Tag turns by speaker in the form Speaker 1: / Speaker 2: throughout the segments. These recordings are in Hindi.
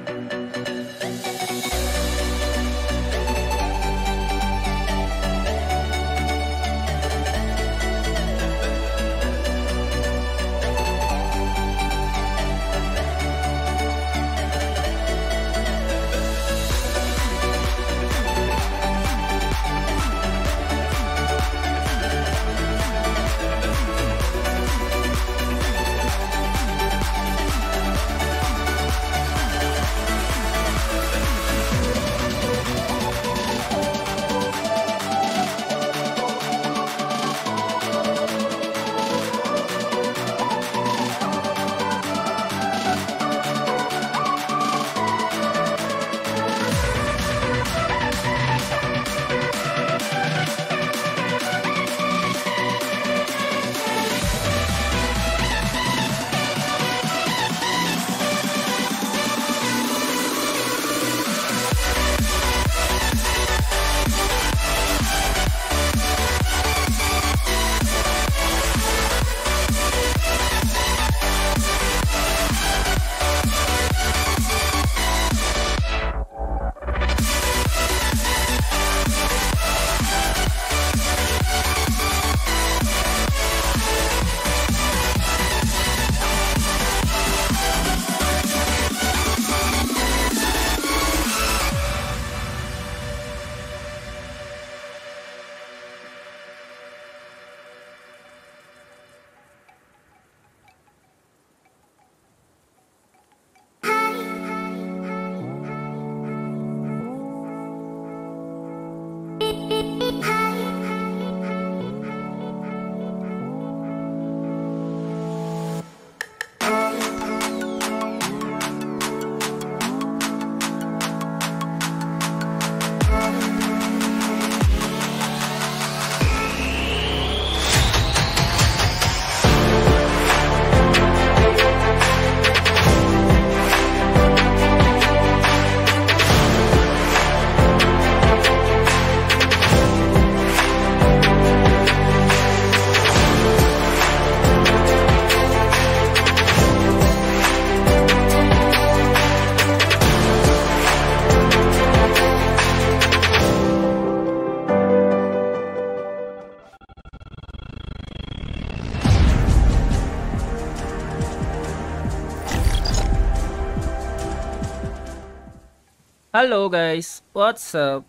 Speaker 1: Hello guys, what's up.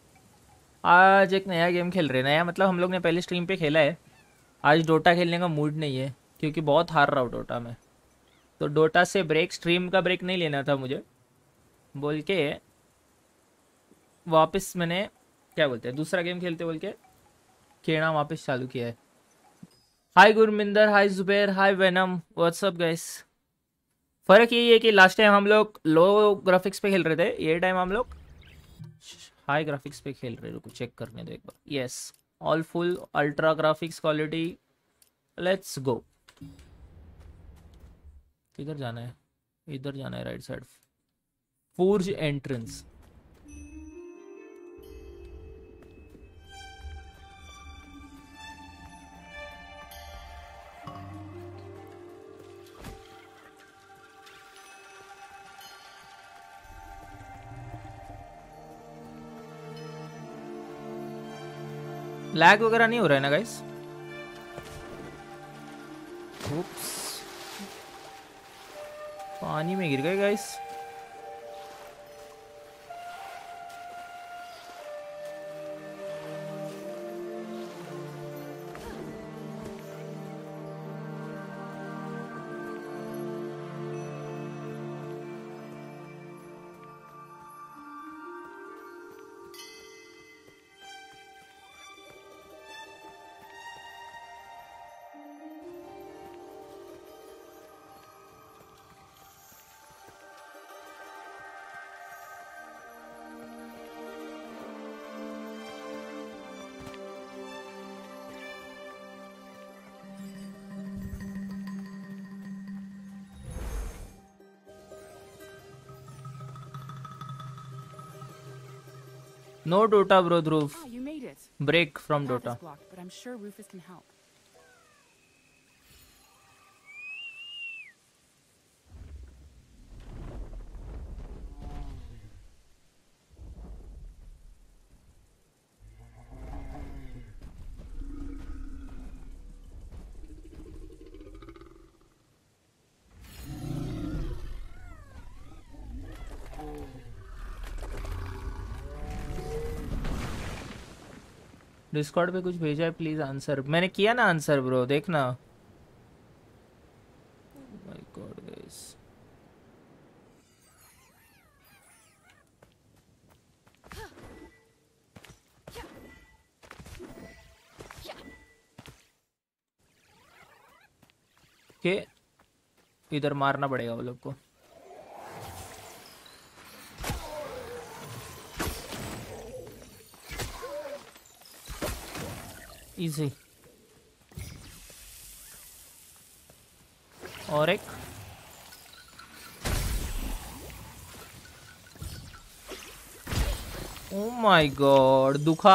Speaker 1: आज एक नया गेम खेल रहे हैं। नया मतलब हम लोग ने पहले स्ट्रीम पे खेला है। आज डोटा खेलने का मूड नहीं है क्योंकि बहुत हार रहा हूँ डोटा में। तो डोटा से ब्रेक, स्ट्रीम का ब्रेक नहीं लेना था मुझे बोल के वापस मैंने क्या बोलते हैं दूसरा गेम खेलते बोल के खेलना वापस चालू किया है। Hi Gurminder, hi Zubair, hi Venom, what's up guys. फ़र्क यही है कि लास्ट टाइम हम लोग लो ग्राफिक्स पे खेल रहे थे, ये टाइम हम लोग हाई ग्राफिक्स पे खेल रहे हैं। रुको चेक करने दो एक बार। Yes, all full ultra graphics quality. Let's go. किधर जाना है? इधर जाना है, right side, forge entrance. Lag वगैरह नहीं हो रहा है ना गाइस? उप्स, पानी में गिर गए guys. No Dota, bro, Dhruv.
Speaker 2: Ah, you made it.
Speaker 1: Break from
Speaker 2: Path
Speaker 1: Dota.
Speaker 2: is blocked, but I'm sure Rufus can help.
Speaker 1: Discord पे कुछ भेजा है, प्लीज आंसर। मैंने किया ना आंसर ब्रो, देखना। माय गॉड गाइस, के इधर मारना पड़ेगा वो लोग को। इजी। और एक ओ माय गॉड, दुखा।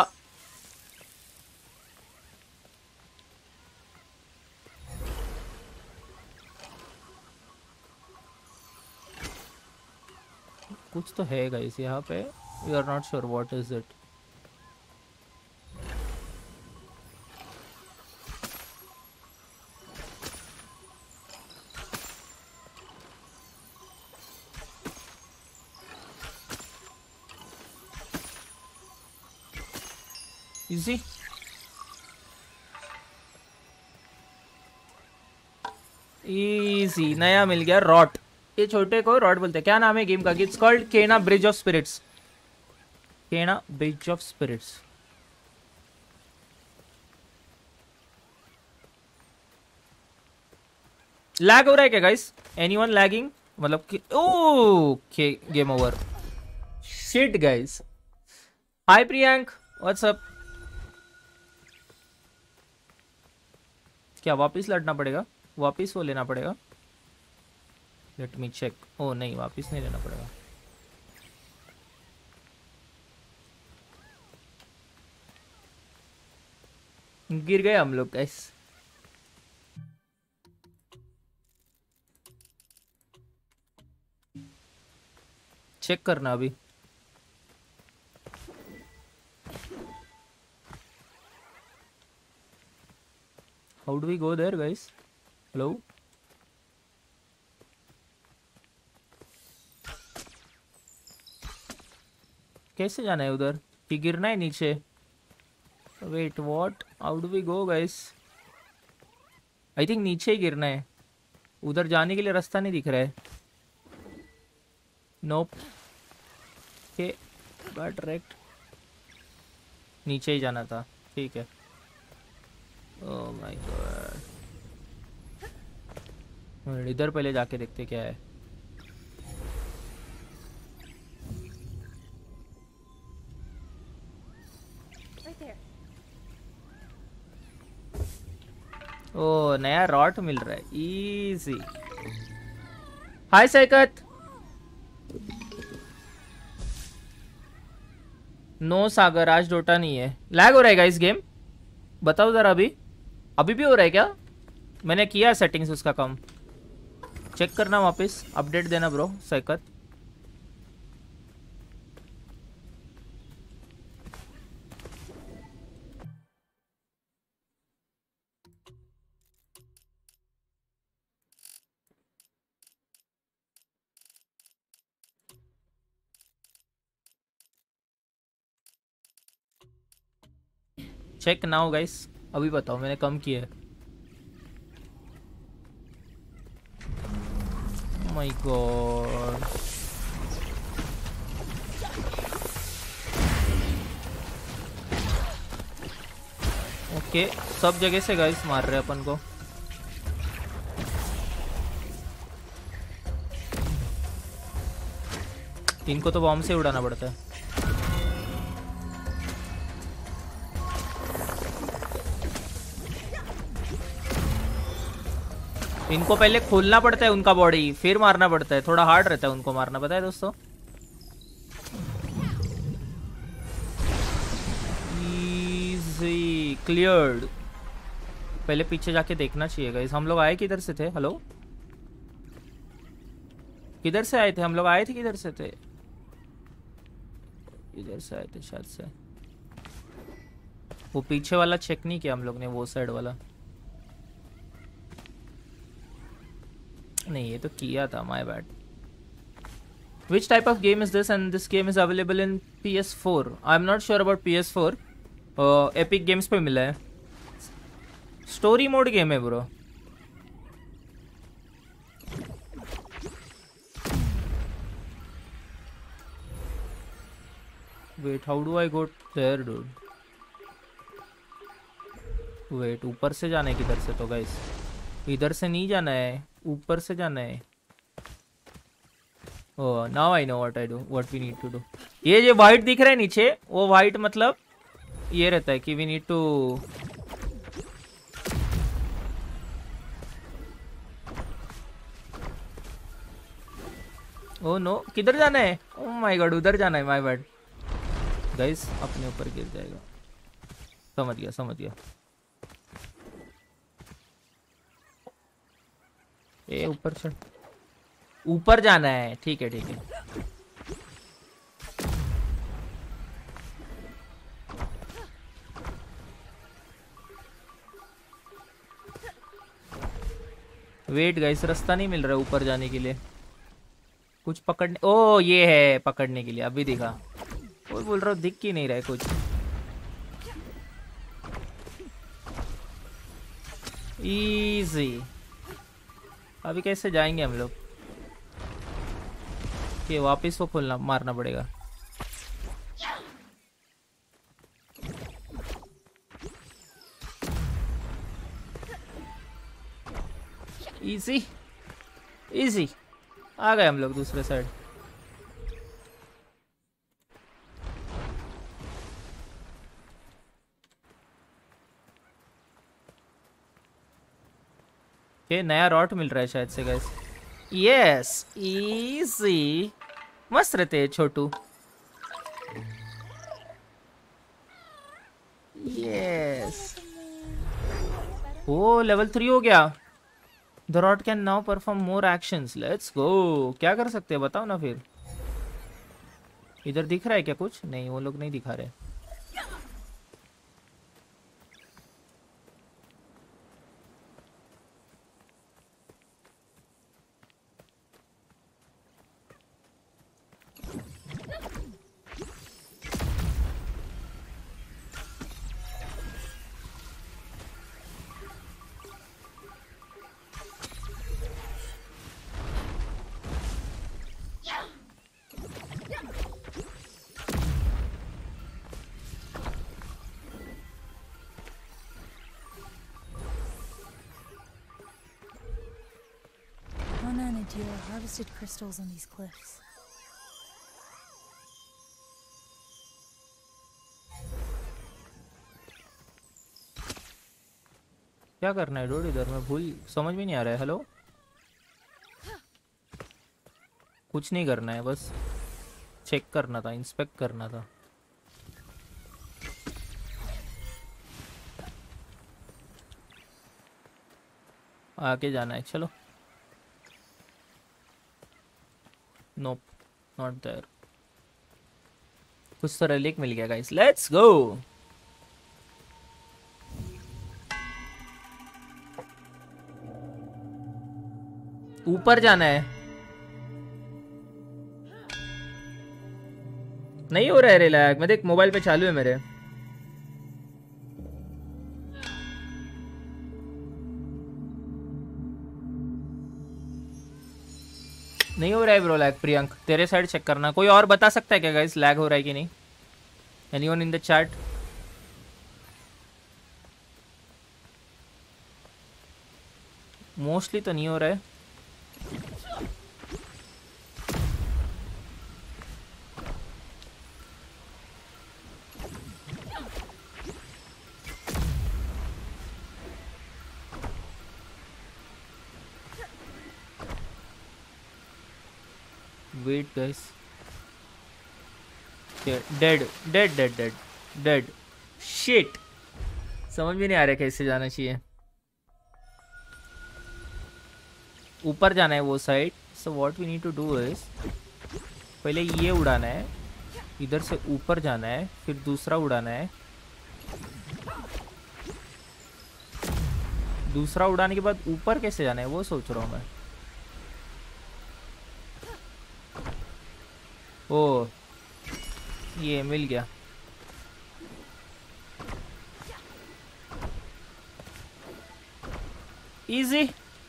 Speaker 1: कुछ तो है गाइस यहाँ पे, we are not sure what is it. Easy. Easy, नया मिल गया रॉट। ये छोटे को रॉट बोलते हैं। क्या नाम है गेम का? It's called Kena bridge of spirits. Kena bridge of Spirits. Lag हो रहा है क्या गाइस? Anyone lagging? मतलब कि okay, game over. Shit guys. Hi Priyank, what's up? क्या वापस लड़ना पड़ेगा? वापस वो लेना पड़ेगा? Let me check. ओ नहीं, वापस नहीं लेना पड़ेगा। गिर गए हम लोग गाइस। चेक करना अभी। How do we go there guys? Hello, कैसे जाना है उधर? कि गिरना है नीचे? Wait what, how do we go guys? I think नीचे ही गिरना है। उधर जाने के लिए रास्ता नहीं दिख रहा है। नोप। के बट रेक्ट, नीचे ही जाना था। ठीक है। ओह माय गॉड, इधर पहले जाके देखते क्या है।
Speaker 2: Right there.
Speaker 1: ओ नया रॉट मिल रहा है। इजी। हाय सैकत। नो सागर, आज डोटा नहीं है। लैग हो रहा है गाइस गेम? बताओ जरा। अभी अभी भी हो रहा है क्या? मैंने किया सेटिंग्स उसका कम। चेक करना वापस, अपडेट देना bro Saikat. Check now guys. अभी बताओ, मैंने कम किया है। माय गॉड, ओके सब जगह से गाइस मार रहे हैं अपन को। इनको तो बॉम्ब से उड़ाना पड़ता है। इनको पहले खोलना पड़ता है उनका बॉडी, फिर मारना पड़ता है। थोड़ा हार्ड रहता है उनको मारना, पता है दोस्तों। Easy cleared. पहले पीछे जाके देखना चाहिए गाइस। हम लोग आए किधर से थे? हेलो, किधर से आए थे हम लोग? आए थे किधर से थे? इधर से आए थे शायद से। वो पीछे वाला चेक नहीं किया हम लोग ने, वो साइड वाला। नहीं, ये तो किया था, my bad. Which type of game is this? And this game is available in PS4. I'm not sure about PS4. Epic Games पे मिला है। स्टोरी मोड गेम है bro. Wait, how do I go there dude? Wait, ऊपर से जाना है किधर से? तो गाइस इधर से नहीं जाना है, ऊपर से जाना है। Oh now I know what I do, what we need to do. ये जो वाइट दिख रहा है नीचे, वो वाइट मतलब ये रहता है कि we need to. Oh no, किधर जाना है? ओह माय गॉड, उधर जाना है। माय बैड गाइस, अपने ऊपर गिर जाएगा। समझ गया समझ गया। ए ऊपर चढ़, ऊपर जाना है। ठीक है ठीक है। वेट गाइस, रास्ता नहीं मिल रहा है ऊपर जाने के लिए। कुछ पकड़ने, ओ ये है पकड़ने के लिए। अभी दिखा, वो बोल रहा हूँ दिख ही नहीं रहा है कुछ। इजी। अभी कैसे जाएंगे हम लोग? ये वापस वो खोलना मारना पड़ेगा। Easy easy. आ गए हम लोग दूसरे साइड। ये नया रॉट मिल रहा है शायद से गाइस। Yes easy. मस्त रहते हैं छोटू। यस, ओ लेवल 3 हो गया। The rod can now perform more actions. Let's go. क्या कर सकते हैं बताओ ना फिर। इधर दिख रहा है क्या कुछ? नहीं, वो लोग नहीं दिखा रहे।
Speaker 2: Hana and Adira harvested crystals on these cliffs.
Speaker 1: क्या करना है डोड इधर? मैं भूल, समझ में नहीं आ रहा है। हेलो, कुछ नहीं करना है, बस चेक करना था, इंस्पेक्ट करना था। आगे जाना है, चलो। Nope, not there. कुछ तो रिलीक मिल गया गाइस, लेट्स गो। ऊपर जाना है। नहीं हो रहा है रिलैक्स। मैं देख मोबाइल पे चालू है मेरे। नहीं हो रहा है ब्रो लैग। प्रियंक तेरे साइड चेक करना। कोई और बता सकता है क्या गाइस लैग हो रहा है कि नहीं? Anyone in the chat? Mostly तो नहीं हो रहा है। Wait guys, dead dead dead dead dead. Shit, समझ में नहीं आ रहा कैसे जाना चाहिए। ऊपर जाना है वो side. So what we need to do is, पहले ये उड़ाना है, इधर से ऊपर जाना है, फिर दूसरा उड़ाना है। दूसरा उड़ाने के बाद ऊपर कैसे जाना है वो सोच रहा हूँ मैं। ओ ये मिल गया। इजी।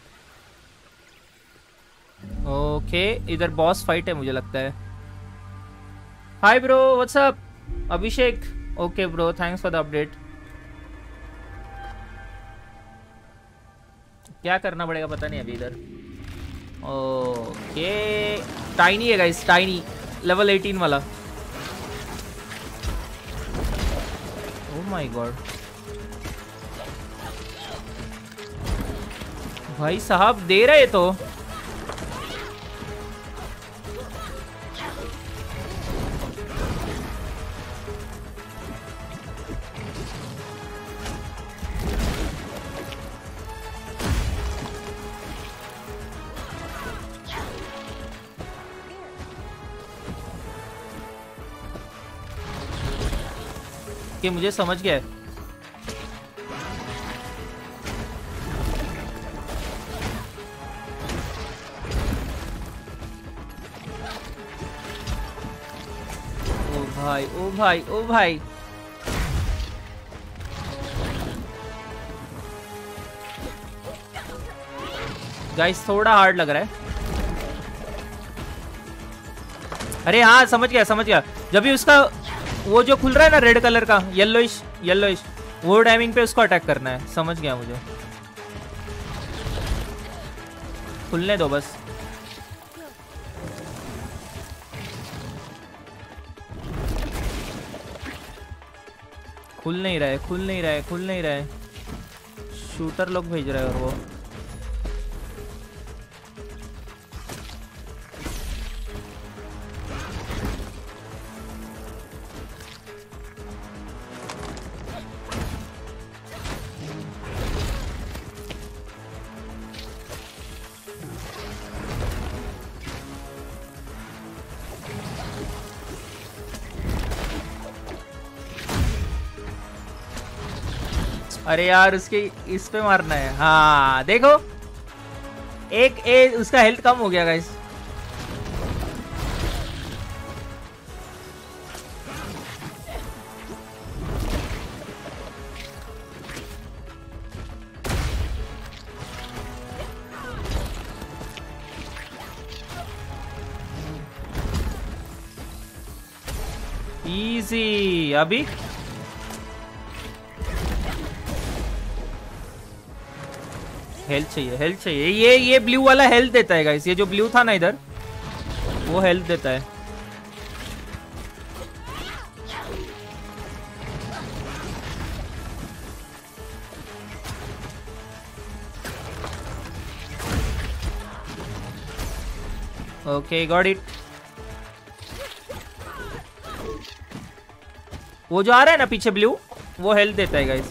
Speaker 1: ओके इधर बॉस फाइट है मुझे लगता है। Hi bro what's up Abhishek. Okay bro thanks for the update. क्या करना पड़ेगा पता नहीं अभी इधर। ओके टाइनी है गाइस, टाइनी लेवल 18 वाला। ओह माय गॉड भाई साहब दे रहे तो। कि मुझे समझ गया है। ओ भाई ओ भाई ओ भाई गाइस थोड़ा हार्ड लग रहा है। अरे हाँ समझ गया समझ गया। जब भी उसका वो जो खुल रहा है ना रेड कलर का येलोइश येलोइश वो टाइमिंग पे उसको अटैक करना है। समझ गया मुझे। खुलने दो बस। खुल नहीं रहा है खुल नहीं रहा है खुल नहीं रहा है। शूटर लोग भेज रहे हैं और वो अरे यार उसके इस पे मारना है। हाँ देखो एक उसका हेल्थ कम हो गया गाइस। इजी अभी हेल्थ चाहिए हेल्थ चाहिए। ये ब्लू वाला हेल्थ देता है गाइस। ये जो ब्लू था ना इधर वो हेल्थ देता है। Okay got it. वो जो आ रहा है ना पीछे ब्लू वो हेल्थ देता है गाइस।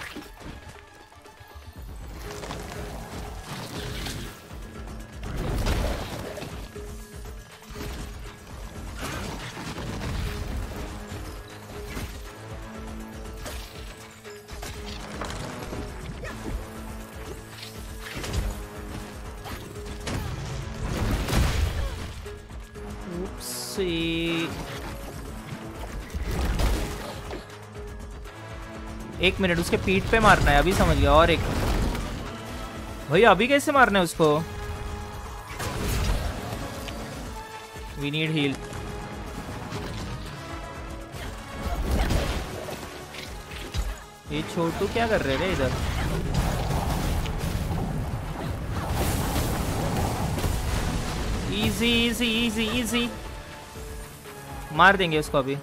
Speaker 1: एक मिनट उसके पीठ पे मारना है अभी समझ गया। और एक भाई अभी कैसे मारना है उसको। We need heal. ये छोटू क्या कर रहे रे इधर। इजी इजी इजी इजी मार देंगे उसको अभी।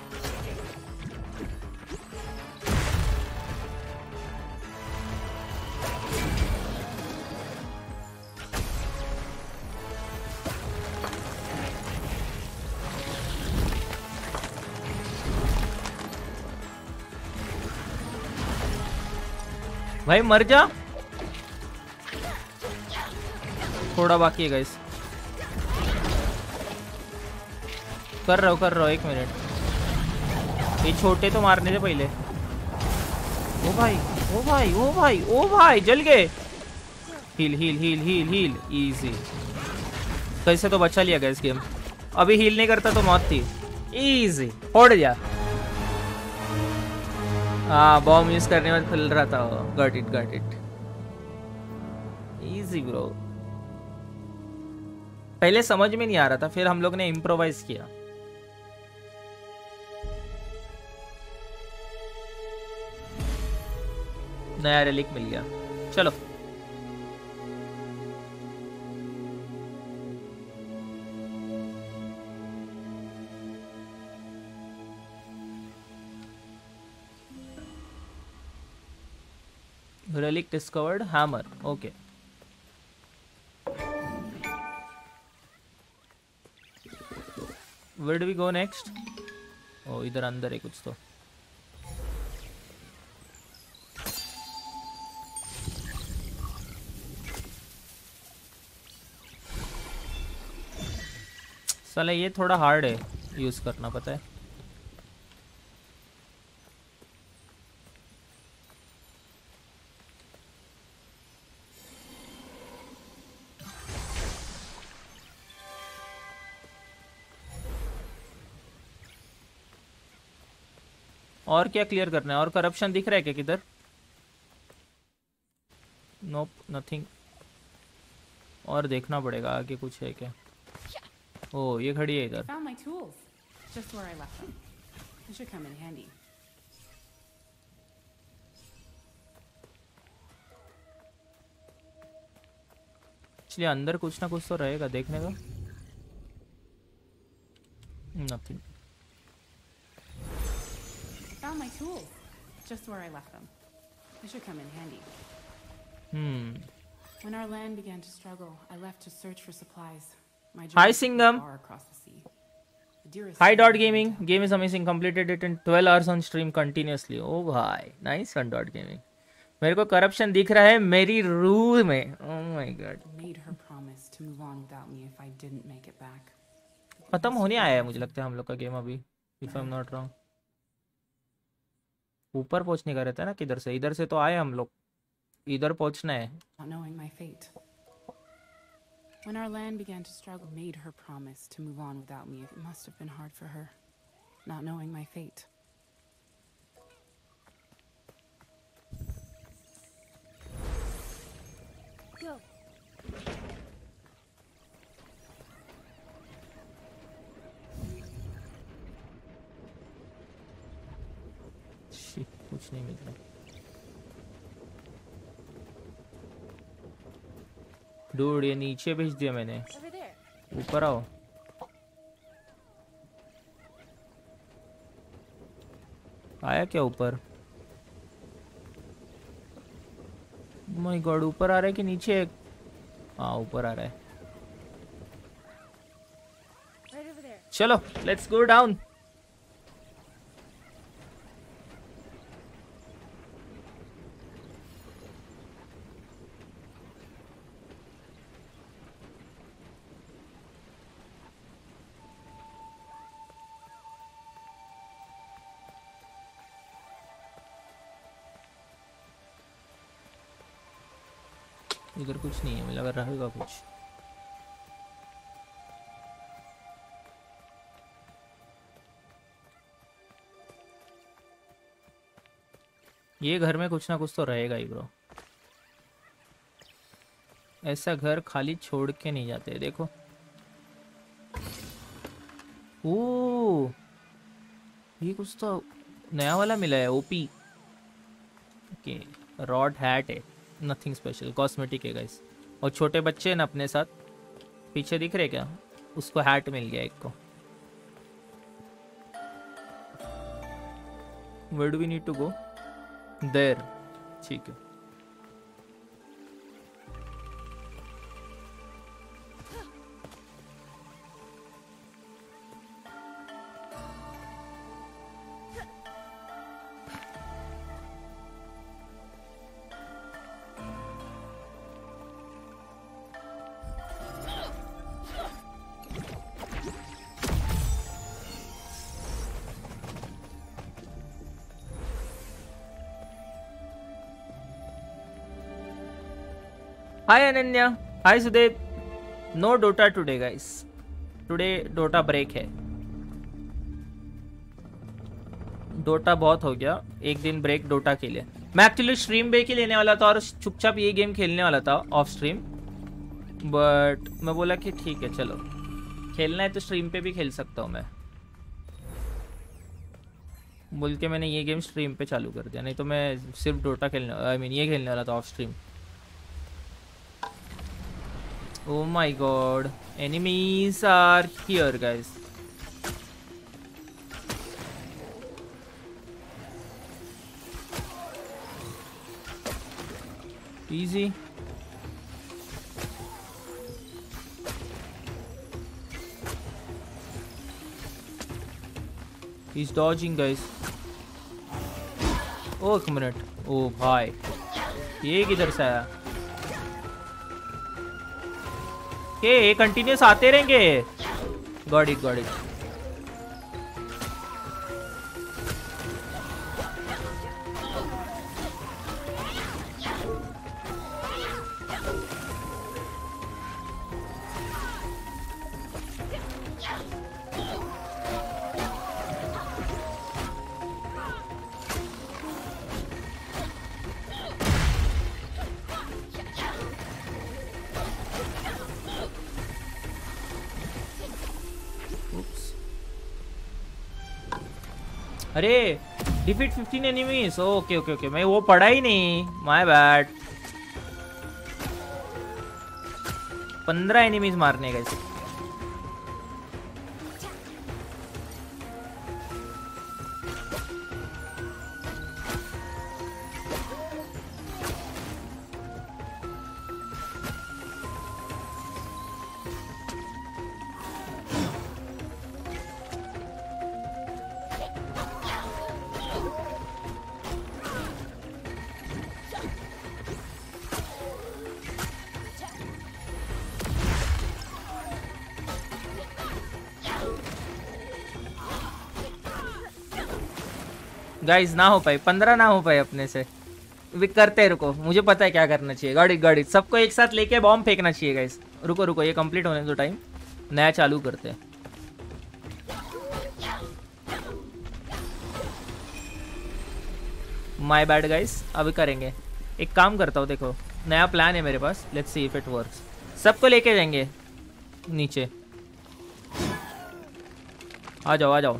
Speaker 1: भाई मर जा। थोड़ा बाकी है गाइस। कर रहा हूँ एक मिनट। ये छोटे तो मारने दे पहले। ओ भाई ओ भाई ओ भाई ओ भाई जल गए। Heal heal heal heal heal easy. कैसे तो बचा लिया गाइस गेम। अभी हील नहीं करता तो मौत थी। इजी फोड़ जा। हाँ बॉम्ब यूज करने में खुल रहा था। Got it got it. Easy bro. पहले समझ में नहीं आ रहा था, फिर हम लोग ने इम्प्रोवाइज किया। नया रिलिक मिल गया, चलो। Relic discovered, hammer, okay. Where do we go next? Oh, इधर अंदर है कुछ तो। साला ये थोड़ा हार्ड है यूज करना, पता है। और क्या क्लियर करना है? और करप्शन दिख रहा है क्या किधर? Nope, nothing. और देखना पड़ेगा आगे कुछ है क्या। ओ ये खड़ी है इधर।
Speaker 3: Found my tools, just where I left them. They should come in handy.
Speaker 1: इसलिए अंदर कुछ ना कुछ तो रहेगा देखने का। Nothing.
Speaker 3: Found my tools, just where I left them. They should come in handy. When our land began to struggle, I left to search for supplies. My
Speaker 1: Hi
Speaker 3: journey
Speaker 1: Singham.
Speaker 3: far across the sea. The dearest
Speaker 1: Hi
Speaker 3: friend
Speaker 1: Dot
Speaker 3: I
Speaker 1: Gaming.
Speaker 3: have.
Speaker 1: Game is amazing. Completed it in 12 hours on stream continuously. Oh भाई, nice one Dot Gaming. मेरे को करप्शन दिख रहा है मेरी रूह में। Oh my god.
Speaker 3: Made her promise to move on without me if I didn't make it back.
Speaker 1: खत्म होने आया है मुझे लगता है हम लोग का गेम अभी, if I'm not wrong. ऊपर पहुंचने का रहता है ना, किधर से? इधर से तो आए हम लोग, इधर पहुंचना है।
Speaker 3: Not knowing my fate. When our land began to struggle, made her promise to move on without me. It must have been hard for her, not knowing my fate.
Speaker 2: Go.
Speaker 1: कुछ नहीं मिल रहा। डूड ये नीचे भेज दिया मैंने,
Speaker 2: Over there.
Speaker 1: ऊपर आओ। आया क्या ऊपर? माय गॉड, ऊपर आ रहा है कि नीचे? हाँ ऊपर आ रहा है।
Speaker 2: Right over there.
Speaker 1: चलो लेट्स गो डाउन। इधर कुछ नहीं है, मुझे लगा रहेगा कुछ। ये घर में कुछ ना कुछ तो रहेगा ही ब्रो। ऐसा घर खाली छोड़ के नहीं जाते। देखो ओ ये कुछ तो नया वाला मिला है, ओपी। ओके रॉड हैट है, नथिंग स्पेशल, कॉस्मेटिक है गाइस। और छोटे बच्चे हैं ना अपने साथ, पीछे दिख रहे क्या? उसको हैट मिल गया एक को। Where do we need to go? There. ठीक है। Hi Ananya, hi Sudev. No Dota today guys. Today Dota break है। Dota बहुत हो गया, एक दिन ब्रेक Dota के लिए। मैं एक्चुअली स्ट्रीम ब्रेक ही लेने वाला था और चुपचाप ये गेम खेलने वाला था ऑफ स्ट्रीम, बट मैं बोला कि ठीक है चलो खेलना है तो स्ट्रीम पे भी खेल सकता हूँ मैं, बोल के मैंने ये गेम स्ट्रीम पे चालू कर दिया, नहीं तो मैं सिर्फ डोटा खेलने आई मीन ये खेलने वाला था off stream. Oh my god, enemies are here guys. Easy. He's dodging guys. Oh एक मिनट, ओ भाई ये किधर से आया? ये कंटिन्यूस आते रहेंगे। Got it got it. अरे defeat 15 enemies, okay okay okay, मैं वो पढ़ा ही नहीं, माय बैड। 15 एनिमीज मारने कैसे? गाइस ना हो पाए, 15 ना हो पाए अपने से, करते रुको, मुझे पता है क्या करना चाहिए। गाड़ी गाड़ी सबको एक साथ लेके बॉम्ब फेंकना चाहिए गाइस। रुको रुको ये कंप्लीट होने दो टाइम, नया चालू करते हैं। माय बैड गाइस, अभी करेंगे। एक काम करता हूँ, देखो नया प्लान है मेरे पास, let's see if it works. सबको लेके जाएंगे नीचे, आ जाओ आ जाओ।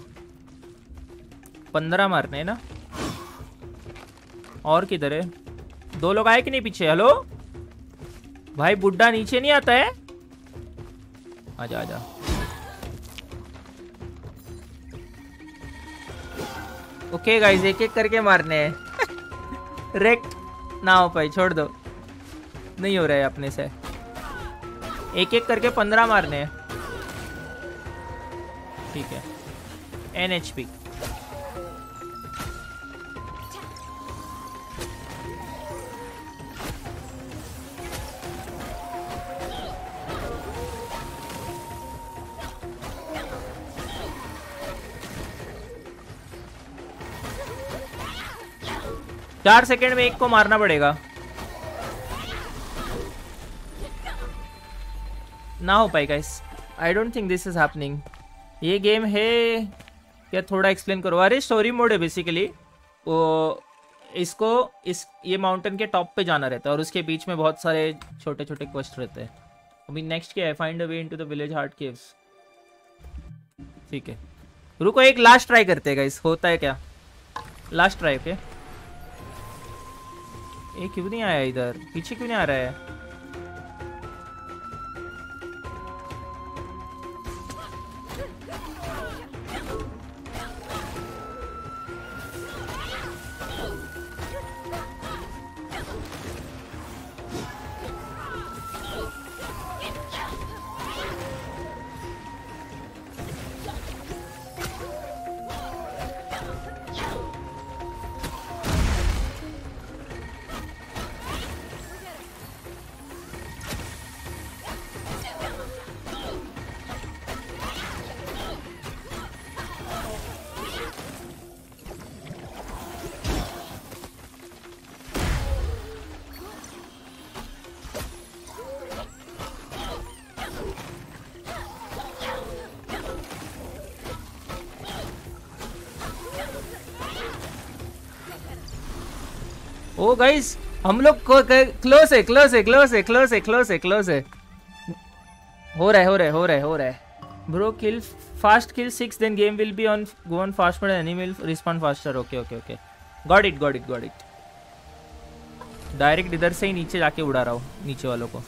Speaker 1: 15 मारने हैं ना, और किधर है? 2 लोग आए कि नहीं पीछे? हेलो भाई, बुड्ढा नीचे नहीं आता है? आजा आजा। ओके गाइस, एक एक करके मारने हैं। रेक्ट ना हो पाई, छोड़ दो, नहीं हो रहा है अपने से। एक एक करके 15 मारने हैं, ठीक है। NHP चार सेकेंड में एक को मारना पड़ेगा। ना हो पाएगा इस, I don't think this is happening. ये गेम है क्या? थोड़ा एक्सप्लेन करो। अरे स्टोरी मोड है बेसिकली, वो इसको ये माउंटेन के टॉप पे जाना रहता है और उसके बीच में बहुत सारे छोटे छोटे क्वेस्ट रहते हैं। अभी नेक्स्ट क्या है? Find a way into the village heart caves. ठीक है रुको, एक लास्ट ट्राई करते हैं गाइस, होता है क्या? Last try. ओके ये क्यों नहीं आया इधर? पीछे क्यों नहीं आ रहा है? ओ गाइस हम लोग क्लोज है, क्लोज है, क्लोज है, क्लोज है, क्लोज है, क्लोज है, क्लोज है। हो रहा है bro. Kill fast, kill 6, then game will be on go on fast mode, enemy will respond faster. Okay. Got it. Direct इधर से ही नीचे जाके उड़ा रहा हूँ नीचे वालों को.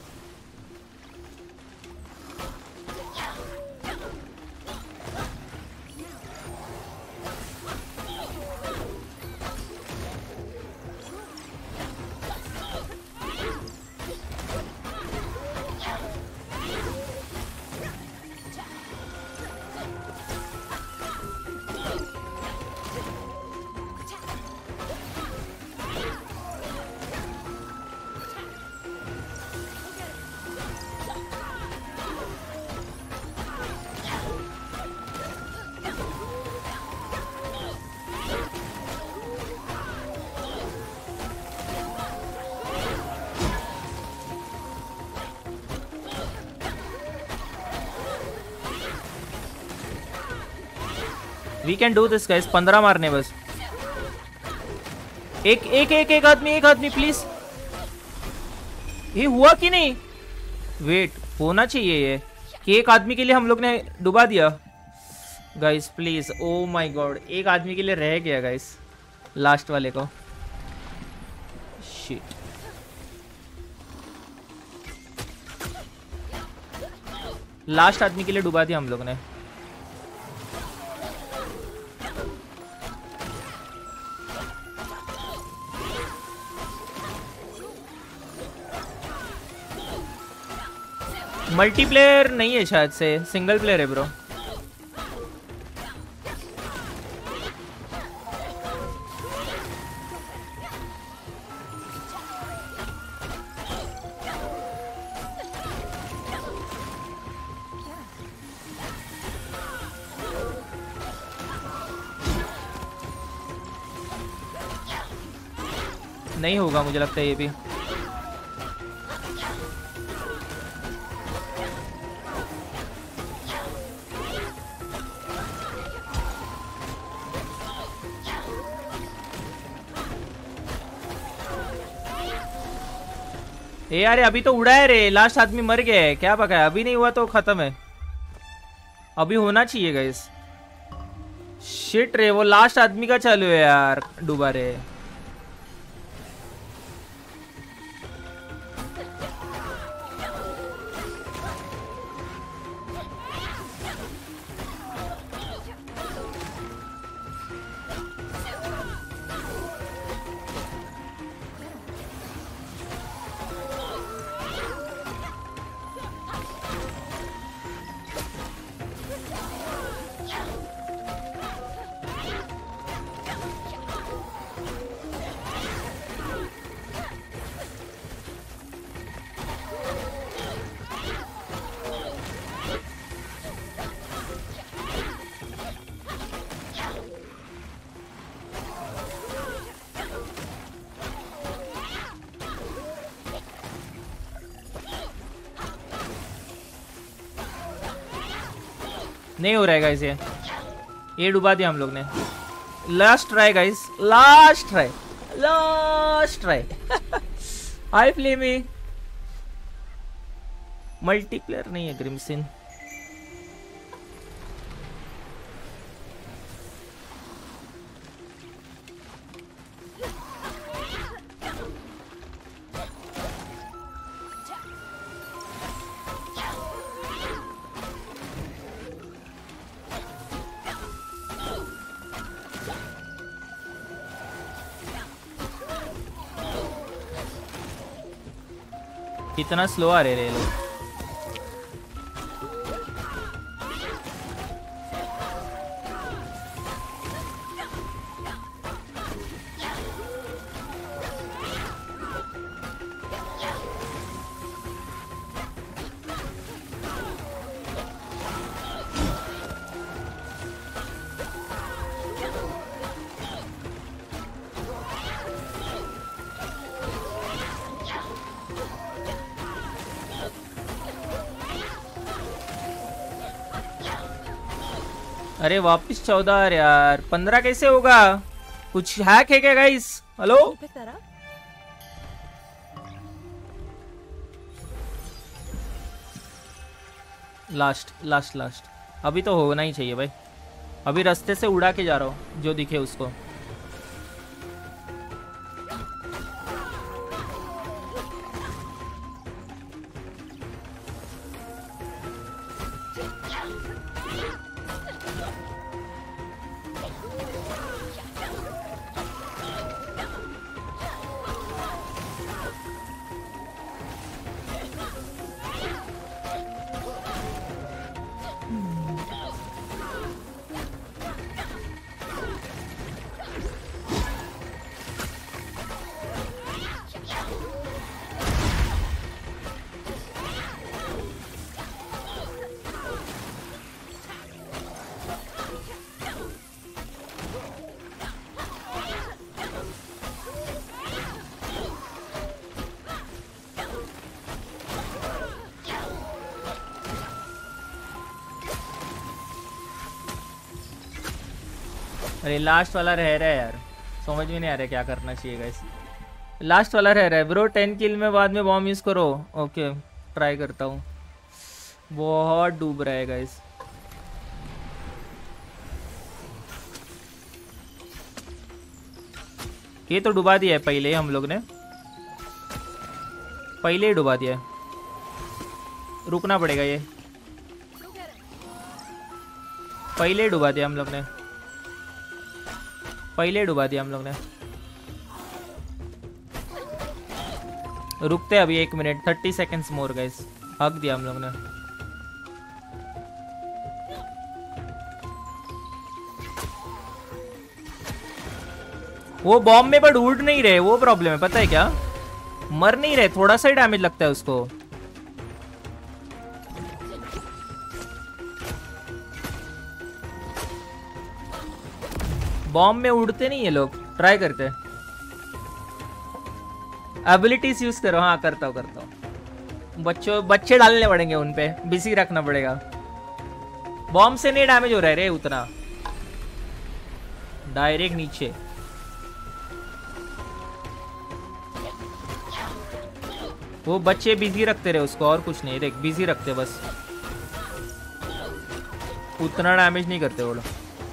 Speaker 1: We can do this guys. 15 मारने बस. एक आदमी प्लीज. ये हुआ कि नहीं? वेट, होना चाहिए ये कि एक आदमी के लिए हम लोग ने डुबा दिया guys. Please, oh my god, एक आदमी के लिए रह गया गाइस, लास्ट वाले को. शिट. लास्ट आदमी के लिए डुबा दिया हम लोग ने. मल्टीप्लेयर नहीं है शायद से, सिंगल प्लेयर है ब्रो. नहीं होगा मुझे लगता है ये भी. ए यार, अभी तो उड़ा है रे. लास्ट आदमी मर गया है. क्या पका है? अभी नहीं हुआ तो खत्म है. अभी होना चाहिए गाइस. शिट रे, वो लास्ट आदमी का चालू है यार, डूबा रे. नहीं हो रहा है गाइस. ये डुबा दिया हम लोग ने. Last try guys, last try. Hi फ्लेमी. मल्टीप्लेयर नहीं है ग्रिमसिन. कितना स्लो आ रहे रे लोग. अरे वापिस 14 यार. 15 कैसे होगा? कुछ हैक है क्या guys? Hello.
Speaker 2: Can you pick that up?
Speaker 1: Last last last, अभी तो होना ही चाहिए भाई। अभी रास्ते से उड़ा के जा रहा हूँ जो दिखे उसको। अरे लास्ट वाला रह रहा है यार, समझ में नहीं आ रहा क्या करना चाहिए गाइस। लास्ट वाला रह रहा है ब्रो, 10 किल में बाद में बॉम्ब यूज़ करो। ओके ट्राई करता हूँ। बहुत डूब रहा है गाइस। ये तो डुबा दिया है पहले ही, हम लोग ने पहले ही डुबा दिया है। रुकना पड़ेगा, ये पहले ही डुबा दिया हम लोग ने, पहले डुबा दिया हम लोग ने। रुकते अभी 1 मिनट, 30 सेकेंड्स मोर गाइस। हक दिया हम लोग ने। वो बॉम्ब में बट उड़ नहीं रहे, वो प्रॉब्लम है, पता है क्या? मर नहीं रहे, थोड़ा सा ही डैमेज लगता है उसको। बॉम्ब में उड़ते नहीं ये लोग। ट्राई करते हैं, एबिलिटीज यूज करो। हाँ करता हूँ। बच्चे डालने पड़ेंगे उन पे, बिजी रखना पड़ेगा। बॉम्ब से नहीं डैमेज हो रहा है रे उतना, डायरेक्ट नीचे। वो बच्चे बिजी रखते रहे उसको, और कुछ नहीं। देख बिजी रखते बस, उतना डैमेज नहीं करते वो लोग।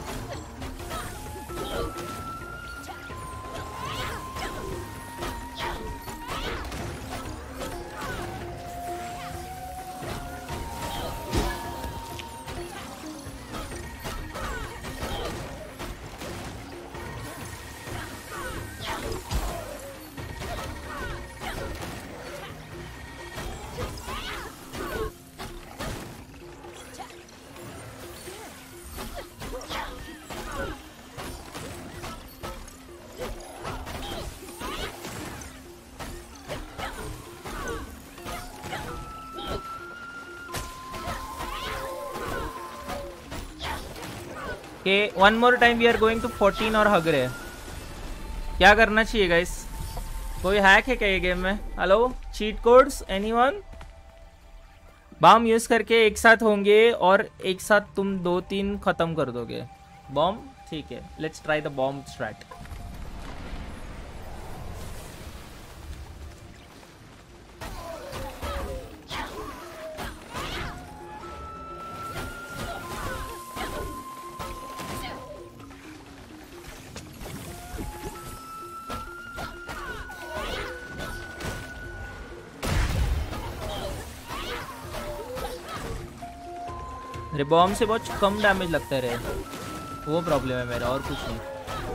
Speaker 1: Okay, one more time we are going to 14 और हग रहे। क्या करना चाहिए गाइस? कोई हैक है क्या ये गेम में? Hello, cheat codes anyone? Bomb use करके एक साथ होंगे और एक साथ तुम 2-3 खत्म कर दोगे बॉम्ब। ठीक है, let's try the bomb strat. अरे बॉम्ब से बहुत कम डैमेज लगता है रे, वो प्रॉब्लम है मेरा, और कुछ नहीं।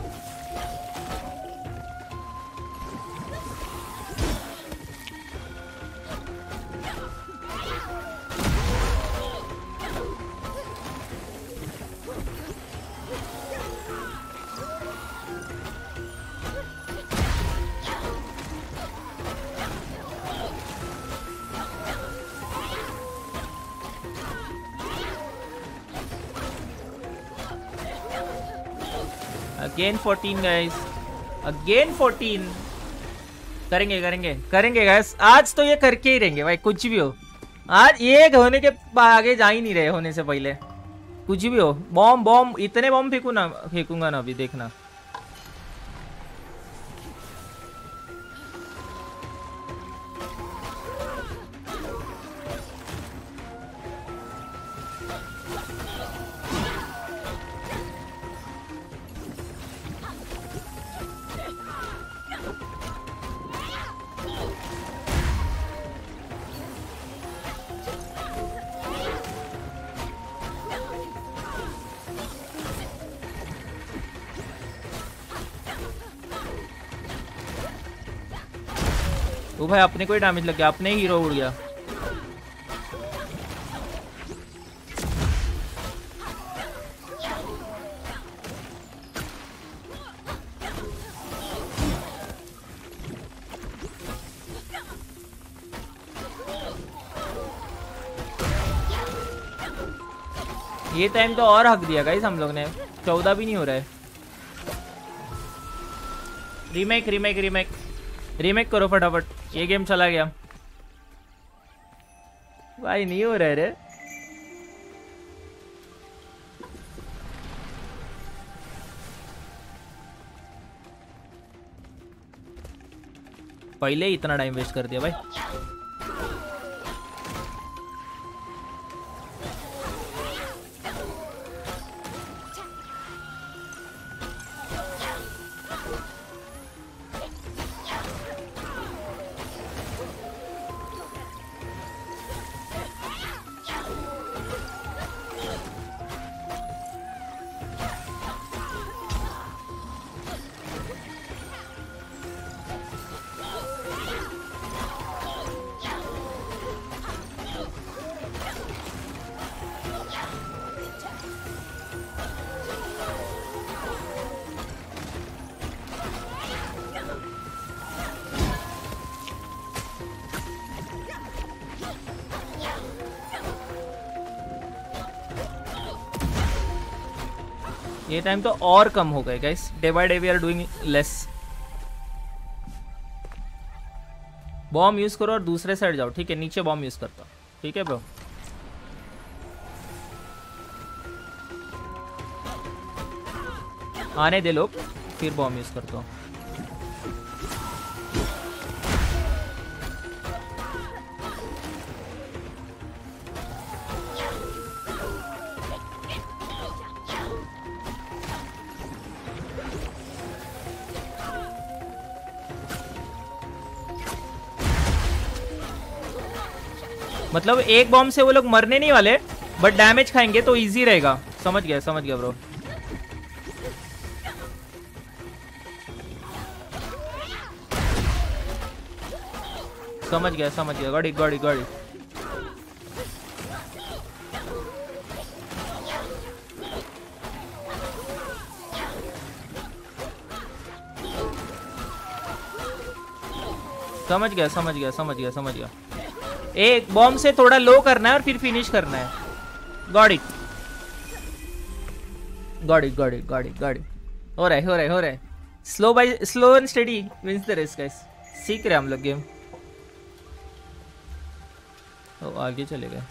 Speaker 1: Again 14 guys, again 14। करेंगे करेंगे करेंगे गाइस, आज तो ये करके ही रहेंगे भाई, कुछ भी हो। आज ये होने के आगे जा ही नहीं रहे, होने से पहले कुछ भी हो। बॉम्ब बॉम्ब इतने बॉम्ब फेंकूंगा ना अभी, देखना। तो भाई अपने को ही डैमेज लग गया, अपने ही हीरो उड़ गया। ये टाइम तो और हक दिया गाइस हम लोग ने, 14 भी नहीं हो रहा है। रीमेक रीमेक रीमेक रीमेक करो फटाफट, ये गेम चला गया भाई, नहीं हो रहा है रे। पहले ही इतना टाइम वेस्ट कर दिया भाई। ये टाइम तो और कम हो गए guys, day by day we are doing less. Bomb use करो और दूसरे साइड जाओ, ठीक है? नीचे बॉम्ब यूज करता हूँ, ठीक है ब्रो? आने दे लोग, फिर बॉम्ब यूज करता हूँ। मतलब एक बॉम्ब से वो लोग मरने नहीं वाले, बट डैमेज खाएंगे तो इजी रहेगा। समझ गया ब्रो। समझ गया गाड़ी गाड़ी गाड़ी। समझ गया। एक बॉम्ब से थोड़ा लो करना है और फिर फिनिश करना है। Got it. हो रहा है। Slow and steady wins the race guys. सीख रहे हम लोग गेम। तो आगे चले गए।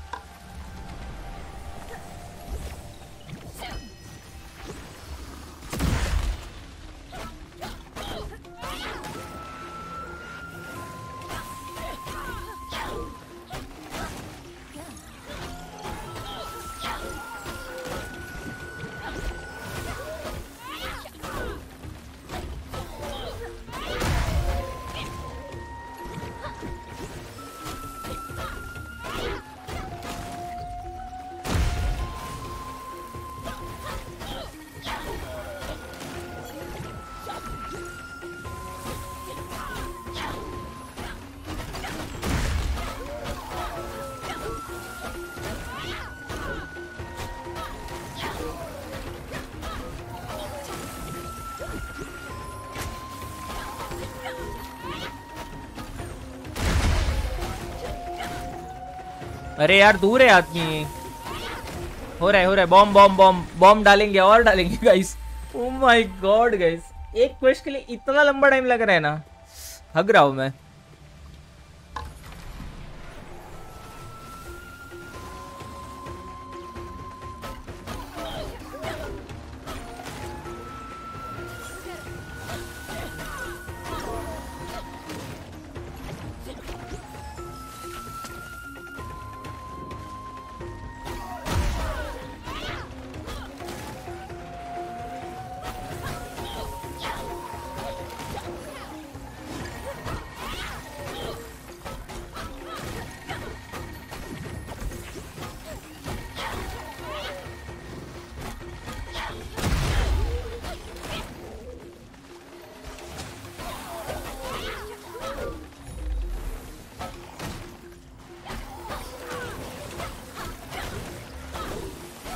Speaker 1: अरे यार दूर है आदमी। हो रहा है। बॉम्ब डालेंगे और डालेंगे guys. Oh my god guys, एक क्वेस्ट के लिए इतना लंबा टाइम लग रहा है ना, हग रहा हूं मैं।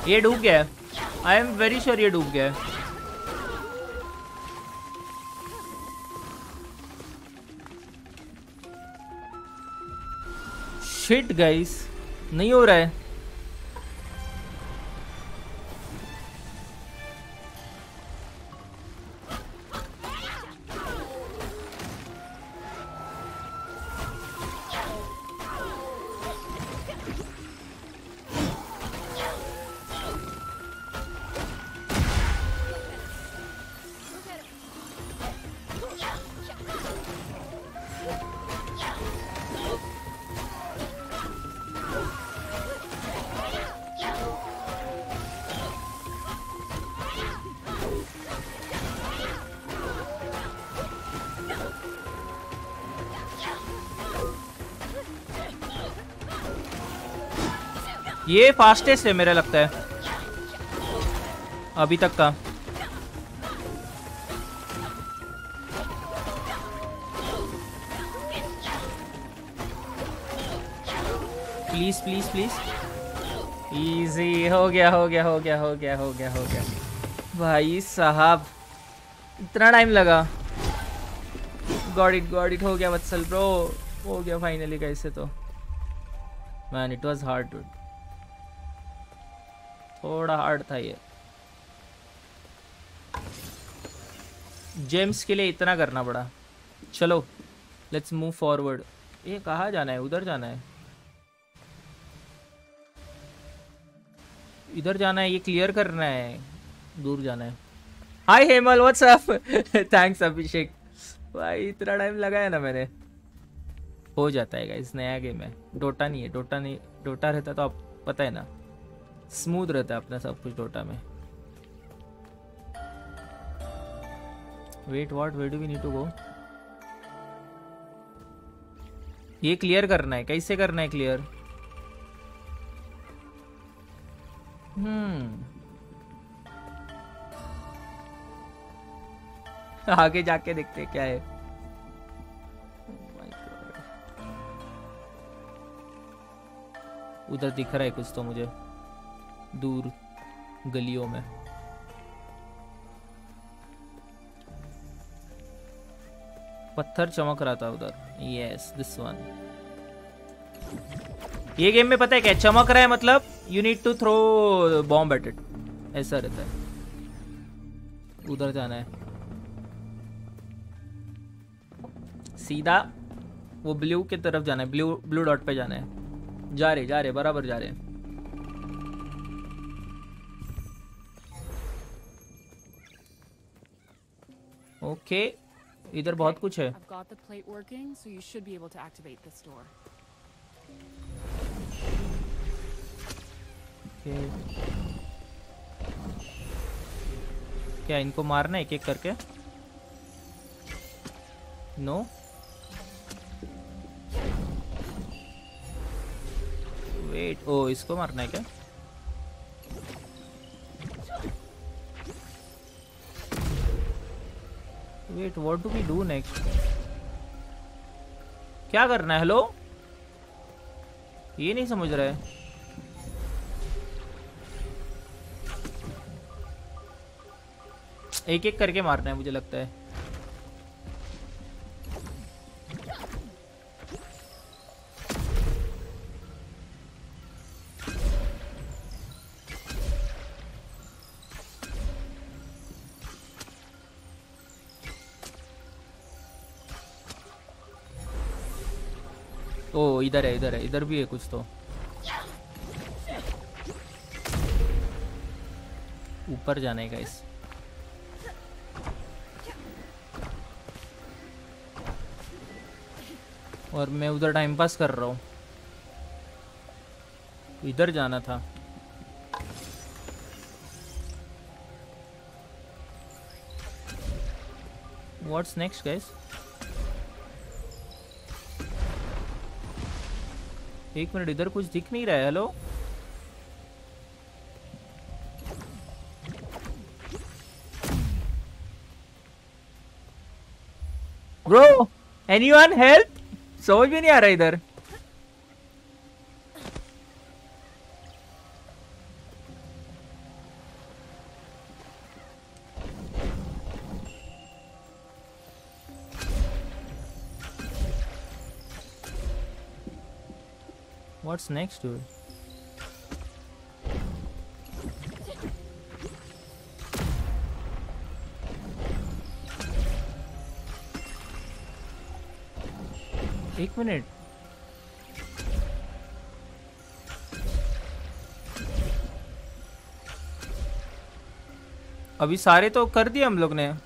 Speaker 1: ये डूब गया है, आई एम वेरी श्योर ये डूब गया है। शिट गाइस, नहीं हो रहा है। ये फास्टेस्ट है मेरा लगता है अभी तक का। प्लीज प्लीज प्लीज, इजी हो गया हो गया हो गया हो गया हो गया हो गया। भाई साहब इतना टाइम लगा। गॉट इट हो गया वत्सल ब्रो, हो गया फाइनली। कैसे तो man it was hard dude, थोड़ा हार्ड था ये। जेम्स के लिए इतना करना पड़ा। चलो लेट्स मूव फॉरवर्ड। ये कहाँ जाना है? उधर जाना है, इधर जाना है, ये क्लियर करना है, दूर जाना है। Hi Hemal what's up. Thanks Abhishek. भाई इतना टाइम लगा है ना मैंने। हो जाता है गाइस, नया गेम है। डोटा नहीं है, डोटा नहीं, डोटा रहता तो आप पता है ना स्मूथ रहता है अपना सब कुछ डोटा में। Wait what, where do we need to go? ये क्लियर करना है, कैसे करना है क्लियर? आगे जाके देखते हैं क्या है। Oh my God. उधर दिख रहा है कुछ तो मुझे दूर गलियों में। पत्थर चमक रहा था उधर। Yes this one. ये गेम में पता है क्या चमक रहा है मतलब you need to throw bomb at it, ऐसा रहता है। उधर जाना है सीधा, वो ब्लू की तरफ जाना है, ब्लू डॉट पे जाना है। जा रहे बराबर जा रहे। ओके इधर बहुत कुछ है।
Speaker 3: I've got the plate working, so you should be able to activate this door.
Speaker 1: Okay. क्या इनको मारना है एक एक करके? नो वेट, ओ इसको मारना है क्या? Wait what do we do next? क्या करना है? हेलो ये नहीं समझ रहा है। एक एक करके मारना है मुझे लगता है। ओ इधर है, इधर है, इधर भी है कुछ तो। ऊपर जाने का इस और मैं उधर टाइम पास कर रहा हूँ। इधर जाना था। What's next guys? एक मिनट, इधर कुछ दिख नहीं रहा है। Hello bro, anyone help? समझ भी नहीं आ रहा इधर। What's next dude? एक मिनट, अभी सारे तो कर दिए हम लोग ने।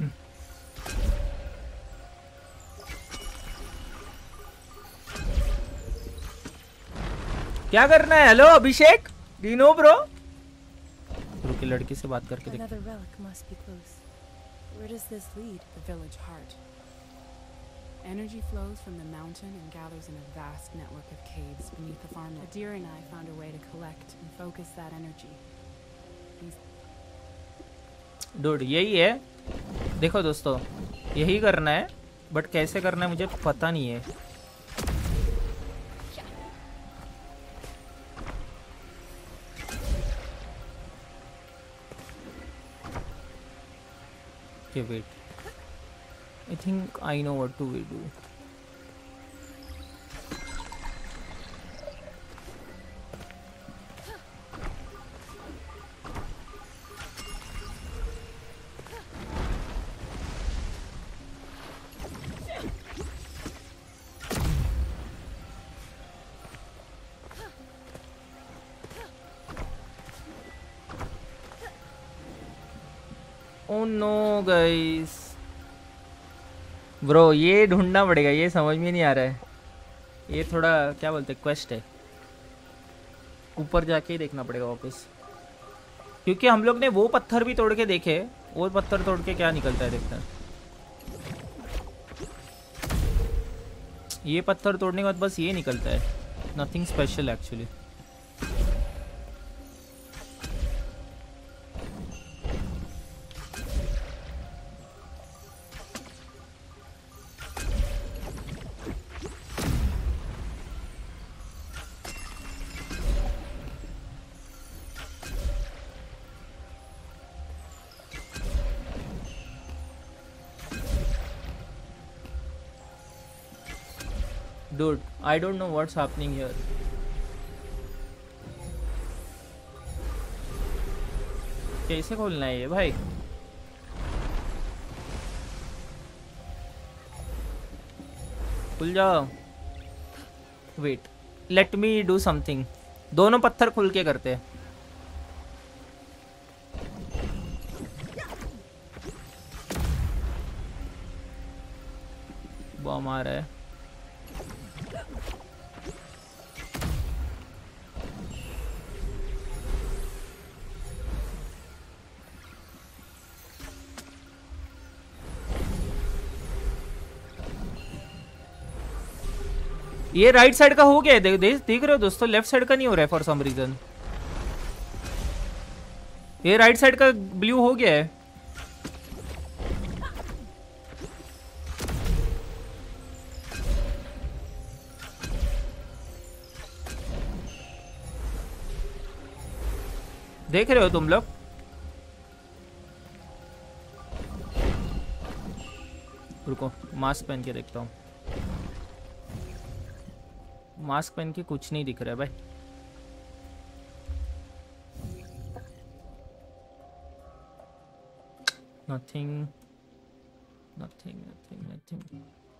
Speaker 1: क्या करना है? Hello Abhishek, do you know bro? रुकी, लड़की से बात करके देख।
Speaker 2: Another relic must be close. Where does this lead?
Speaker 3: The village heart. Energy flows from the mountain and gathers in a vast network of caves beneath the farmland. Adira and I found a way to collect and focus that energy.
Speaker 1: Dude यही है, देखो दोस्तों, यही करना है, बट कैसे करना है मुझे पता नहीं है। Okay, wait. I think I know what do we do. Oh no guys, bro ये ढूंढना पड़ेगा, ये समझ में नहीं आ रहा है। ये थोड़ा क्या बोलते हैं, क्वेस्ट है, ऊपर जाके ही देखना पड़ेगा वापस, क्योंकि हम लोग ने वो पत्थर भी तोड़ के देखे। वो पत्थर तोड़ के क्या निकलता है देखते हैं। ये पत्थर तोड़ने के बाद बस ये निकलता है, nothing special actually. Dude, I don't know what's happening here. कैसे खोलना है ये भाई? खुल जाओ। Wait, let me do something. दोनों पत्थर खुल के करते हैं। बम आ रहा है। ये राइट साइड का हो गया है, देख रहे हो दोस्तों, लेफ्ट साइड का नहीं हो रहा है फॉर सम रीजन। ये राइट साइड का ब्लू हो गया है। देख रहे हो तुम लोग? रुको, मास्क पहन के देखता हूँ। मास्क पहन के कुछ नहीं दिख रहा है भाई। Nothing nothing nothing nothing.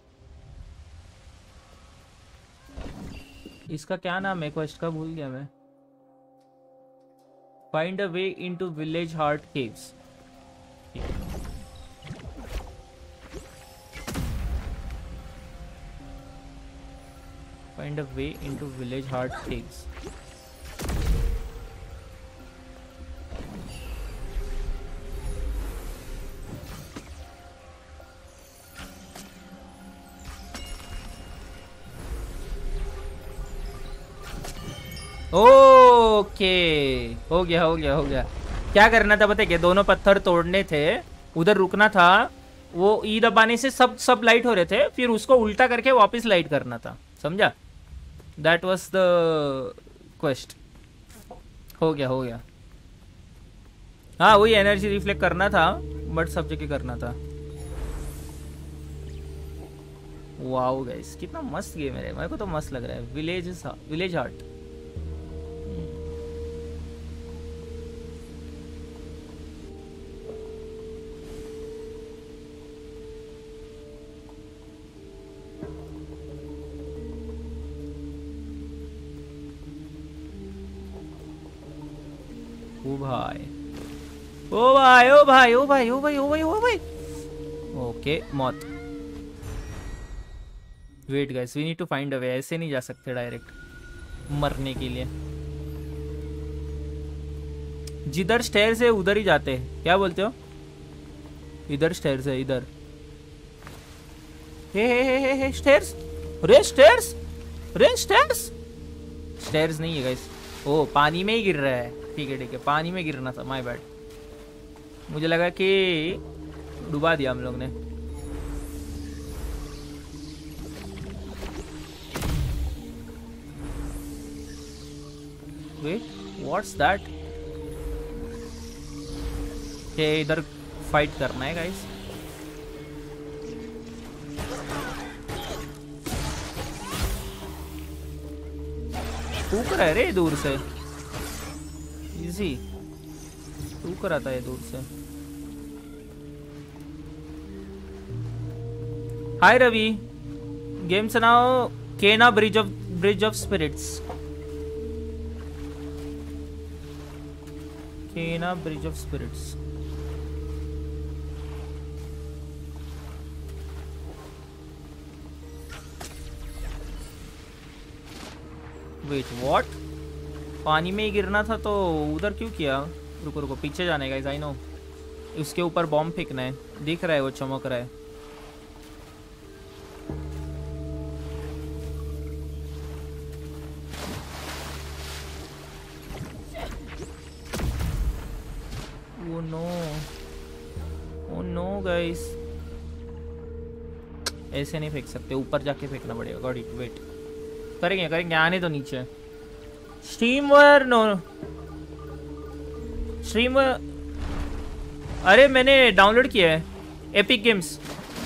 Speaker 1: इसका क्या नाम है क्वेस्ट का? भूल गया मैं। Find a way into village heart caves. Find a way into village heart caves. Okay, हो गया हो गया हो गया। क्या करना था पता है? दोनों पत्थर तोड़ने थे, उधर रुकना था, वो ई दबाने से सब लाइट हो रहे थे, फिर उसको उल्टा करके वापस लाइट करना था, समझा? That was the quest. हो गया हो गया। हाँ, वही एनर्जी रिफ्लेक्ट करना था, बट सब जगह करना था। वाओ गाइस, कितना मस्त गेम है, मेरे को तो मस्त लग रहा है। Village heart. ओ भाई ओ भाई ओ भाई ओ भाई ओ भाई ओ भाई ओ भाई। ओके मौत। Wait guys, we need to find a way. ऐसे नहीं जा सकते डायरेक्ट मरने के लिए। जिधर स्टेयर से उधर ही जाते हैं, क्या बोलते हो? इधर स्टेयर से, इधर। हे स्टेयर्स, रे स्टेयर्स, रे स्टेयर्स। स्टेयर्स नहीं है गाइस। ओ पानी में ही गिर रहा है। ठीक है, पानी में गिरना था, माय बैड। मुझे लगा कि डुबा दिया हम लोग ने। Wait, what's that? ये इधर फाइट करना है गाइस। फूक रहा है रे दूर से। इजी फूक रहा था ये दूर से। हाय रवि, गेम सुनाओ। Kena bridge of spirits. Kena bridge of spirits. Wait what? पानी में ही गिरना था तो उधर क्यों किया? रुको रुको, पीछे जाने गाइस, आई नो। उसके ऊपर बॉम्ब फेंकना है, दिख रहा है वो चमक रहा है। Oh no, oh no guys, ऐसे नहीं फेंक सकते, ऊपर जाके फेंकना पड़ेगा। गॉट इट, वेट करेंगे, आने तो नीचे। स्ट्रीमर नो स्ट्रीमर, अरे मैंने डाउनलोड किया है एपिक गेम्स।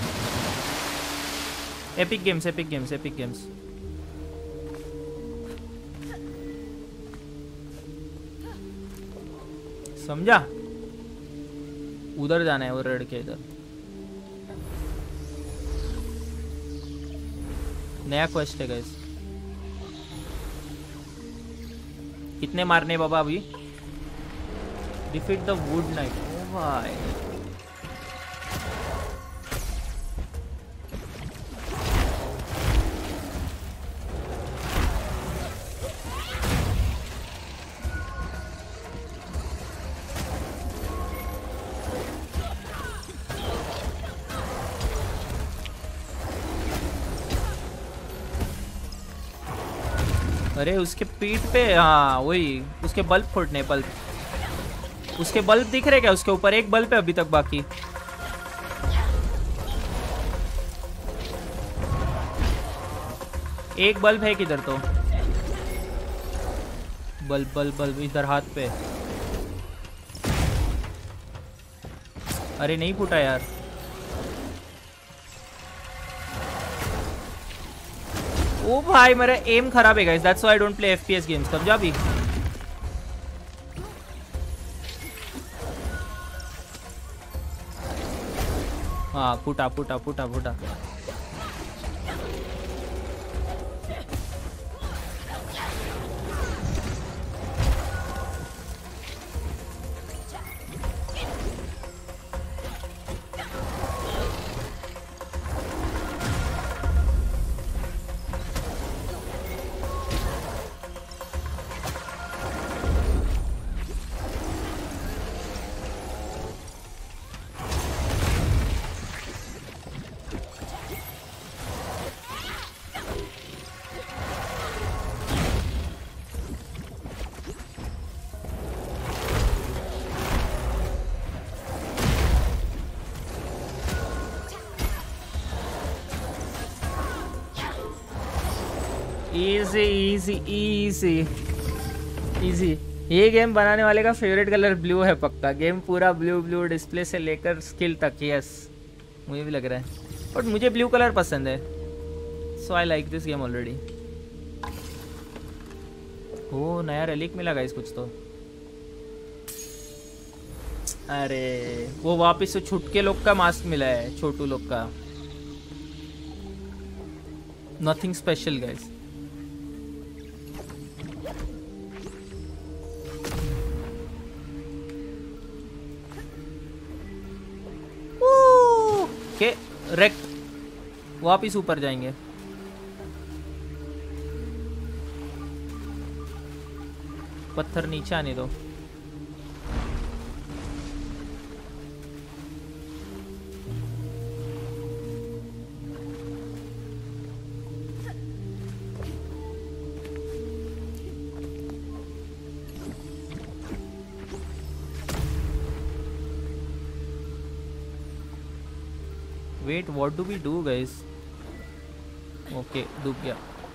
Speaker 1: समझा? उधर जाना है, वो रेड के इधर। नया क्वेस्ट है गाइस। कितने मारने बाबा अभी? Defeat the wood knight. ओ भाई, अरे उसके पीठ पे, हाँ वही, उसके बल्ब फोड़ने। बल्ब, उसके बल्ब दिख रहे क्या? उसके ऊपर एक बल्ब है अभी तक बाकी। एक बल्ब है किधर तो? बल्ब बल्ब बल्ब इधर हाथ पे। अरे नहीं फूटा यार। ओ भाई मेरा एम खराब है guys, that's why I don't play FPS games. समझा भी? हाँ फूटा फूटा फूटा फूटा। Easy easy easy easy. ये गेम बनाने वाले का फेवरेट कलर ब्लू है पक्का। गेम पूरा ब्लू ब्लू, डिस्प्ले से लेकर स्किल तक। यस मुझे भी लग रहा है, बट मुझे ब्लू कलर पसंद है। So I like this game already. ओ नया रेलिक मिला गाइस कुछ तो। अरे वो वापस से छुटके लोग का मास्क मिला है, छोटू लोग का। Nothing special guys. Okay wrecked, वापिस ऊपर जाएंगे। पत्थर नीचे आने दो। Wait what do we do guys? Okay डूब गया।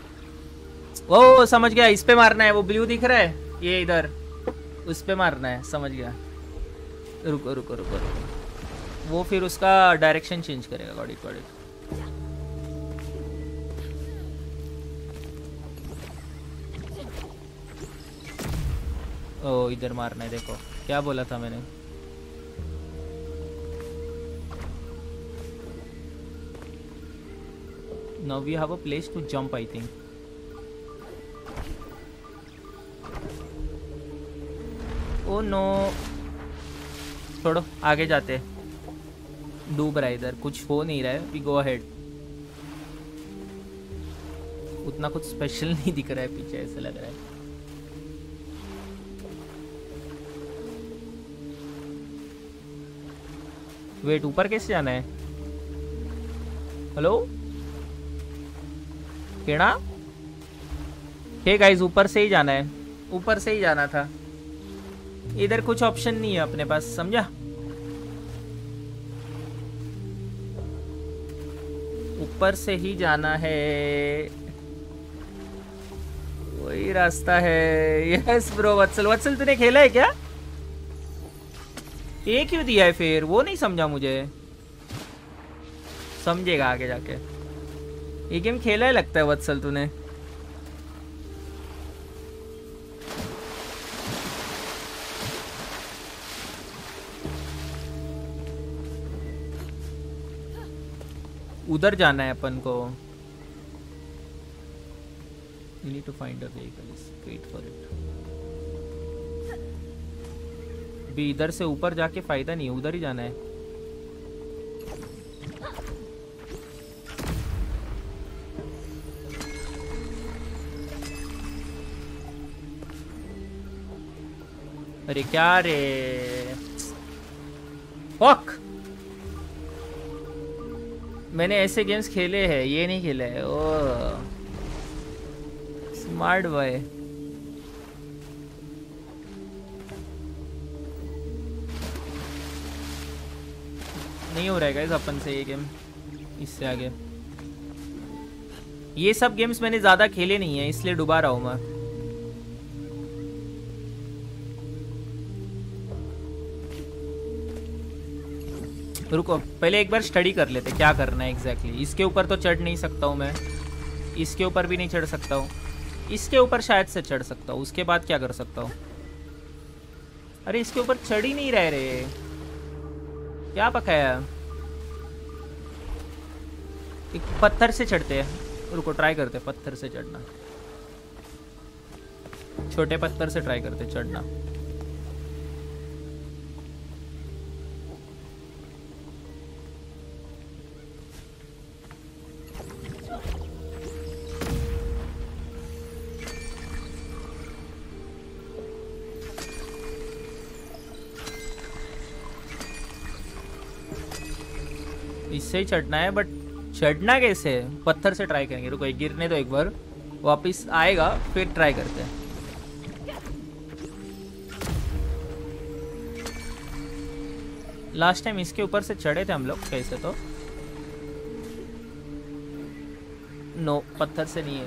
Speaker 1: ओ समझ गया, इस पे मारना है। वो ब्लू दिख रहा है ये इधर, उस पे मारना है। समझ गया। रुको रुको रुको रुको, वो फिर उसका डायरेक्शन चेंज करेगा। Got it got it. ओ इधर मारना है। देखो क्या बोला था मैंने। Now we have a place to jump, I think. Oh no! छोड़ो, आगे जाते। डूब रहा है इधर, कुछ हो नहीं रहा है। We go ahead. उतना कुछ स्पेशल नहीं दिख रहा है पीछे, ऐसा लग रहा है। वेट, ऊपर कैसे जाना है? हेलो केड़ा? हे गाइस, ऊपर से ही जाना है। ऊपर से ही जाना था। इधर कुछ ऑप्शन नहीं है अपने पास, समझा? ऊपर से ही जाना है, वही रास्ता है। Yes bro. वत्सल, वत्सल तूने खेला है क्या? ये क्यों दिया है फिर? वो नहीं समझा मुझे। समझेगा आगे जाके। ये गेम खेला है लगता है वत्सल तूने। उधर जाना है अपन को। You need to find a vehicle. Wait for it. भी इधर से ऊपर जाके फायदा नहीं है, उधर ही जाना है। अरे क्या रे, फक। मैंने ऐसे गेम्स खेले हैं, ये नहीं खेले है। Oh smart boy. नहीं हो रहा है गाइस अपन से ये गेम। इससे आगे ये सब गेम्स मैंने ज्यादा खेले नहीं है, इसलिए डुबा रहा हूं मैं। रुको, पहले एक बार स्टडी कर लेते क्या करना है एग्जैक्टली। इसके ऊपर तो चढ़ नहीं सकता हूँ मैं, इसके ऊपर भी नहीं चढ़ सकता हूँ, इसके ऊपर शायद से चढ़ सकता हूँ। उसके बाद क्या कर सकता हूँ? अरे इसके ऊपर चढ़ ही नहीं रह रहे, क्या पकाया? एक पत्थर से चढ़ते हैं। रुको ट्राई करते हैं पत्थर से चढ़ना। छोटे पत्थर से ट्राई करते चढ़ना। इससे ही चढ़ना है, बट चढ़ना कैसे है? पत्थर से ट्राई करेंगे। रुको गिरने दो एक बार, वापिस आएगा फिर ट्राई करते हैं। लास्ट टाइम इसके ऊपर से चढ़े थे हम लोग कैसे तो। नो, पत्थर से नहीं है।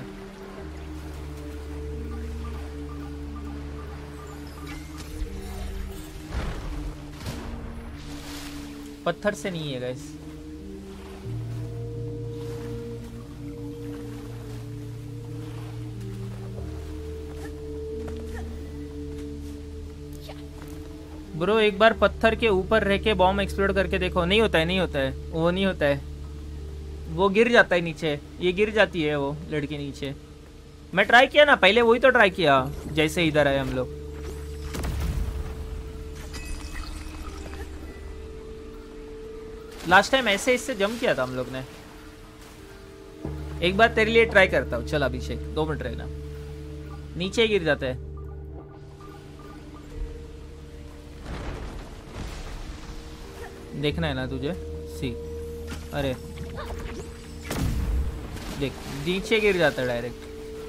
Speaker 1: पत्थर से नहीं है गाइस। ब्रो एक बार पत्थर के ऊपर रह के बॉम्ब एक्सप्लोड करके देखो। नहीं होता है, नहीं होता है, वो नहीं होता है, वो गिर जाता है नीचे। ये गिर जाती है वो लड़की नीचे। मैं ट्राई किया ना पहले, वही तो ट्राई किया जैसे इधर आए हम लोग। लास्ट टाइम ऐसे इससे जंप किया था हम लोग ने। एक बार तेरे लिए ट्राई करता हूँ। चल अभिषेक 2 मिनट रहना। नीचे ही गिर जाता है। देखना है ना तुझे। सी अरे देख, नीचे गिर जाता है direct.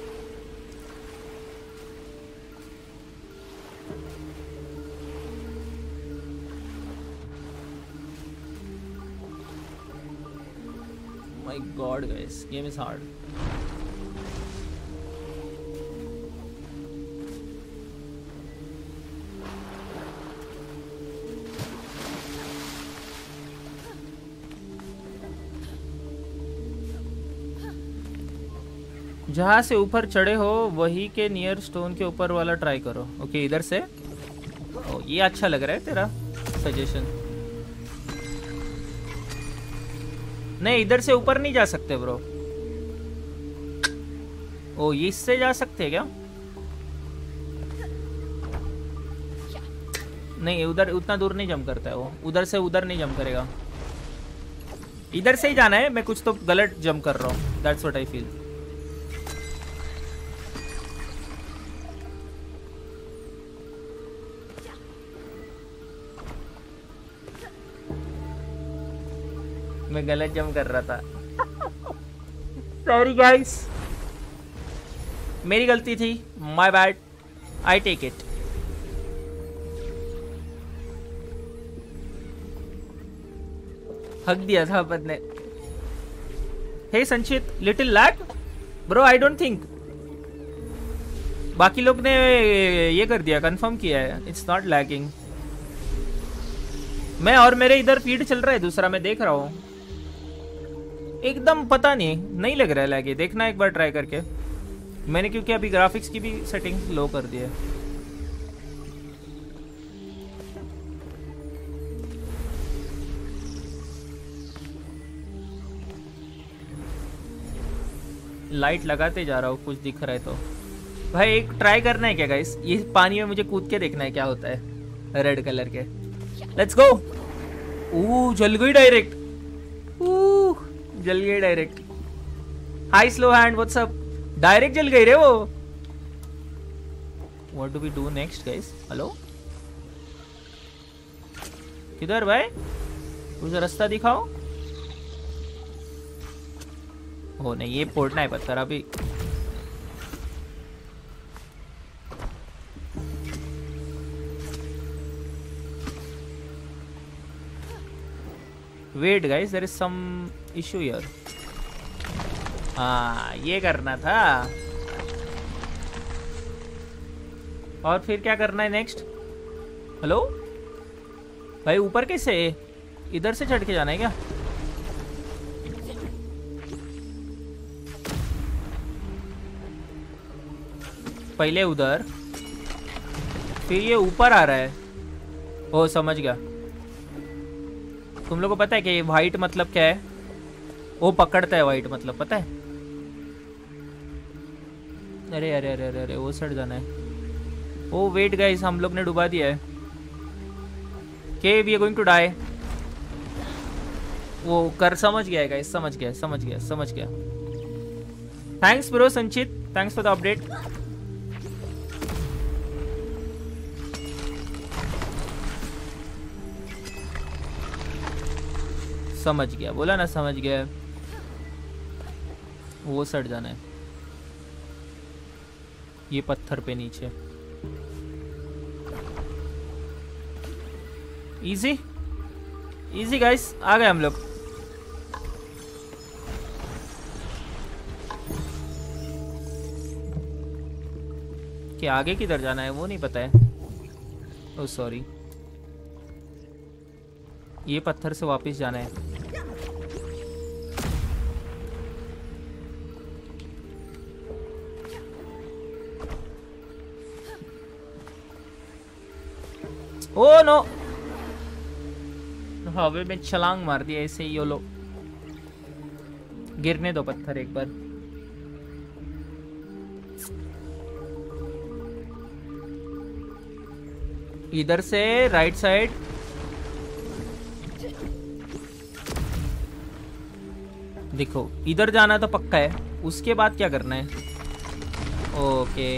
Speaker 1: My god guys, game is hard. जहाँ से ऊपर चढ़े हो वही के नियर स्टोन के ऊपर वाला ट्राई करो। ओके इधर से। ओ ये अच्छा लग रहा है तेरा सजेशन। नहीं इधर से ऊपर नहीं जा सकते ब्रो। ओ ये इससे जा सकते हैं क्या? नहीं उधर उतना दूर नहीं जंप करता है वो। उधर से उधर नहीं जंप करेगा। इधर से ही जाना है। मैं कुछ तो गलत जंप कर रहा हूँ। That's what I feel. मैं गलत जंप कर रहा था। सॉरी गाइस, मेरी गलती थी। My bad, I take it. हक दिया था अपन ने। Hey Sanchit, little lag bro. I don't think बाकी लोग ने ये कर दिया, कंफर्म किया है। It's not lagging. मैं और मेरे इधर फीड चल रहा है दूसरा, मैं देख रहा हूँ एकदम। पता नहीं लग रहा है लैग। देखना एक बार ट्राई करके। मैंने क्योंकि अभी ग्राफिक्स की भी सेटिंग लो कर दी है। लाइट लगाते जा रहा हूँ, कुछ दिख रहा है तो। भाई एक ट्राई करना है क्या गाइस? ये पानी में मुझे कूद के देखना है क्या होता है रेड कलर के। Let's go. जल गई डायरेक्ट। जल गई direct. Hi slow hand, what's up? Direct जल गई रे वो। What do we do next guys? Hello किधर भाई? कुछ रास्ता दिखाओ। हो नहीं, ये फोड़ना है पत्थर अभी। Wait guys, there is some issue here. हाँ ये करना था। और फिर क्या करना है नेक्स्ट? हेलो भाई ऊपर कैसे? इधर से चढ़ के जाना है क्या? पहले उधर, फिर ये ऊपर आ रहा है। ओ समझ गया। तुम लोगों को पता है कि वाइट मतलब क्या है? वो पकड़ता है वाइट मतलब, पता है? अरे अरे अरे अरे अरे वो सड़ जाना है। ओ वेट गाइस, हम लोग ने डुबा दिया है। Okay we are going to die. वो कर समझ गया है गाइस, समझ गया समझ गया समझ गया। Thanks bro Sanchit, thanks for the update. समझ गया, बोला ना समझ गया। वो सड़ जाना है ये पत्थर पे नीचे। इजी इजी गाइस, आ गए हम लोग। कि आगे किधर जाना है वो नहीं पता है। ओह सॉरी, ये पत्थर से वापस जाना है। ओ नो, हवा में छलांग मार दिया ऐसे ही। यो लो, गिरने दो पत्थर एक बार। इधर से राइट साइड। देखो इधर जाना तो पक्का है, उसके बाद क्या करना है? ओके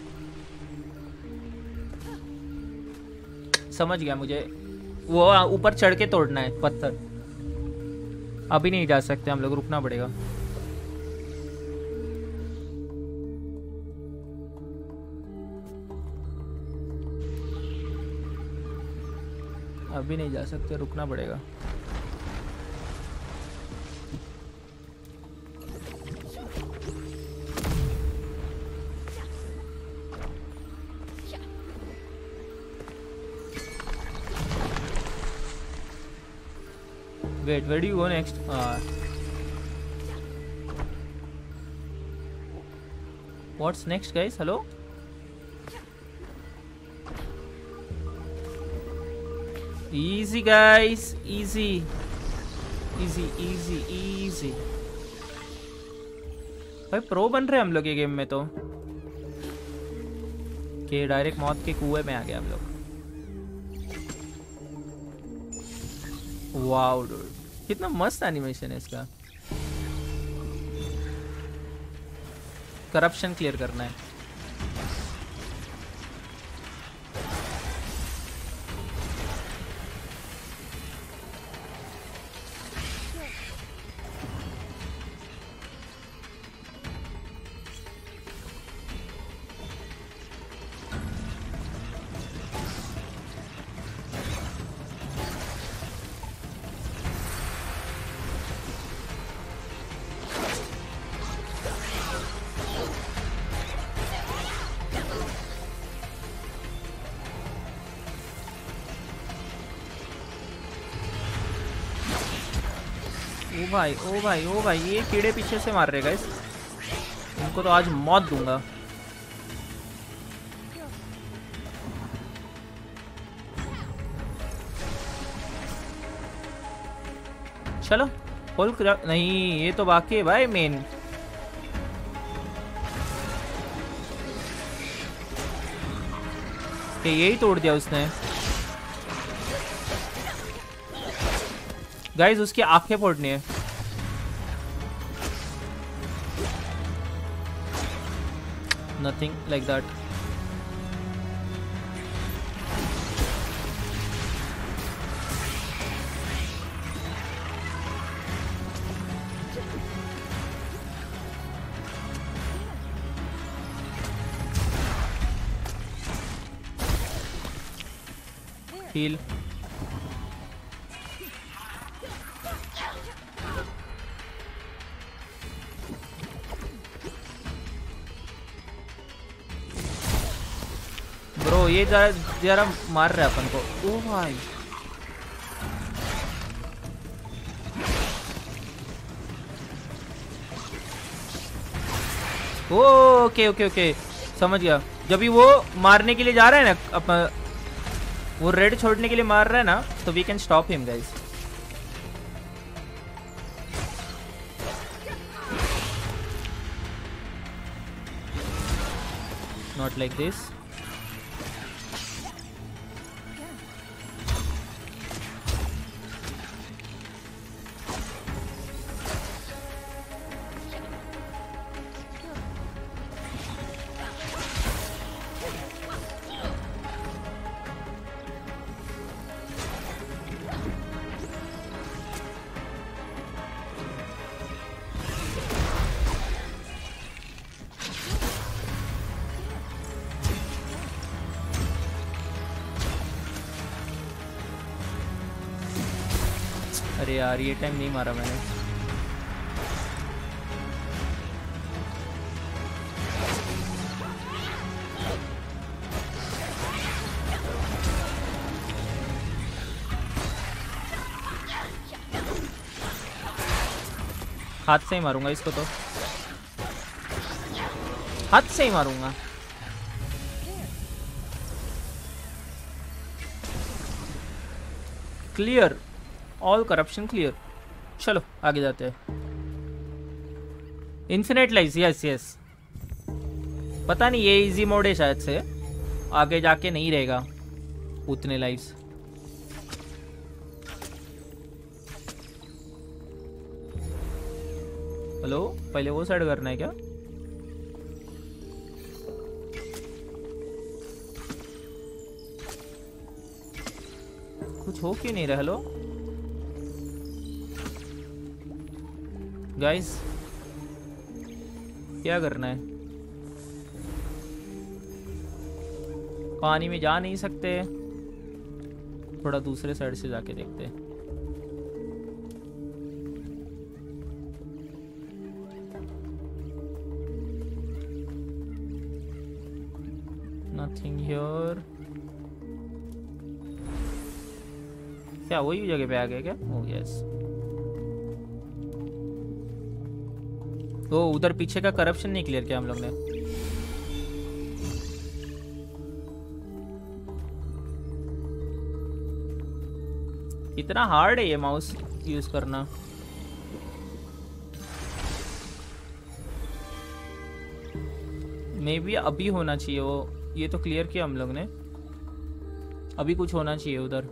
Speaker 1: समझ गया मुझे। वो ऊपर चढ़ के तोड़ना है पत्थर। अभी नहीं जा सकते हम लोग, रुकना पड़ेगा। अभी नहीं जा सकते, रुकना पड़ेगा। Wait, where do you go next? What's next, guys? Hello? Easy, guys. Easy. Easy, easy, easy. भाई प्रो बन रहे हैं हम लोग ये गेम में तो। कि डायरेक्ट मौत के कुएं में आ गए हम लोग। वाओ डूड, कितना मस्त एनिमेशन है इसका। करप्शन क्लियर करना है। ओ भाई ओ भाई ओ भाई, ये कीड़े पीछे से मार रहे गाइस। इनको तो आज मौत दूंगा। चलो फुल नहीं, ये तो बाकी है भाई मेन। यही तोड़ दिया उसने गाइस। उसकी आंखें फोड़नी है। Nothing like that. Heal. Bro ये जरा मार रहा है अपन को। ओ भाई ओके ओके ओके समझ गया। जब भी वो मारने के लिए जा रहा है ना, अपन वो रेड छोड़ने के लिए मार रहा है ना, तो we can stop him guys. Not like this. अरे यार ये टाइम नहीं मारा मैंने। हाथ से ही मारूंगा इसको, तो हाथ से ही मारूंगा। Clear, all corruption clear. चलो आगे जाते हैं। Infinite life, yes yes. पता नहीं ये इजी मोड है शायद से, आगे जाके नहीं रहेगा उतने लाइफ्स। हेलो, पहले वो साइड करना है क्या? कुछ हो क्यों नहीं रहा? हेलो गाइस, क्या करना है? पानी में जा नहीं सकते, थोड़ा दूसरे साइड से जाके देखते हैं। Nothing here. क्या वही जगह पे आ गया क्या? Oh yes. तो उधर पीछे का करप्शन नहीं क्लियर किया हम लोग ने। इतना हार्ड है ये माउस यूज करना। मे बी अभी होना चाहिए वो, ये तो क्लियर किया हम लोग ने, अभी कुछ होना चाहिए उधर।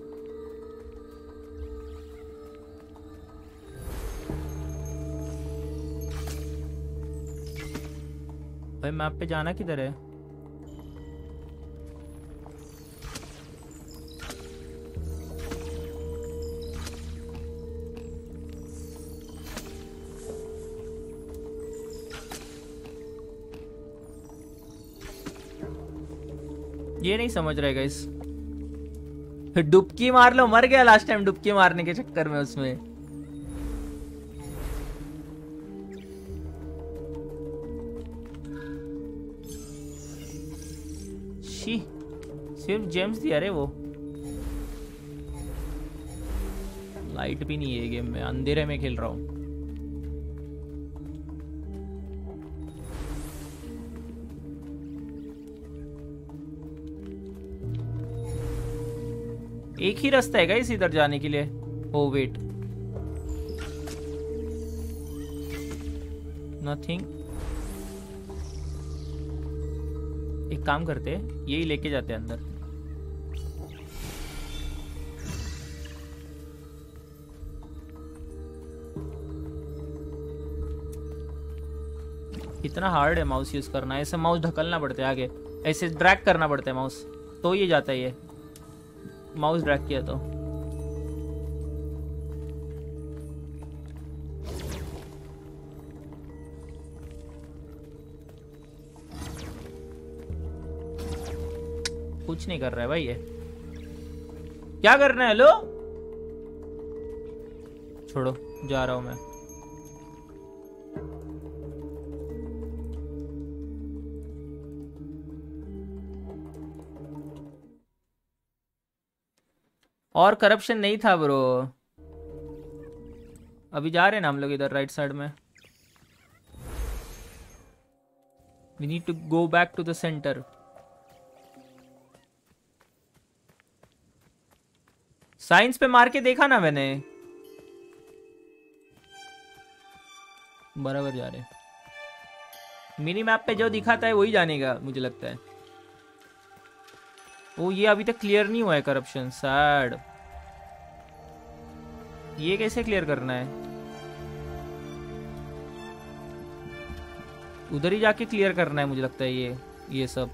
Speaker 1: भाई मैप पे जाना किधर है? ये नहीं समझ रहे गाइस। डुबकी मार लो, मर गया लास्ट टाइम डुबकी मारने के चक्कर में उसमें। शी, सिर्फ जेम्स दिया रे वो। लाइट भी नहीं है गेम में, अंधेरे में खेल रहा हूँ। एक ही रास्ता है गाइस इधर जाने के लिए। Oh wait, nothing. एक काम करते हैं, यही लेके जाते हैं अंदर। कितना हार्ड है माउस यूज करना। ऐसे माउस ढकलना पड़ता है आगे, ऐसे ड्रैग करना पड़ता है माउस, तो ये जाता है। ये माउस ड्रैग किया तो कुछ नहीं कर रहा है भाई। ये क्या करना है? हेलो छोड़ो, जा रहा हूं मैं। और करप्शन नहीं था ब्रो। अभी जा रहे हैं ना हम लोग इधर राइट साइड में। We need to go back to the centre. साइंस पे मार के देखा ना मैंने, बराबर जा रहे। मिनी मैप पे जो दिखाता है वही जानेगा मुझे लगता है। ओ ये अभी तक क्लियर नहीं हुआ है करप्शन, सैड। ये कैसे क्लियर करना है? उधर ही जाके क्लियर करना है मुझे लगता है ये सब।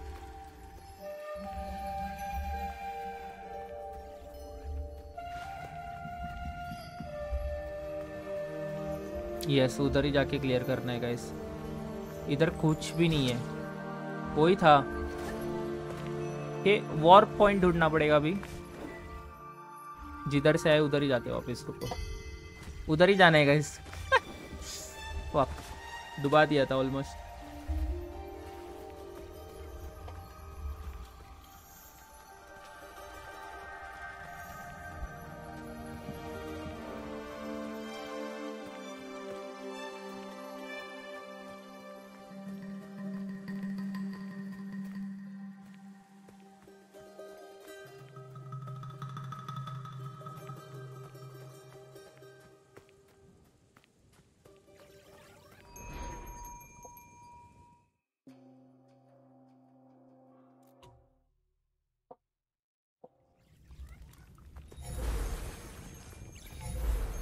Speaker 1: यस, उधर ही जाके क्लियर करना है गाइस। इधर कुछ भी नहीं है। वही था कि वॉर पॉइंट ढूंढना पड़ेगा अभी। जिधर से आए उधर ही जाते वापस। रुको, उधर ही जाना है गाइस। वाह, डुबा दिया था ऑलमोस्ट।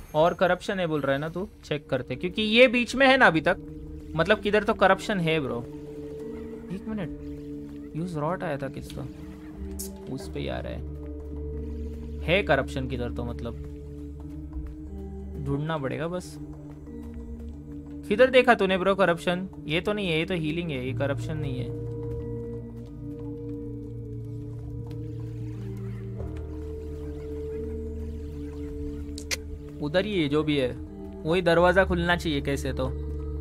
Speaker 1: और करप्शन है बोल रहा है ना तू, चेक करते क्योंकि ये बीच में है ना अभी तक, मतलब किधर तो करप्शन है ब्रो। एक मिनट, यूज रॉट आया था किसका, उस पे ही आ रहा है करप्शन किधर तो, मतलब ढूंढना पड़ेगा बस। किधर देखा तूने ब्रो करप्शन? ये तो नहीं है, ये तो हीलिंग है, ये करप्शन नहीं है। उधर ही है जो भी है, वही दरवाजा खुलना चाहिए कैसे तो।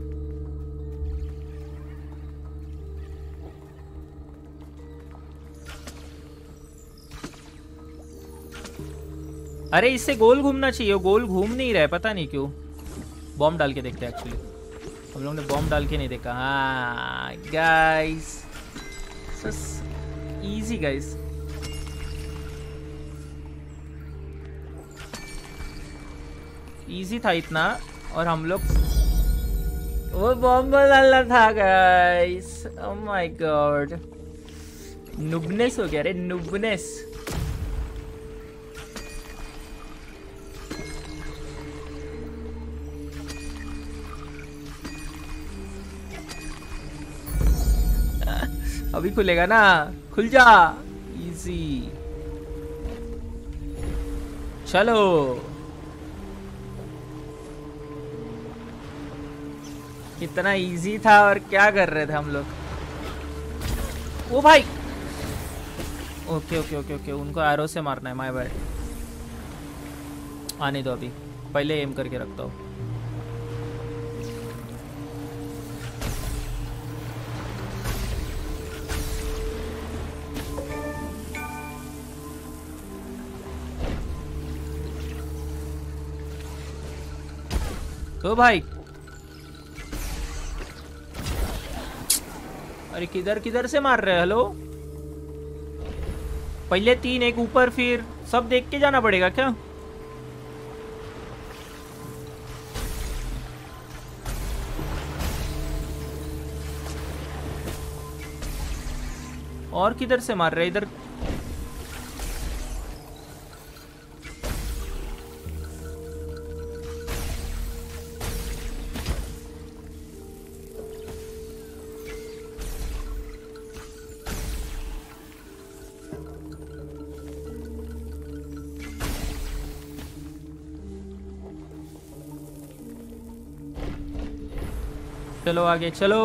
Speaker 1: अरे इससे गोल घूमना चाहिए, वो गोल घूम नहीं रहा है, पता नहीं क्यों। बॉम्ब डाल के देखते हैं, एक्चुअली हम लोग ने बॉम्ब डाल के नहीं देखा। हाँ गाइस, इजी गाइस। इजी था इतना, और हम लोग वो बॉम्ब डालना था guys. Oh my god, noobness हो गया रे, नुबनेस। अभी खुलेगा ना, खुल जा, इजी। चलो कितना इजी था, और क्या कर रहे थे हम लोग। ओ भाई, ओके ओके ओके ओके, उनको एरो से मारना है, माय बैड। आने दो, अभी पहले एम करके रखता हूँ। तो भाई, अरे किधर किधर से मार रहे हैं? हेलो, पहले 3 एक ऊपर, फिर सब देख के जाना पड़ेगा क्या? और किधर से मार रहे हैं? इधर चलो आगे चलो।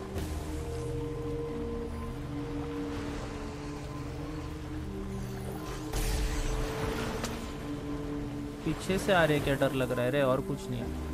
Speaker 1: पीछे से आ रहे, क्या डर लग रहा है रे, और कुछ नहीं है।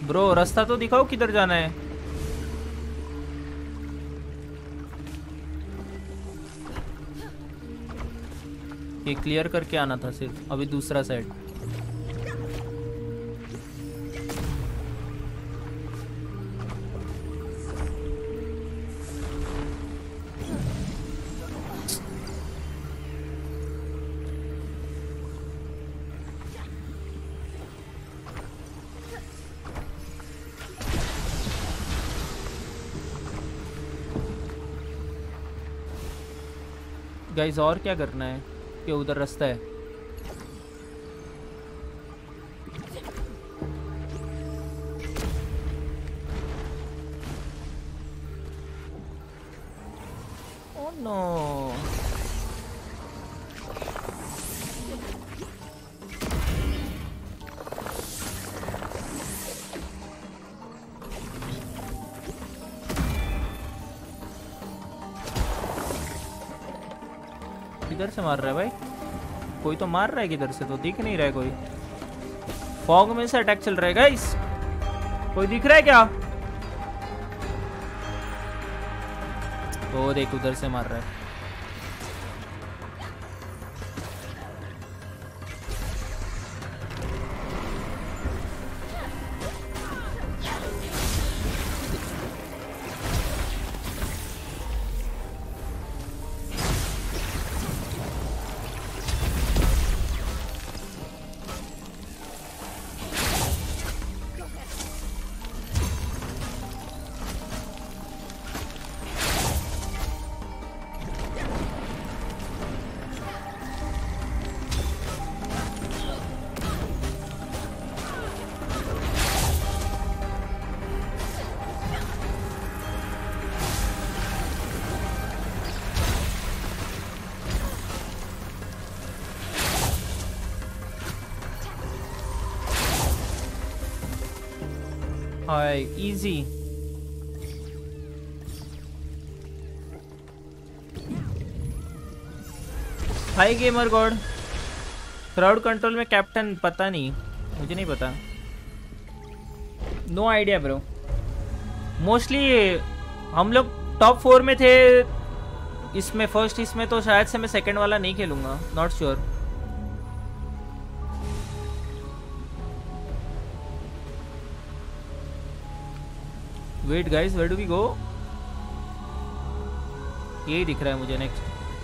Speaker 1: ब्रो रास्ता तो दिखाओ किधर जाना है। ये क्लियर करके आना था सिर्फ, अभी दूसरा साइड। गाइस और क्या करना है कि उधर रास्ता है। ओह नो, किधर से मार रहा है भाई? कोई तो मार रहा है किधर से, तो दिख नहीं रहा है कोई। फॉग में से अटैक चल रहा है गाइस, कोई दिख रहा है क्या? वो देख उधर से मार रहा है। Hi easy. Hi gamer god. Crowd control में कैप्टन पता नहीं, मुझे नहीं पता, नो आइडिया ब्रो। मोस्टली हम लोग टॉप 4 में थे इसमें, फर्स्ट इसमें, तो शायद से मैं सेकंड वाला नहीं खेलूंगा, not sure. Wait guys, where do we go? यही दिख रहा है मुझे नेक्स्ट।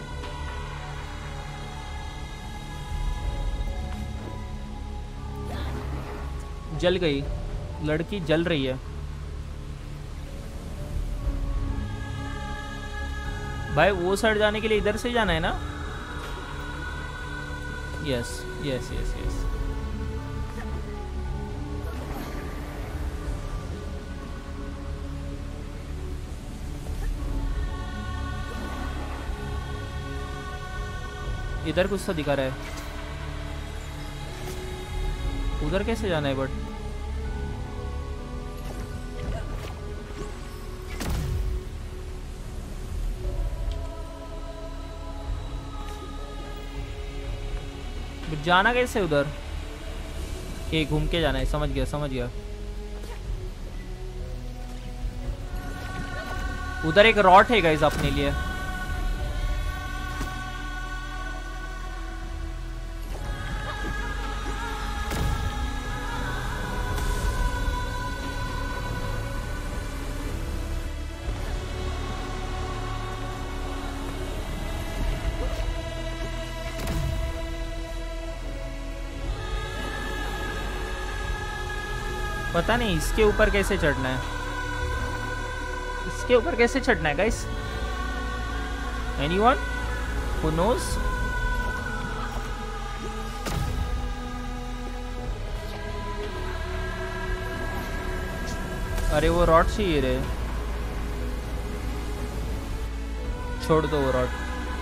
Speaker 1: जल गई लड़की, जल रही है भाई। वो साइड जाने के लिए इधर से जाना है ना? Yes yes yes yes. इधर कुछ तो दिखा रहा है, उधर कैसे जाना है? बट जाना कैसे उधर? ये घूम के जाना है, समझ गया समझ गया। उधर एक रॉट है गाइस अपने लिए। पता नहीं इसके ऊपर कैसे चढ़ना है, इसके ऊपर कैसे चढ़ना है गाइस? Anyone who knows? अरे वो रॉड चाहिए रे, छोड़ दो वो रॉड।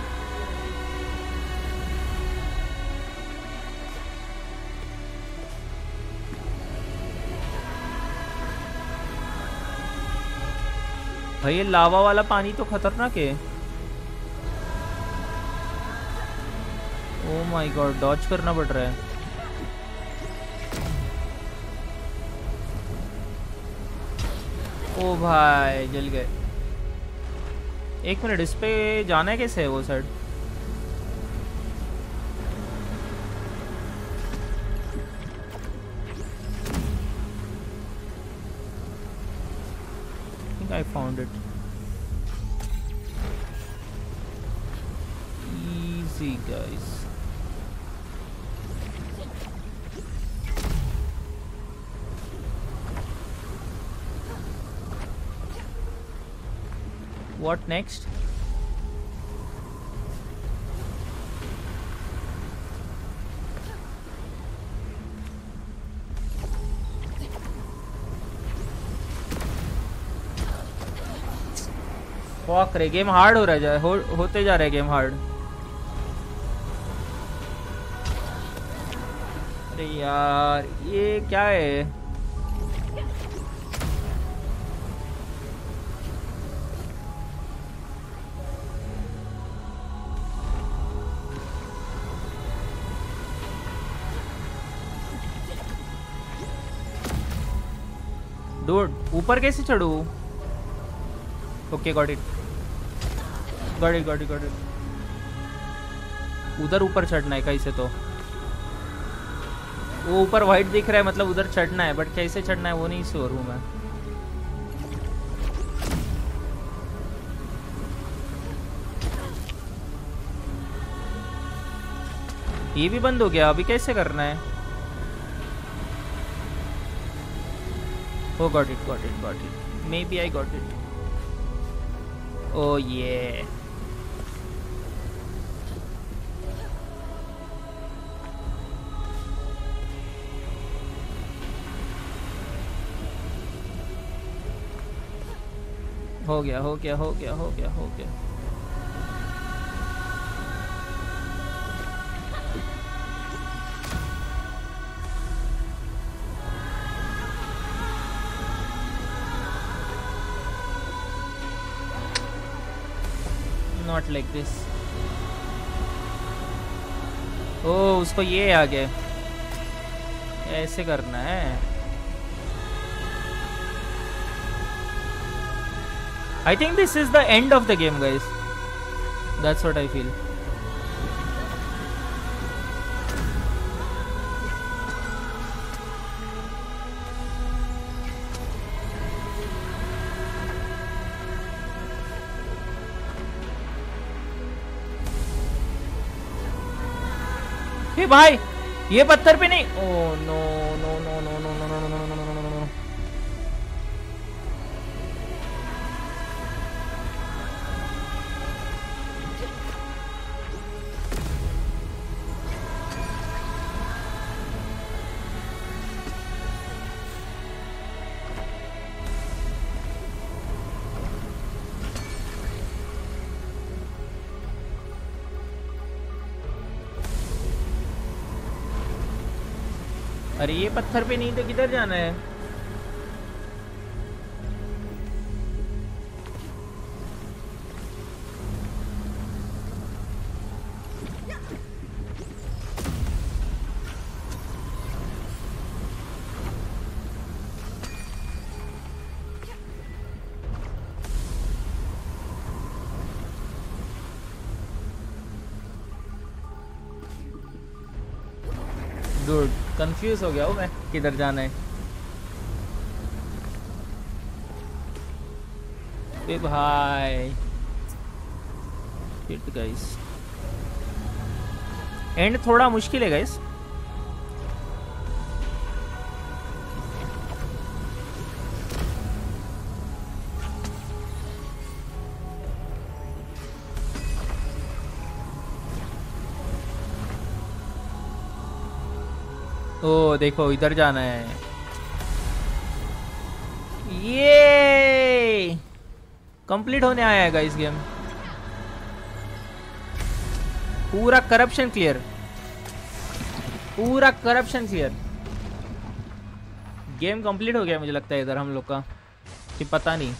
Speaker 1: भाई ये लावा वाला पानी तो खतरनाक है। ओह माय गॉड, डॉज करना पड़ रहा है। ओ भाई जल गए। एक मिनट, इस पे जाना है कैसे है वो side? Think I found it. Easy guys. What next? Fuck रे, गेम हार्ड हो रहा है, होते जा रहा है गेम हार्ड। अरे यार ये क्या है? डूड ऊपर कैसे चढ़ू? Okay got it, got it, got it, got it. उधर ऊपर चढ़ना है कैसे? तो वो ऊपर वाइट दिख रहा है, मतलब उधर चढ़ना है, बट कैसे चढ़ना है वो नहीं श्योर हूँ मैं। ये भी बंद हो गया, अभी कैसे करना है? Oh got it, got it, got it, maybe I got it. ओ ये हो गया, हो गया, हो गया, हो गया, हो गया। Not like this. ओ उसको ये आगे ऐसे करना है। I think this is the end of the game guys, that's what I feel. Hey भाई ये पत्थर पे नहीं। Oh no no no no no no no no no no no no. अरे ये पत्थर पे नहीं तो किधर जाना है? डूड कंफ्यूज हो गया हूँ मैं, किधर जाना है। ए भाई शिट गाइस, एंड थोड़ा मुश्किल है गाइस। ओ देखो इधर जाना है। ये कंप्लीट होने आया है गाइस गेम। पूरा करप्शन क्लियर, पूरा करप्शन क्लियर। गेम कंप्लीट हो गया मुझे लगता है इधर हम लोग का, कि पता नहीं।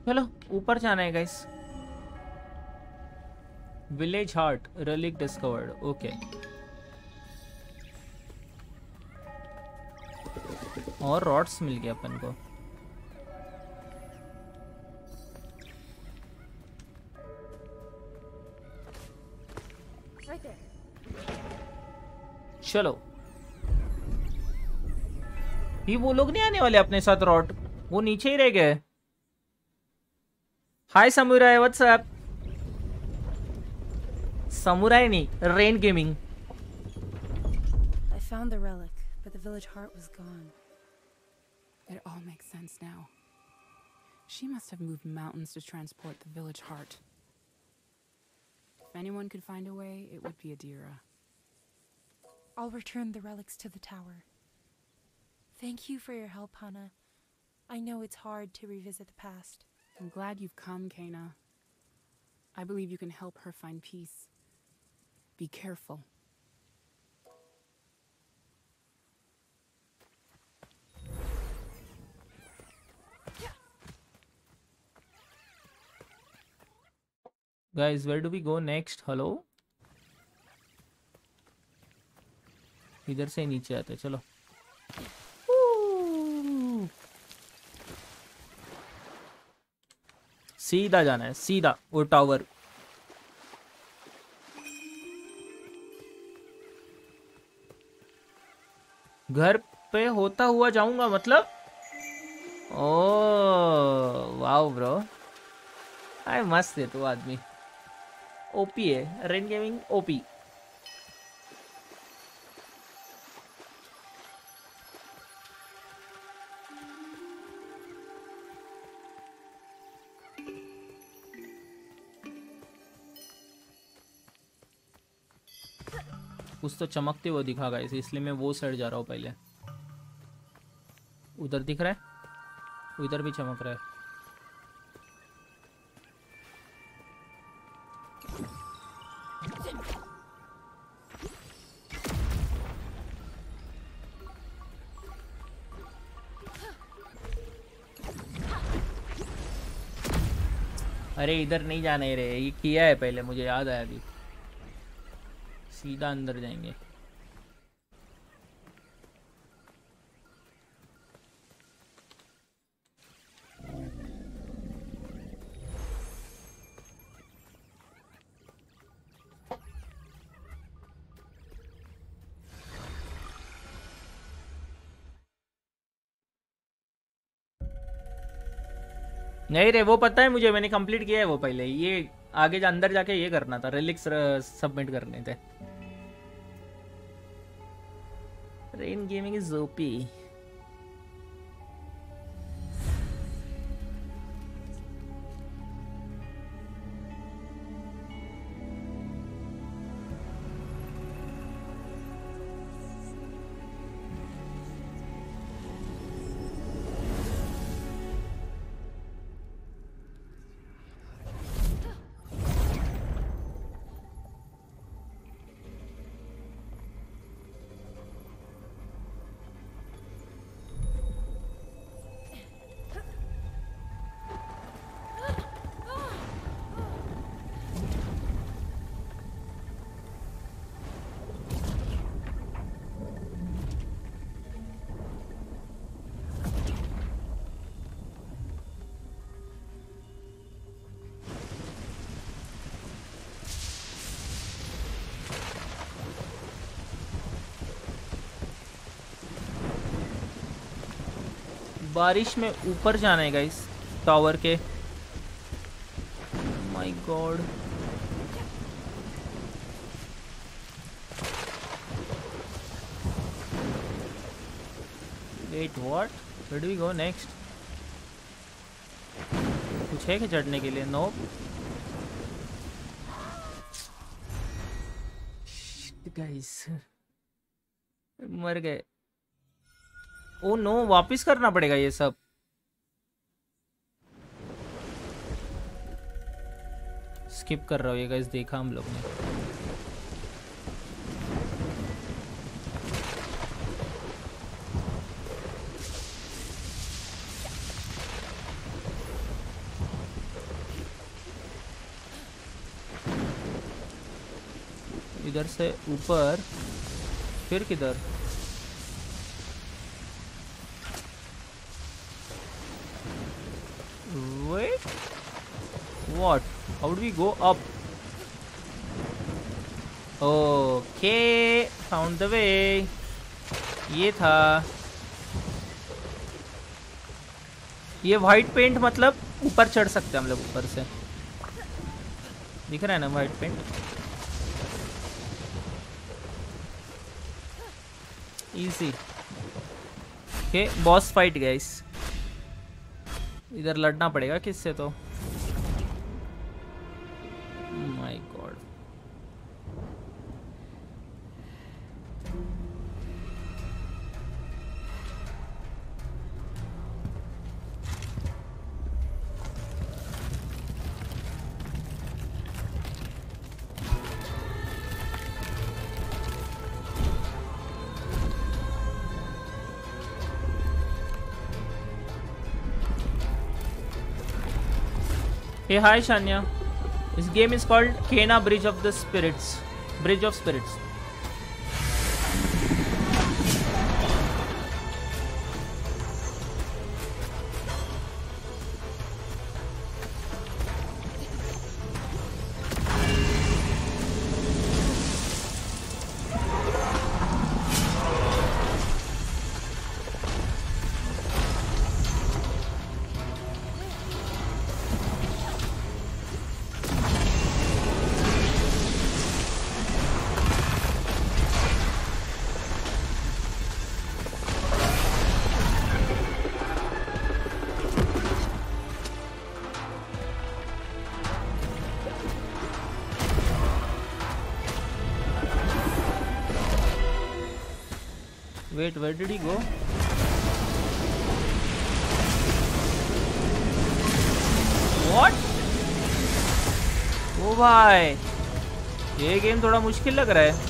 Speaker 1: चलो ऊपर जाना है guys. Village heart relic discovered. Okay, और रॉड्स मिल गया अपन को।
Speaker 2: Right there.
Speaker 1: चलो, ये वो लोग नहीं आने वाले अपने साथ रॉड, वो नीचे ही रह गए। Hi samurai, what's up. Samurai नहीं, rain gaming.
Speaker 2: I found the relic, but the village heart was gone.
Speaker 3: It all makes sense now. She must have moved mountains to transport the village heart. If anyone could find a way, it would be Adira.
Speaker 2: I'll return the relics to the tower. Thank you for your help, Hannah. I know it's hard to revisit the past.
Speaker 3: I'm glad you've come, Kena. I believe you can help her find peace. Be careful.
Speaker 1: Guys, where do we go next? Hello, इधर से नीचे आते हैं, चलो। सीधा जाना है, सीधा वो टावर। घर पे होता हुआ जाऊंगा मतलब। ओ वाओ ब्रो, आए मस्त है तू आदमी। ओपी है रेन गेमिंग, ओपी। कुछ तो चमकते हुए दिखा गाइस, इसलिए मैं वो साइड जा रहा हूँ पहले। उधर दिख रहा है, उधर भी चमक रहा है। अरे इधर नहीं जाने रे, ये किया है पहले, मुझे याद आया अभी। सीधा अंदर जाएंगे। नहीं रे, वो पता है मुझे, मैंने कंप्लीट किया है वो पहले। ये आगे अंदर जाके ये करना था, रिलिक्स सबमिट करने थे। Rain gaming is OP. बारिश में ऊपर जाना है गाइस, टावर के। My god, wait what, where do we go next? कुछ है क्या चढ़ने के लिए? नो। गाइस मर गए। ओ नो, वापस करना पड़ेगा ये सब। स्किप कर रहा हूँ ये गाइस, देखा हम लोग ने। इधर से ऊपर, फिर किधर? Wait, what? How do we go up? Okay, found the way. ये था। ये वाइट पेंट मतलब ऊपर चढ़ सकते हैं हम लोग ऊपर से, दिख रहा है ना white paint. Easy. Okay, boss fight guys. इधर लड़ना पड़ेगा किससे तो। My god. Hey, hi Shania. This game is called Kena Bridge of the Spirits. Bridge of Spirits. Wait, where did he go? What? ओ भाई, ये गेम थोड़ा मुश्किल लग रहा है।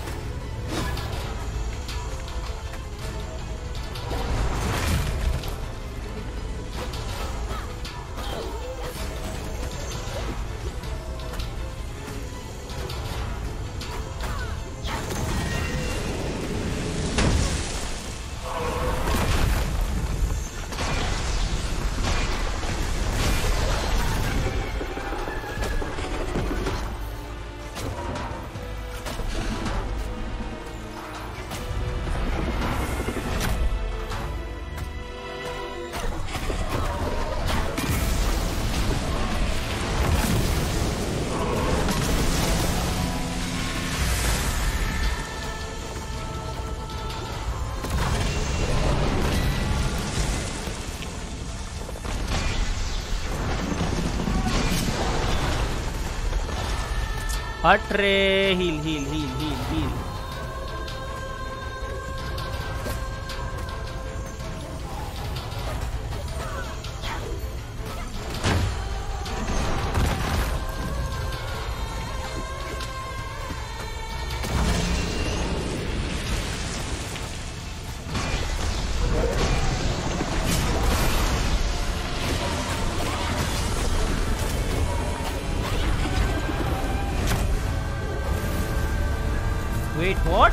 Speaker 1: हट रे, heal heal heal heal heal. Wait, what?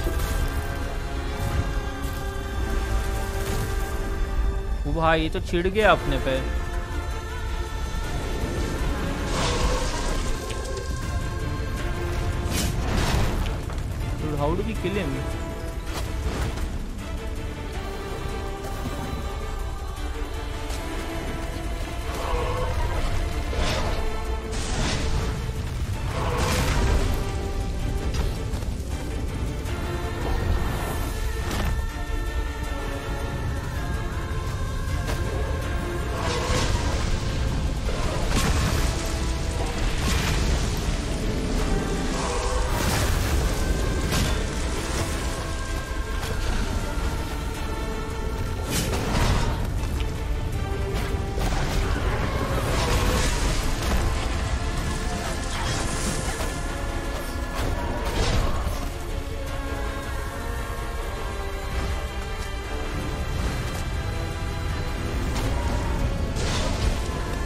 Speaker 1: ओ भाई, ये तो चिढ़ गया अपने पे। How do we kill him?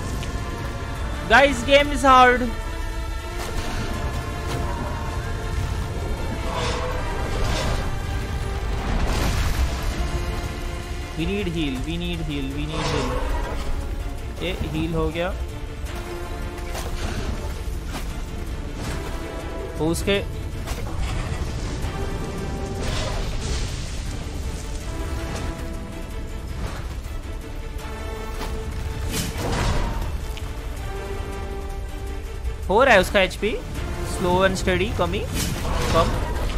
Speaker 1: Guys, game is hard. We need heal, we need heal, we need heal. ये हील हो गया। वो उसके हो रहा है उसका एचपी स्लो एंड स्टडी कमी कम।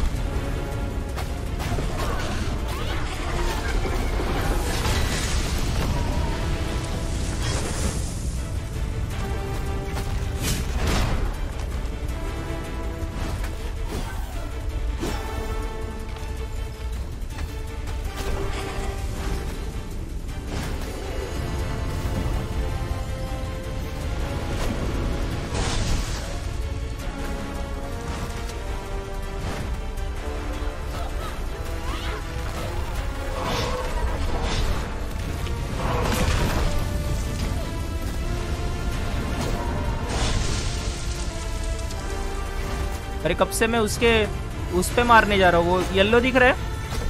Speaker 1: अरे कब से मैं उसके उस पे मारने जा रहा हूँ, वो येलो दिख रहा है।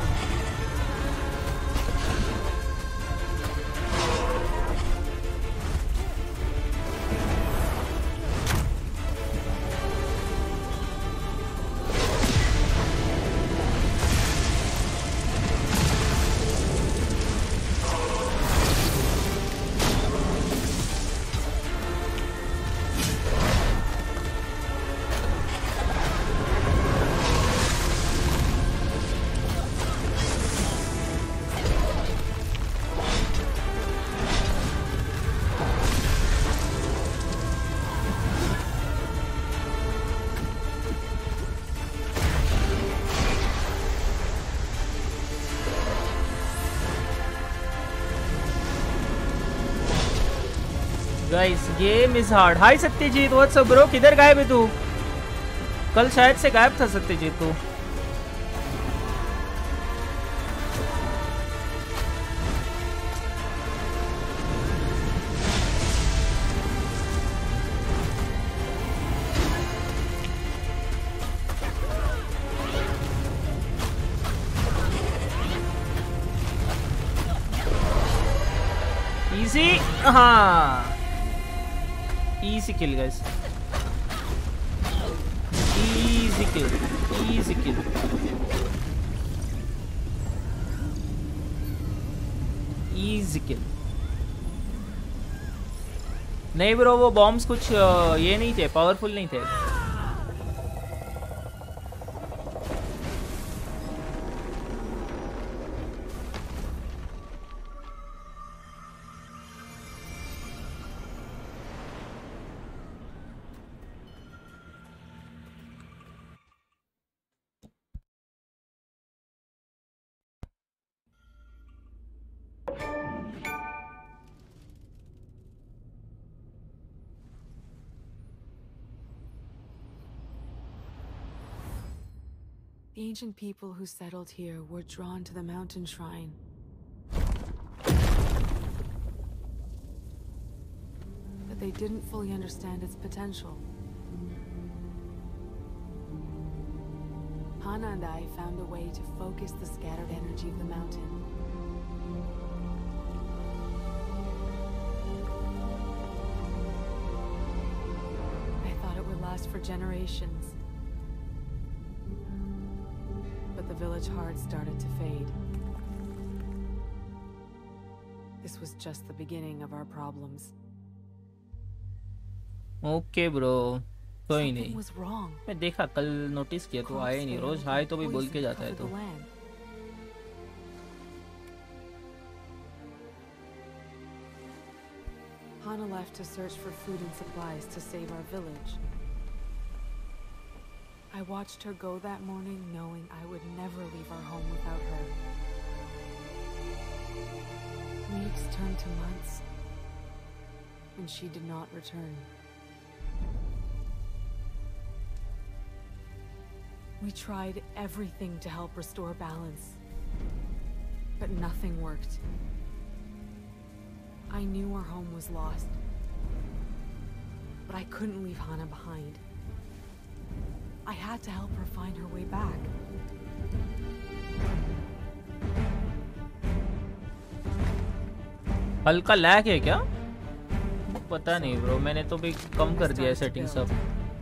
Speaker 1: Guys game is hard. Hi Satyajit, what's up bro, किधर गायब है तू? कल शायद से गायब था सत्यजीत तू। इजी, हाँ easy kill guys, easy kill, easy kill। easy kill। नहीं ब्रो, वो बॉम्ब्स कुछ ये नहीं थे, पावरफुल नहीं थे।
Speaker 3: The ancient people who settled here were drawn to the mountain shrine. But they didn't fully understand its potential. Hana and I found a way to focus the scattered energy of the mountain. I thought it would last for generations. But the village heart started to fade. This was just the beginning of our problems.
Speaker 1: Okay bro, कोई नहीं।
Speaker 3: Something was wrong.
Speaker 1: मैं देखा कल, नोटिस किया तो आया नहीं। रोज हाय तो भी बोल के जाता है तो।
Speaker 3: Hana left to search for food and supplies to save our village. I watched her go that morning knowing I would never leave our home without her. Weeks turned to months, and she did not return. We tried everything to help restore balance, but nothing worked. I knew our home was lost, but I couldn't leave Hana behind. I had to help her find her way back.
Speaker 1: हल्का लैग है क्या? पता नहीं ब्रो, मैंने तो भी कम कर दिया है सेटिंग सब।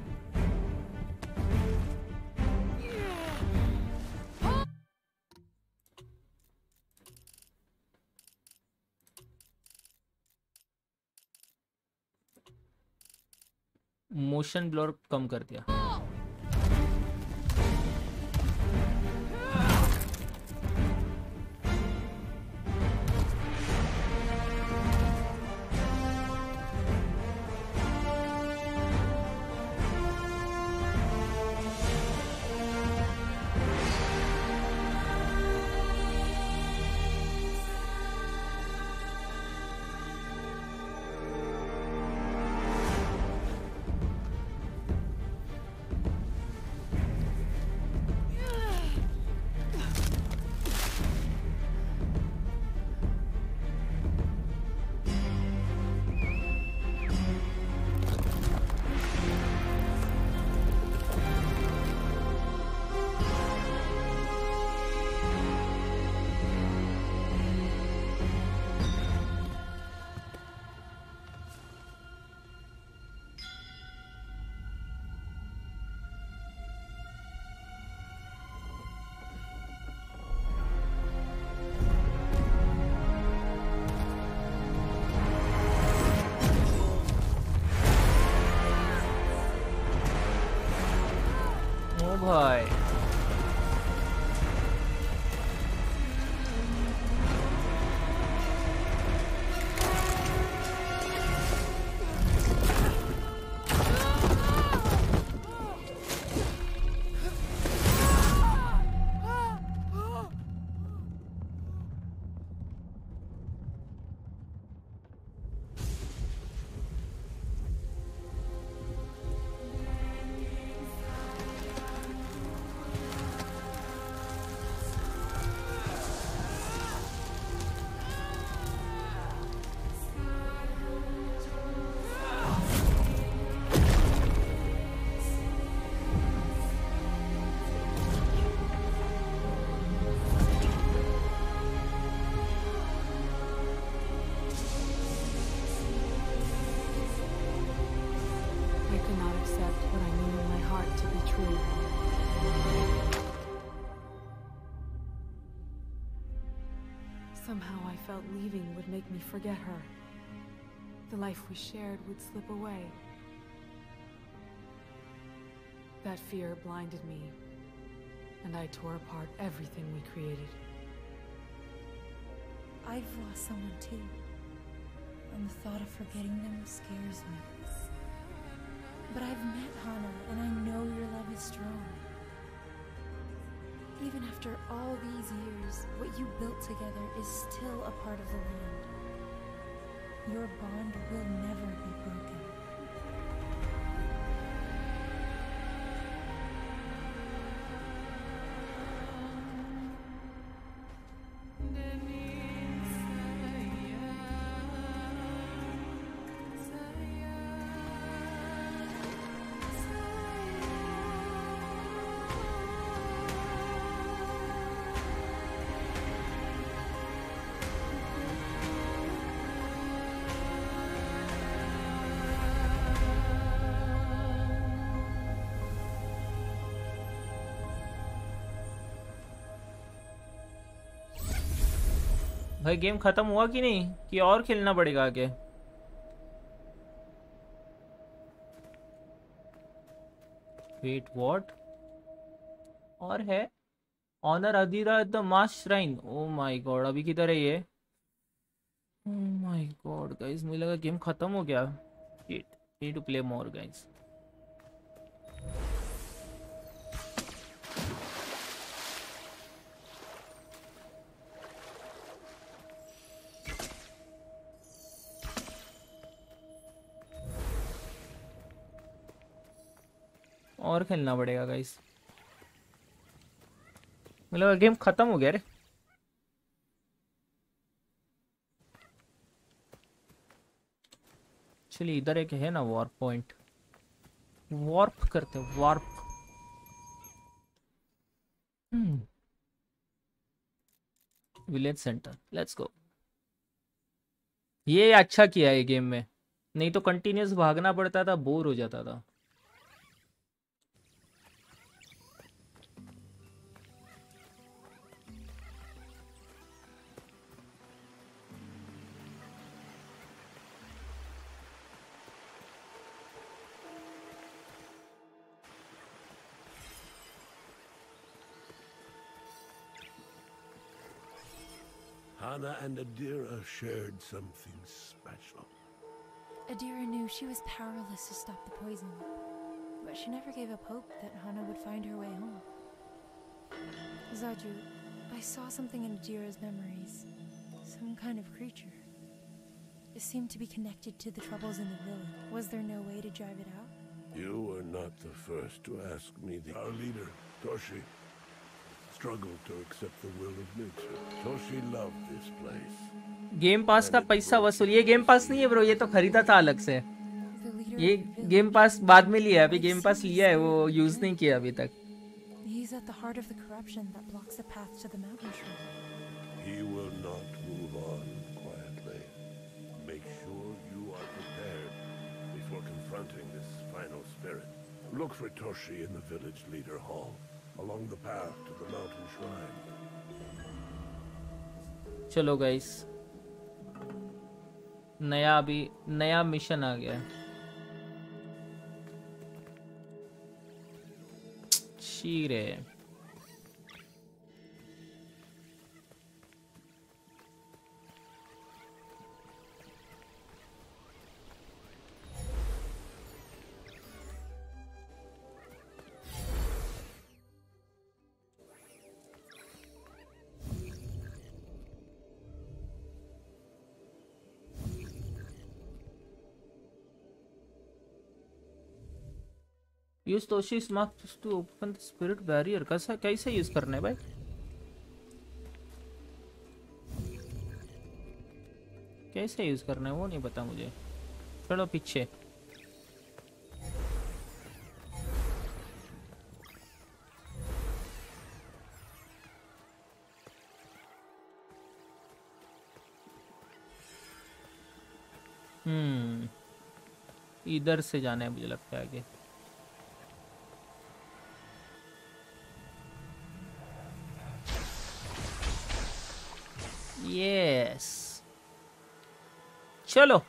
Speaker 1: मोशन ब्लर कम कर दिया। ओ भाई,
Speaker 3: I could not accept what I knew in my heart to be true. Somehow I felt leaving would make me forget her. The life we shared would slip away. That fear blinded me, and I tore apart everything we created.
Speaker 2: I've lost someone too, and the thought of forgetting them scares me. But I've met Hana, and I know your love is strong. Even after all these years, what you built together is still a part of the land. Your bond will never be broken.
Speaker 1: भाई गेम खत्म हुआ कि नहीं, कि और खेलना पड़ेगा आगे? Wait what? और है honour Adhira the mask shrine. Oh my god, अभी किधर है ये? ओ माय गॉड गाइस, मुझे लगा गेम खत्म हो गया। Shit, need to play more guys. और खेलना पड़ेगा गाइस, मतलब गेम खत्म हो गया रे। चलिए इधर एक है ना वॉर्प पॉइंट, वॉर्प करते warp. Village centre, let's go. ये अच्छा किया है गेम में, नहीं तो कंटिन्यूस भागना पड़ता था, बोर हो जाता था।
Speaker 4: Hana and Adira shared something special.
Speaker 2: Adira knew she was powerless to stop the poison, but she never gave up hope that Hana would find her way home. Zaju, I saw something in Adira's memories. Some kind of creature. It seemed to be connected to the troubles in the village. Was there no way to drive it out?
Speaker 4: You were not the first to ask me. Our leader, Toshi, struggled to accept the will of nature. Toshi loved this place.
Speaker 1: Game pass का पैसा वसूल, ये गेम पास नहीं है ब्रो, ये तो खरीदा था अलग से।
Speaker 2: The leader
Speaker 1: ये
Speaker 2: of the village.
Speaker 1: Game pass बाद में लिया है, अभी गेम पास लिया है, वो यूज नहीं किया अभी तक।
Speaker 2: He's at the heart of the corruption that blocks the path to the mountain shrine.
Speaker 4: He will not move on quietly. Make sure you are prepared before confronting this final spirit. Look for Toshi in the village leader hall, along the path to the mountain shrine.
Speaker 1: चलो गाइस, नया मिशन आ गया। शीरे use Toshi's marks to open the spirit barrier। कैसे यूज करना है भाई? कैसे यूज करना है वो नहीं पता मुझे। चलो पीछे। इधर से जाना है मुझे लगता है आगे। यस चलो,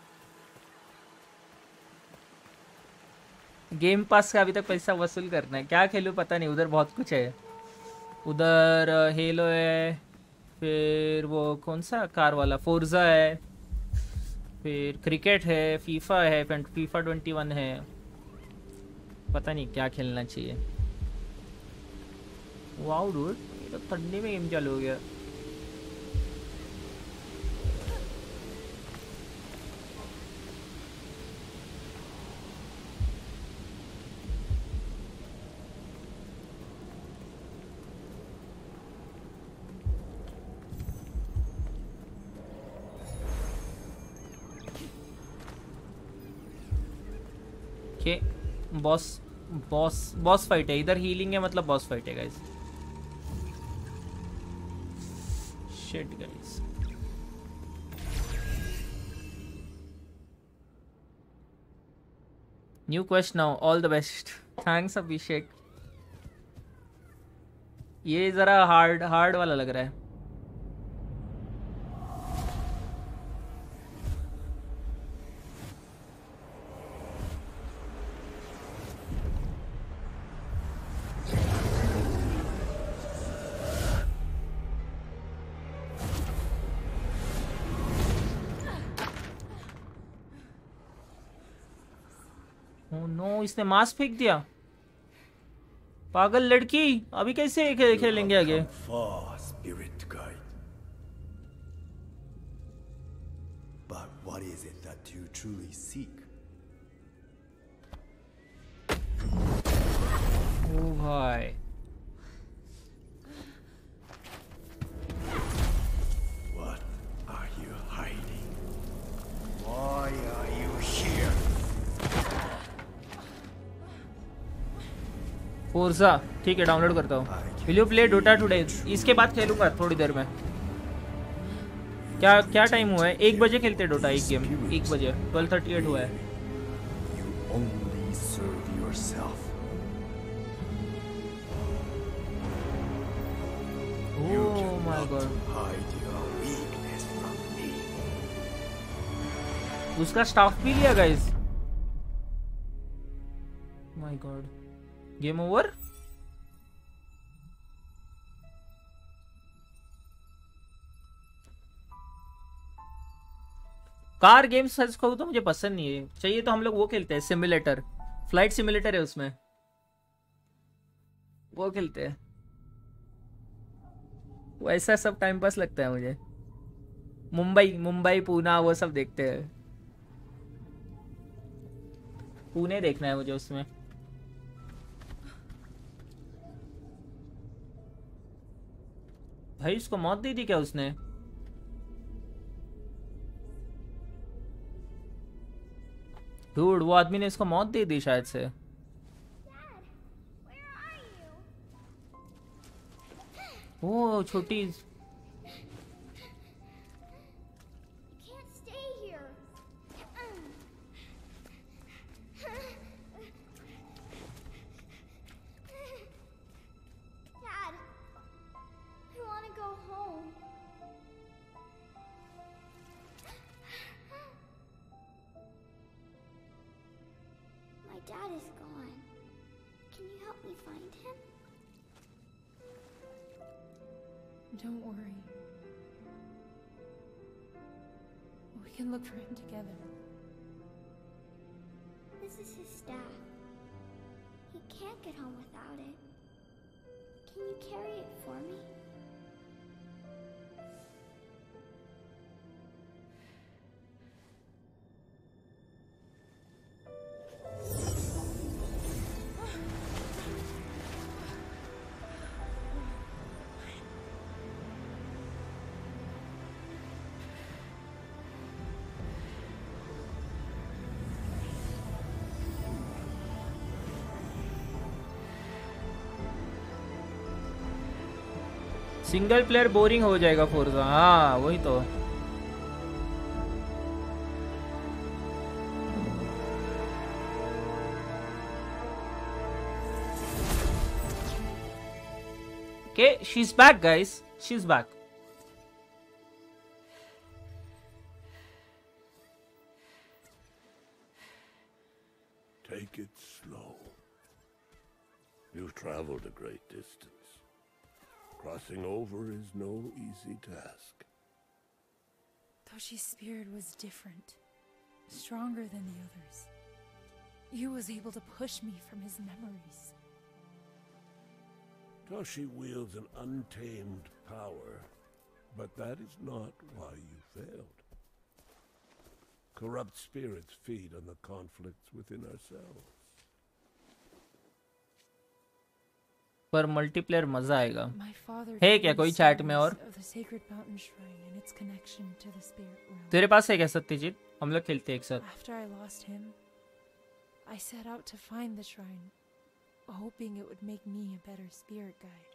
Speaker 1: गेम पास का अभी तक पैसा वसूल करना है। क्या खेलूं पता नहीं, उधर बहुत कुछ है। उधर हेलो है, फिर वो कौन सा कार वाला फोर्जा है, फिर क्रिकेट है, फीफा है, फीफा 21 है। पता नहीं क्या खेलना चाहिए। वाओ डूड, ये तो ठंडी में गेम चालू हो गया। बॉस फाइट है इधर, हीलिंग है मतलब बॉस फाइट है guys. Shit guys, new quest now, all the best. Thanks Abhishek. ये जरा हार्ड वाला लग रहा है। नो, इसने मास्क फेंक दिया। पागल लड़की, अभी कैसे खेलेंगे आगे?
Speaker 5: Spirit guide. But what is it that you truly seek?
Speaker 1: ओ भाई,
Speaker 5: What are you hiding? Why are you here?
Speaker 1: Forza ठीक है, डाउनलोड करता हूँ। विल यू प्ले डोटा टुडे? इसके बाद खेलूंगा थोड़ी देर में। क्या क्या टाइम हुआ है? 1 बजे खेलते डोटा एक गेम, 1 बजे 12:38 हुआ है।
Speaker 5: You only serve yourself. You
Speaker 1: Oh my
Speaker 5: cannot
Speaker 1: god,
Speaker 5: hide your weakness from me.
Speaker 1: उसका स्टाफ भी लिया guys. My god, game over. Car games सच कहूँ तो मुझे पसंद नहीं है, चाहिए तो हम लोग वो खेलते हैं सिमुलेटर, फ्लाइट सिमुलेटर है उसमें, वो खेलते हैं। वैसा सब टाइम पास लगता है मुझे। मुंबई मुंबई पूना वो सब देखते हैं, पुणे देखना है मुझे उसमें। भाई उसको मौत दे दी क्या उसने? डूड वो आदमी ने इसको मौत दे दी शायद से। ओ छोटी,
Speaker 6: Can't stay here. Dad, I want to go home. My dad is gone. Can you help me find him?
Speaker 2: Don't worry. We can look for him together.
Speaker 6: This is his staff. He can't get home without it. Can you carry it for me?
Speaker 1: Single player boring हो जाएगा फोर्जा, हाँ वही तो। Okay, she's back guys, she's back.
Speaker 4: Take it slow. You've traveled a great distance. Crossing over is no easy task.
Speaker 2: Toshi's spirit was different, stronger than the others. He was able to push me from his memories.
Speaker 4: Toshi wields an untamed power, but that is not why you failed. Corrupt spirits feed on the conflicts within ourselves.
Speaker 1: पर मल्टीप्लेयर मजा आएगा।
Speaker 2: My father
Speaker 1: है क्या कोई चैट में और?
Speaker 2: of the sacred mountain shrine and its connection to the spirit realm.
Speaker 1: तेरे पास है क्या सत्यजीत? हम लोग खेलते हैं एक साथ।
Speaker 2: After I lost him, I set out to find the shrine, hoping it would make me a better spirit guide.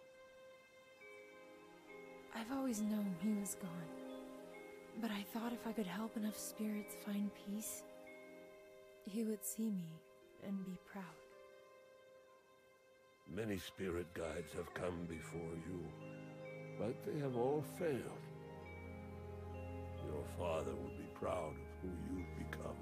Speaker 2: I've always known he was gone, but I thought if I could help enough spirits find peace, he would see me and be proud.
Speaker 4: Many spirit guides have come before you, but they have all failed. Your father would be proud of who you've become.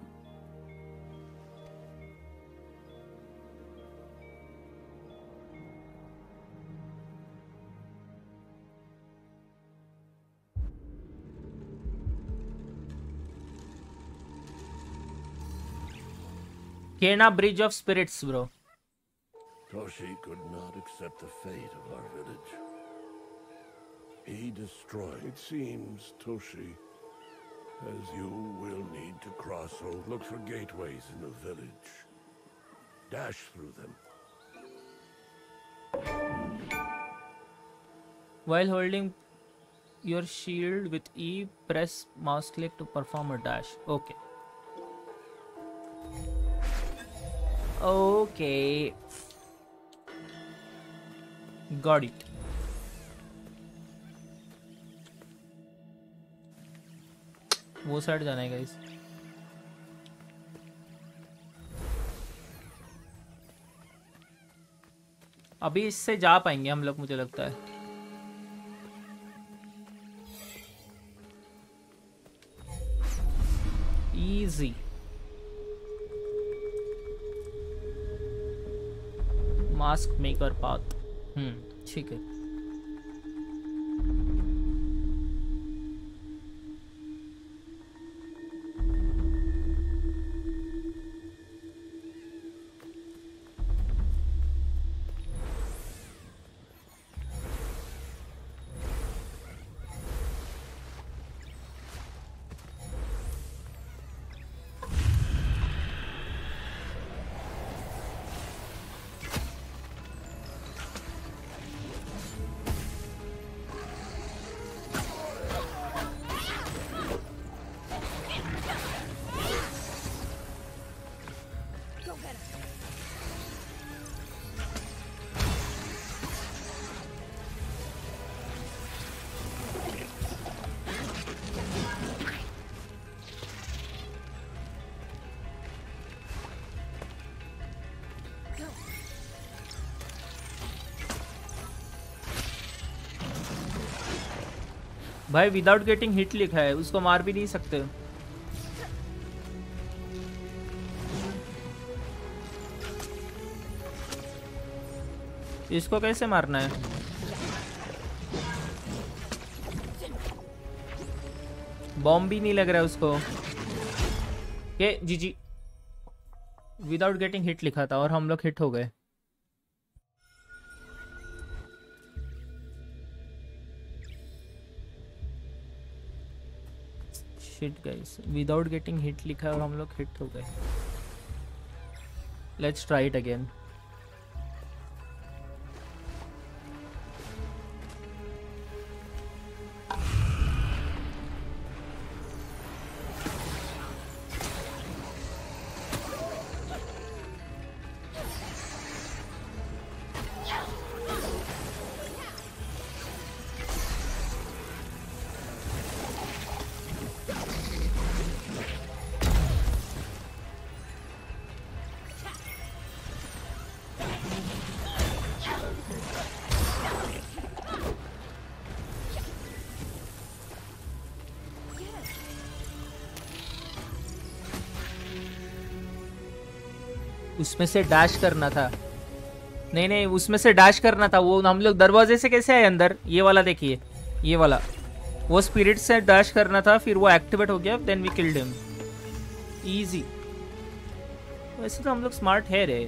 Speaker 1: Kena Bridge of Spirits, bro.
Speaker 4: Toshi could not accept the fate of our village. He destroyed. It seems Toshi, as you, will need to cross over. Look for gateways in the village. Dash through them.
Speaker 1: While holding your shield with E, press mouse click to perform a dash. Okay. Okay. Got it. वो साइड जाना है गाइस। अभी इससे जा पाएंगे हम लोग, मुझे लगता है। इजी। Mask maker path. ठीक है। भाई विदाउट गेटिंग हिट लिखा है, उसको मार भी नहीं सकते। इसको कैसे मारना है? बॉम्ब भी नहीं लग रहा है उसको। ये जी विदाउट गेटिंग हिट लिखा था और हम लोग हिट हो गए। Shit guys, without getting hit लिखा है और हम लोग हिट हो गए। Let's try it again. उसमें से डैश करना था। नहीं उसमें से डैश करना था। वो हम लोग दरवाजे से कैसे आए अंदर? ये वाला देखिए, ये वाला वो स्पिरिट से डैश करना था, फिर वो एक्टिवेट हो गया, then we killed him. Easy. वैसे तो हम लोग स्मार्ट है रे,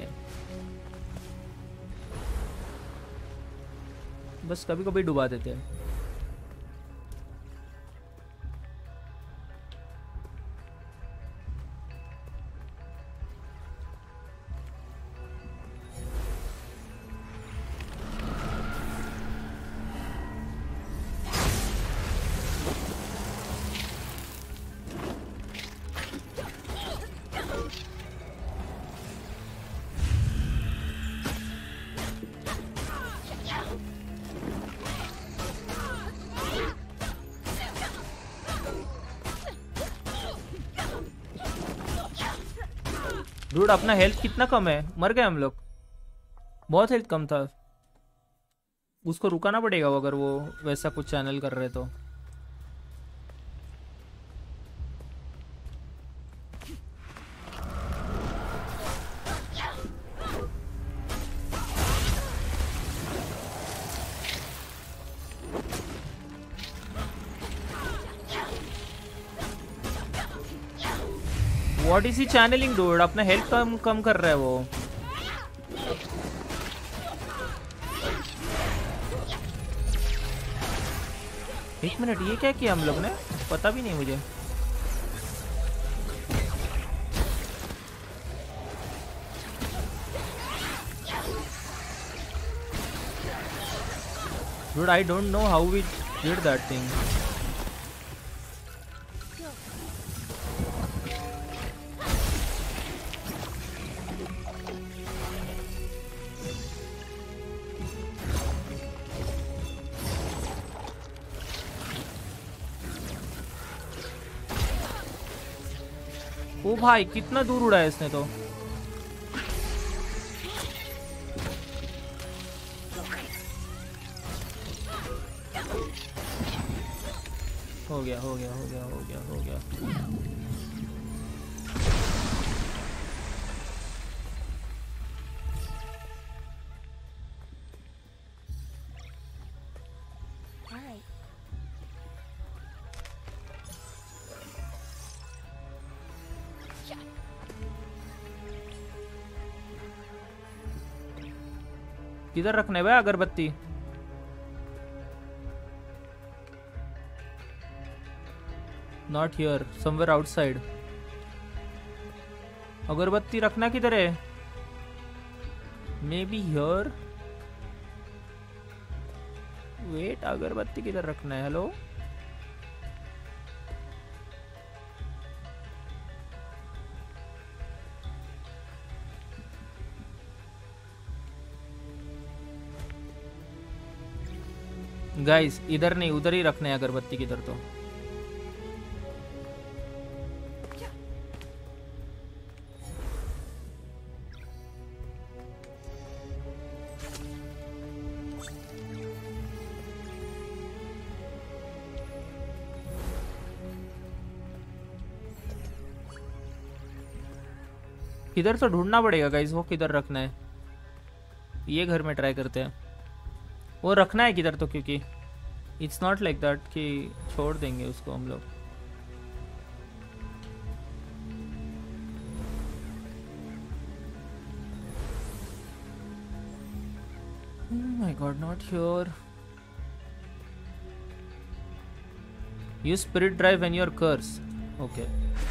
Speaker 1: बस कभी कभी डुबा देते हैं। डूड अपना हेल्थ कितना कम है, मर गए हम लोग। बहुत हेल्थ कम था। उसको रुकाना पड़ेगा अगर वो वैसा कुछ चैनल कर रहे तो। What is he channelling dude? अपना हेल्थ कम कर रहा है वो। एक मिनट, ये क्या किया हम लोग ने? पता भी नहीं मुझे। Dude, I don't know how we did that thing. ओ भाई कितना दूर उड़ाया इसने तो। हो गया हो गया हो गया हो गया हो गया। किधर रखने भाई अगरबत्ती? Not here, somewhere outside. अगरबत्ती रखना किधर है? May be here. वेट, अगरबत्ती किधर रखना है? हेलो गाइस, इधर नहीं उधर ही रखना है अगरबत्ती किधर तो। किधर तो ढूंढना पड़ेगा गाइस, वो किधर रखना है। ये घर में ट्राई करते हैं, वो रखना है किधर तो, क्योंकि इट्स नॉट लाइक दैट कि छोड़ देंगे उसको हम लोग। My god, not here. Use spirit drive when you are curse. Okay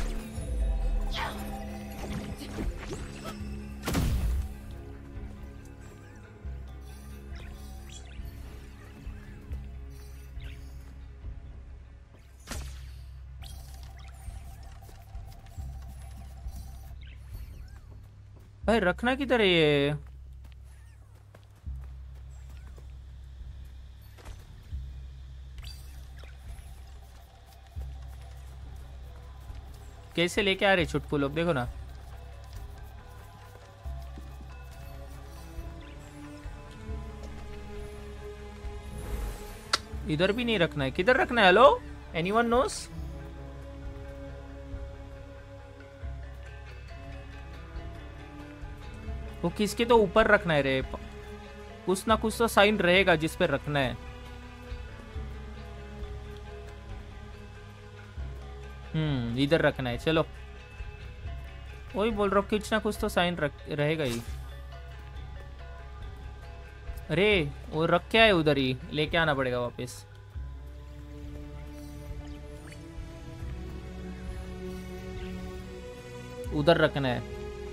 Speaker 1: भाई, रखना किधर है ये? कैसे लेके आ रहे छुटकू लोग, देखो ना। इधर भी नहीं रखना है, किधर रखना है? Hello, anyone knows? वो किसके तो ऊपर रखना है रे, कुछ ना कुछ तो साइन रहेगा जिस पे रखना है। इधर रखना है, चलो। वही बोल रहा हूँ, कुछ ना कुछ तो साइन रहेगा ही। अरे वो रख क्या है उधर ही, लेके आना पड़ेगा वापस। उधर रखना है।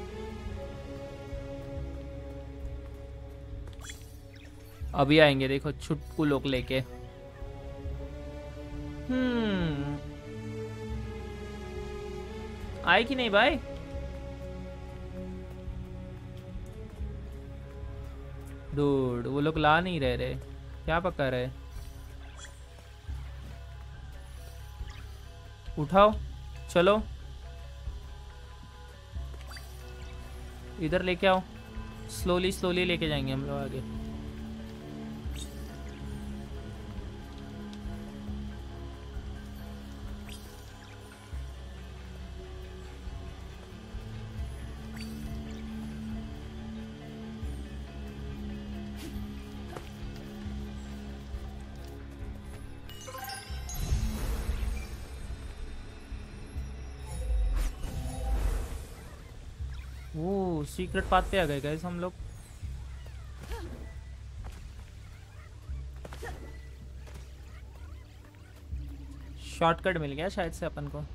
Speaker 1: अभी आएंगे देखो छुटकू लोग लेके। आए कि नहीं भाई? डूड, वो लोग ला नहीं रहे, क्या पका रहे? उठाओ, चलो इधर लेके आओ। स्लोली स्लोली लेके जाएंगे हम लोग आगे। वो सीक्रेट पाथ पे आ गए गाइस हम लोग। शॉर्टकट मिल गया शायद से अपन को।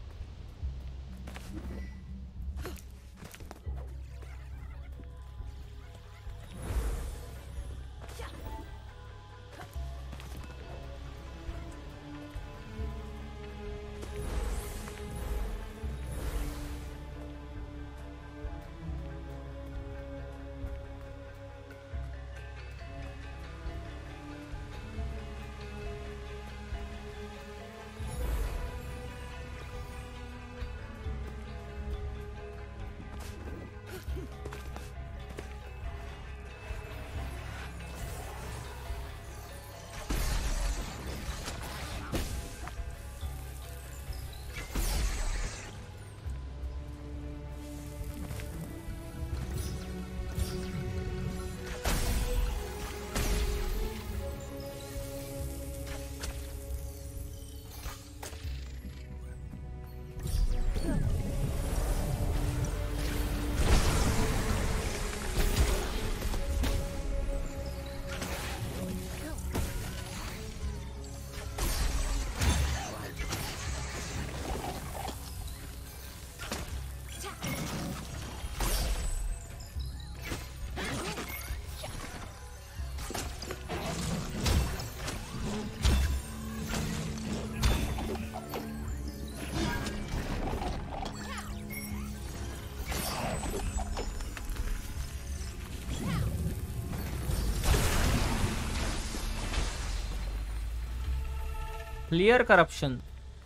Speaker 1: Clear corruption.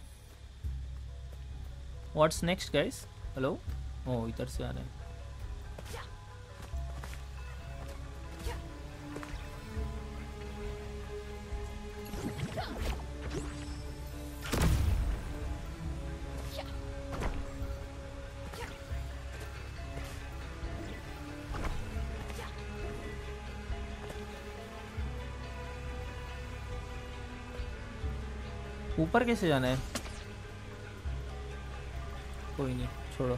Speaker 1: What's next guys? Hello, ओ इधर से आ रहे हैं। ऊपर कैसे जाना है? कोई नहीं, छोड़ो।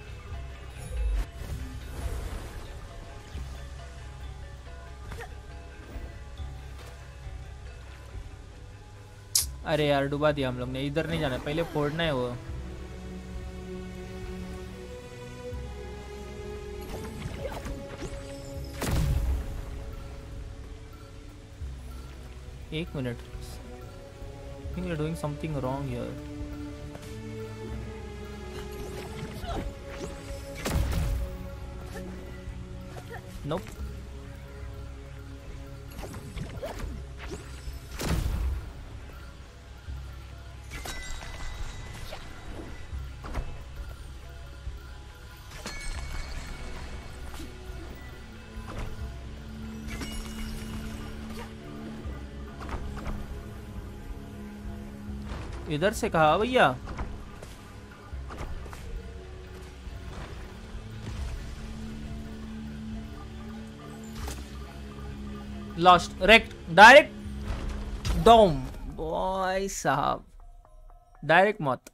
Speaker 1: अरे यार डुबा दिया हम लोग ने। इधर नहीं जाना है, पहले फोड़ना है वो। एक minute, I think you're doing something wrong here. Nope. इधर से कहा भैया? Lost wrecked direct doom boy साहब, डायरेक्ट मौत।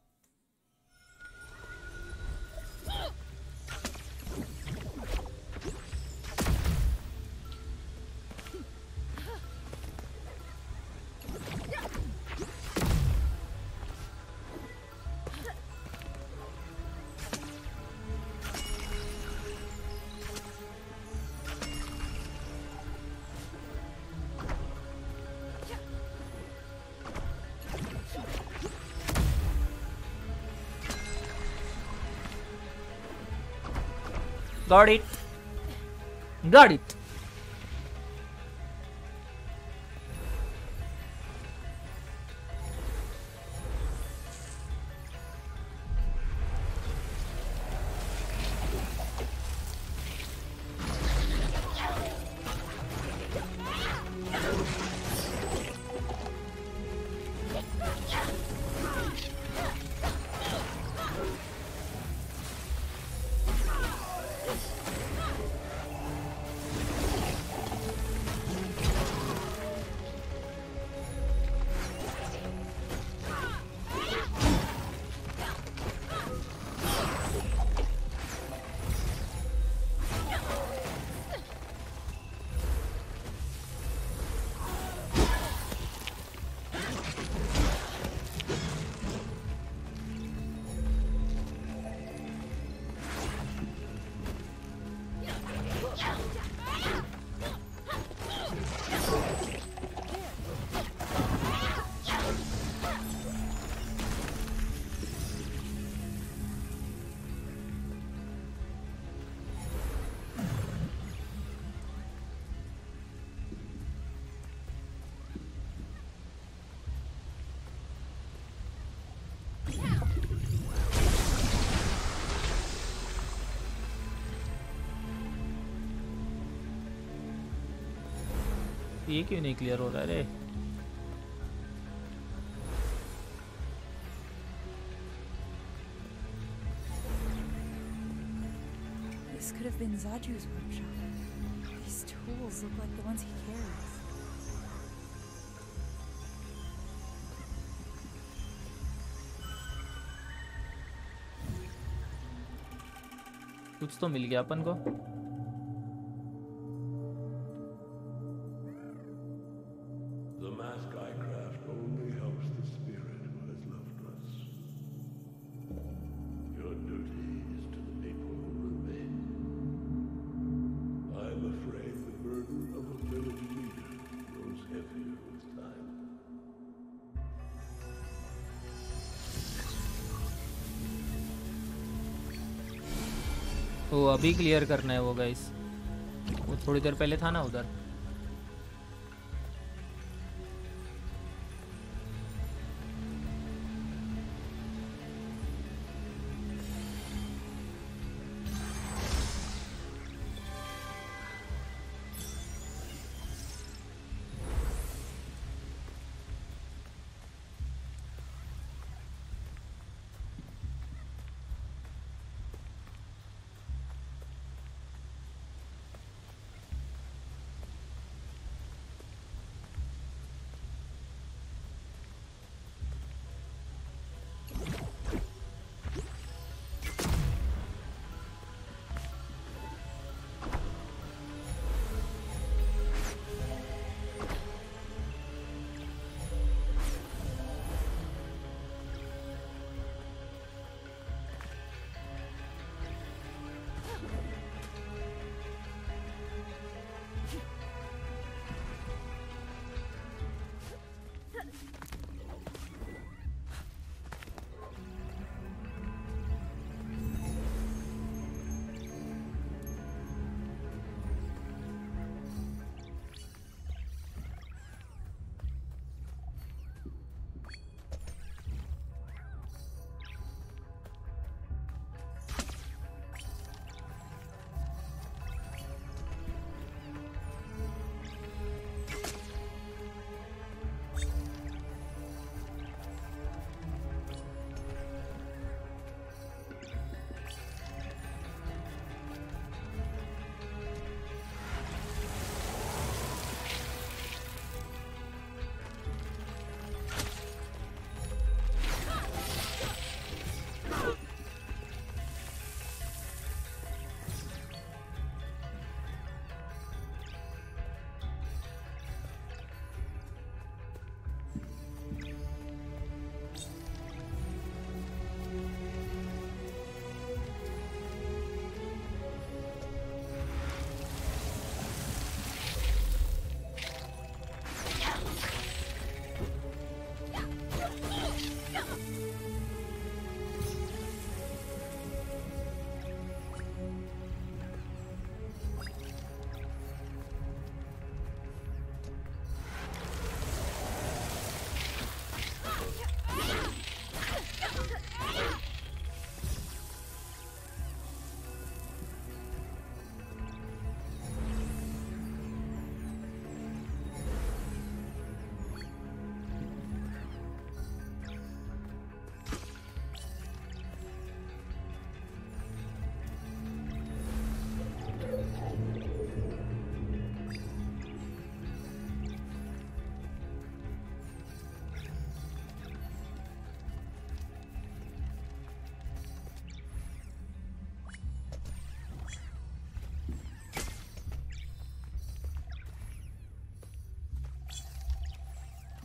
Speaker 1: Got it. Got it. ये क्यों नहीं क्लियर हो रहा है रे?
Speaker 2: This could have been Zaju's workshop. These tools look like the ones he carries.
Speaker 1: कुछ तो मिल गया अपन को।
Speaker 4: The mask I craft only helps the spirit who has left us. Your duty is to the people who remain. I'm afraid the burden of a village leader grows heavier with time.
Speaker 1: वो अभी क्लियर करना है वो गाइस। वो थोड़ी देर पहले था ना उधर।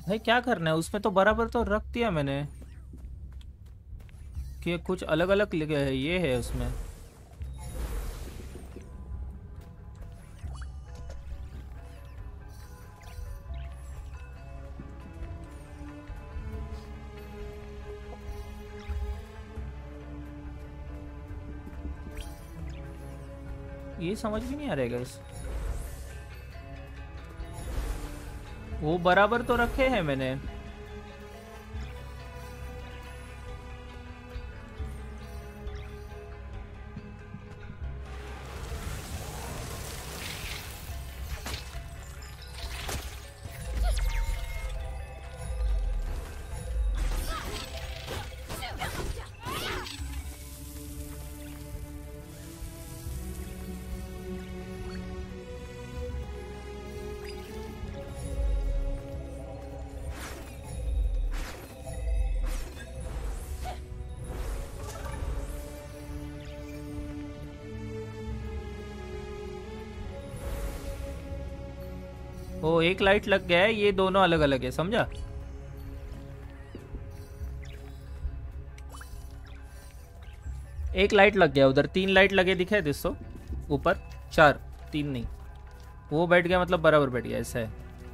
Speaker 1: भाई क्या करना है उसमें? तो बराबर तो रख दिया मैंने कि कुछ अलग अलग लिखे है, ये है उसमें। ये समझ भी नहीं आ रहा है गाइस। वो बराबर तो रखे हैं मैंने। वो एक लाइट लग गया है, ये दोनों अलग अलग है, समझा? एक लाइट लग गया उधर, 3 लाइट लगे दिखे दोस्तों ऊपर, 4, 3 नहीं। वो बैठ गया मतलब बराबर बैठ गया, ऐसा है।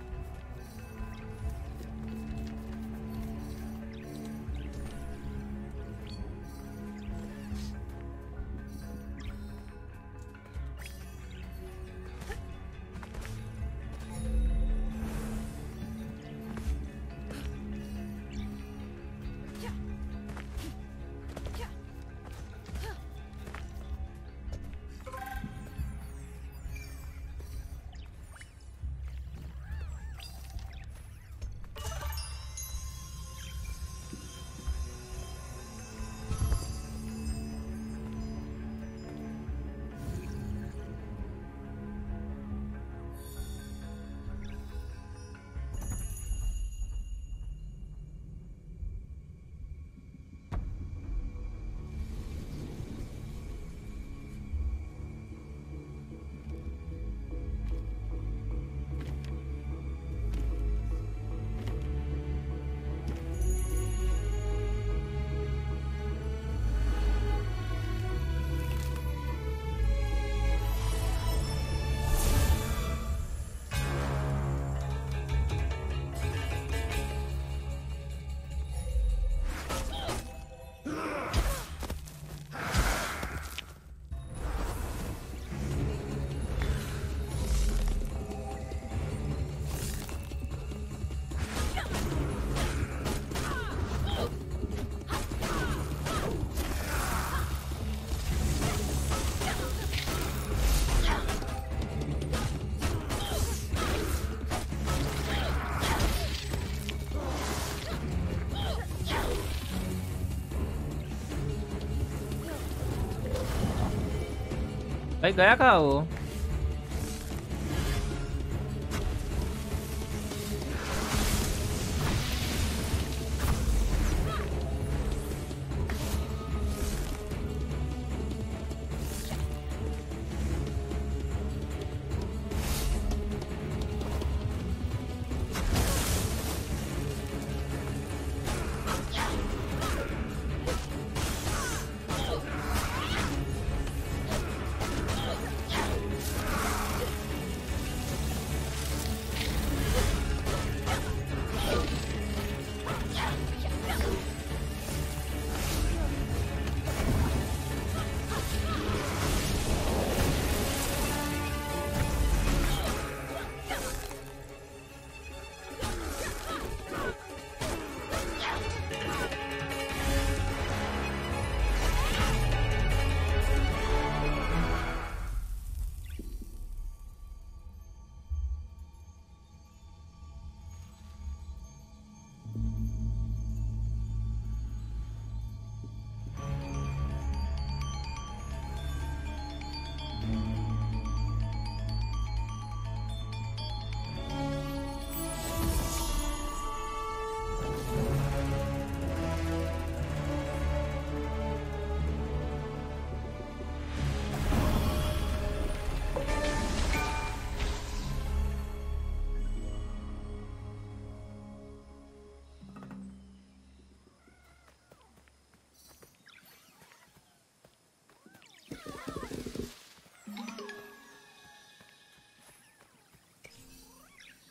Speaker 1: भाई गया कहाँ वो?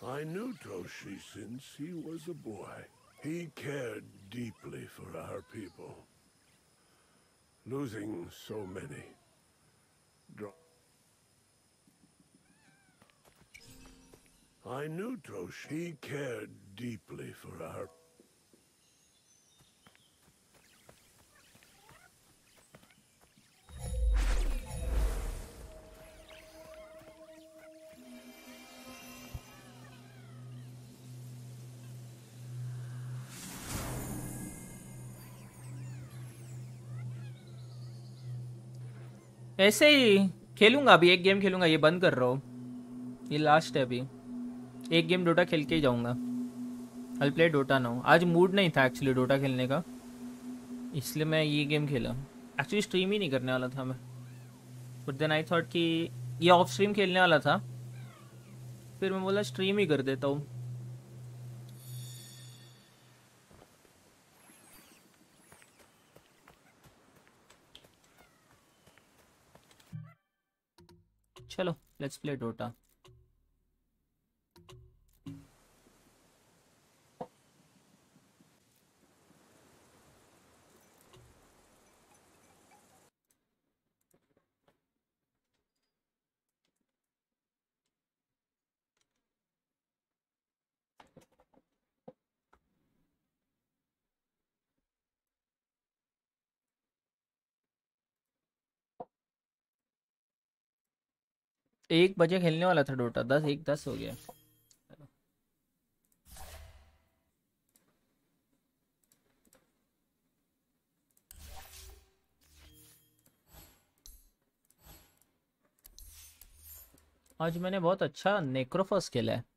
Speaker 4: I knew Toshi since he was a boy. He cared deeply for our people. Losing so many. I knew Toshi. He cared deeply for our...
Speaker 1: ऐसे ही खेलूंगा, अभी एक गेम खेलूंगा, ये बंद कर रहा हूँ, ये लास्ट है अभी। एक गेम डोटा खेल के ही जाऊंगा। I play Dota now. आज मूड नहीं था एक्चुअली डोटा खेलने का, इसलिए मैं ये गेम खेला। एक्चुअली स्ट्रीम ही नहीं करने वाला था मैं, बट देन आई थॉट कि ये ऑफ स्ट्रीम खेलने वाला था, फिर मैं बोला स्ट्रीम ही कर देता हूँ। चलो लेट्स प्ले डोटा। एक बजे खेलने वाला था डोटा, 10 हो गया। आज मैंने बहुत अच्छा नेक्रोफस खेला है।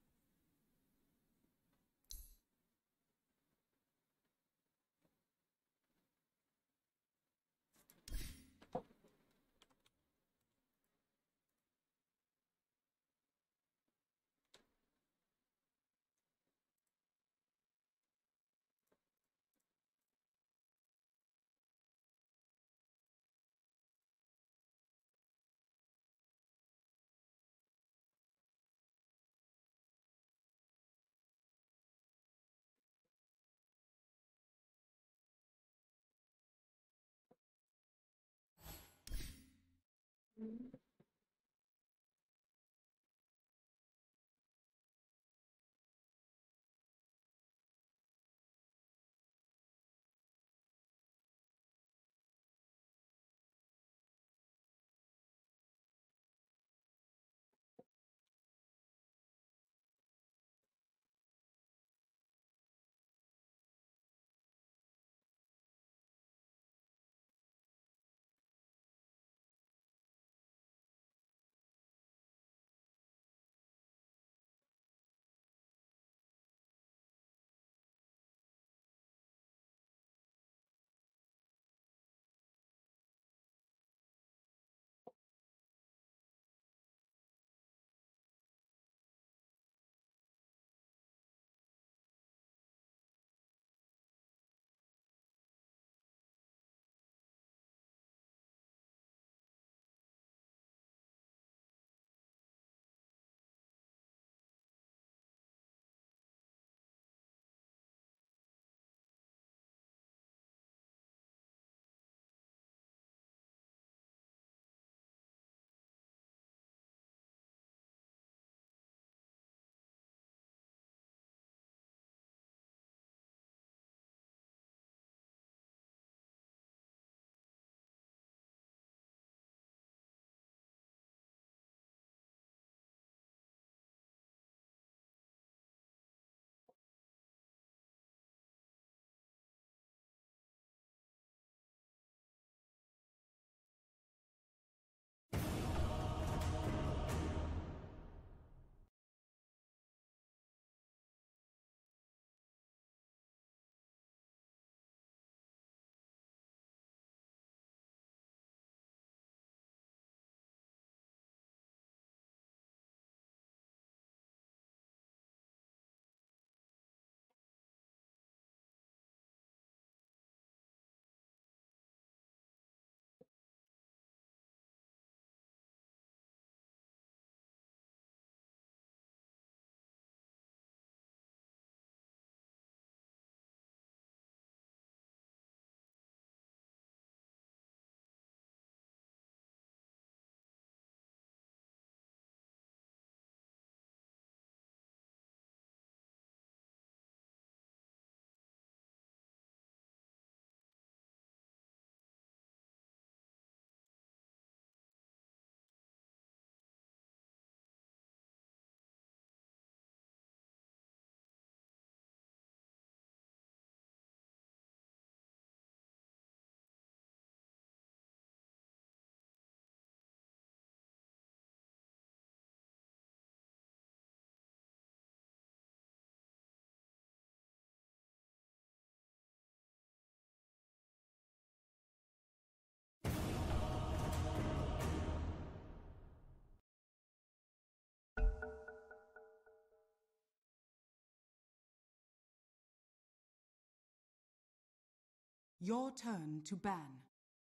Speaker 7: Your turn to ban.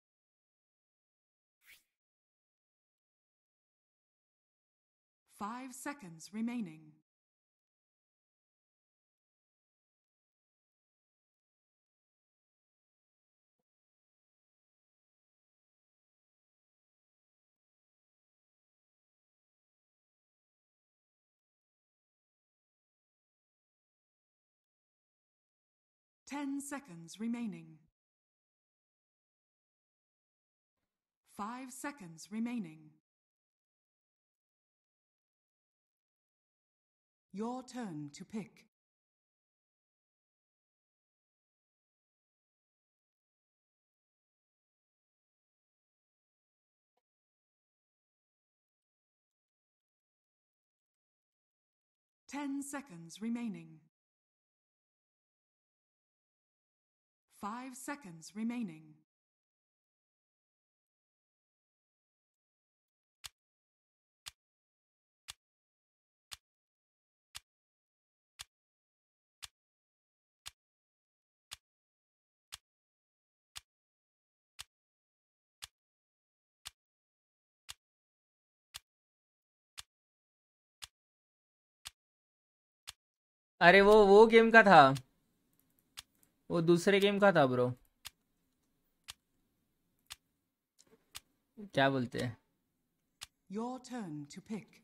Speaker 7: Five seconds remaining. Ten seconds remaining. 5 seconds remaining. Your turn to pick. Ten seconds remaining. 5 seconds remaining.
Speaker 1: अरे वो गेम का था, वो दूसरे गेम का था ब्रो, क्या बोलते हैं?
Speaker 7: Your turn to pick.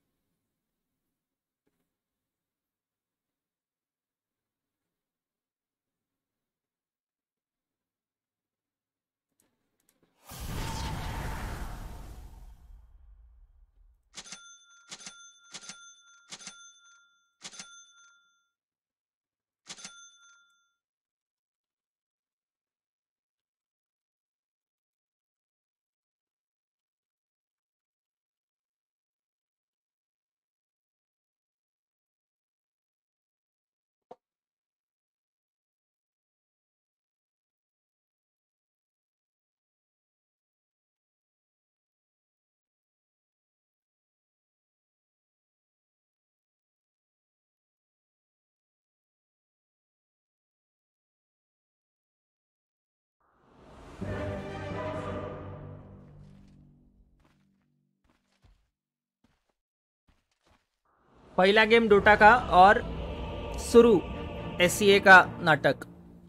Speaker 1: पहला गेम डोटा का और शुरू SCA का नाटक।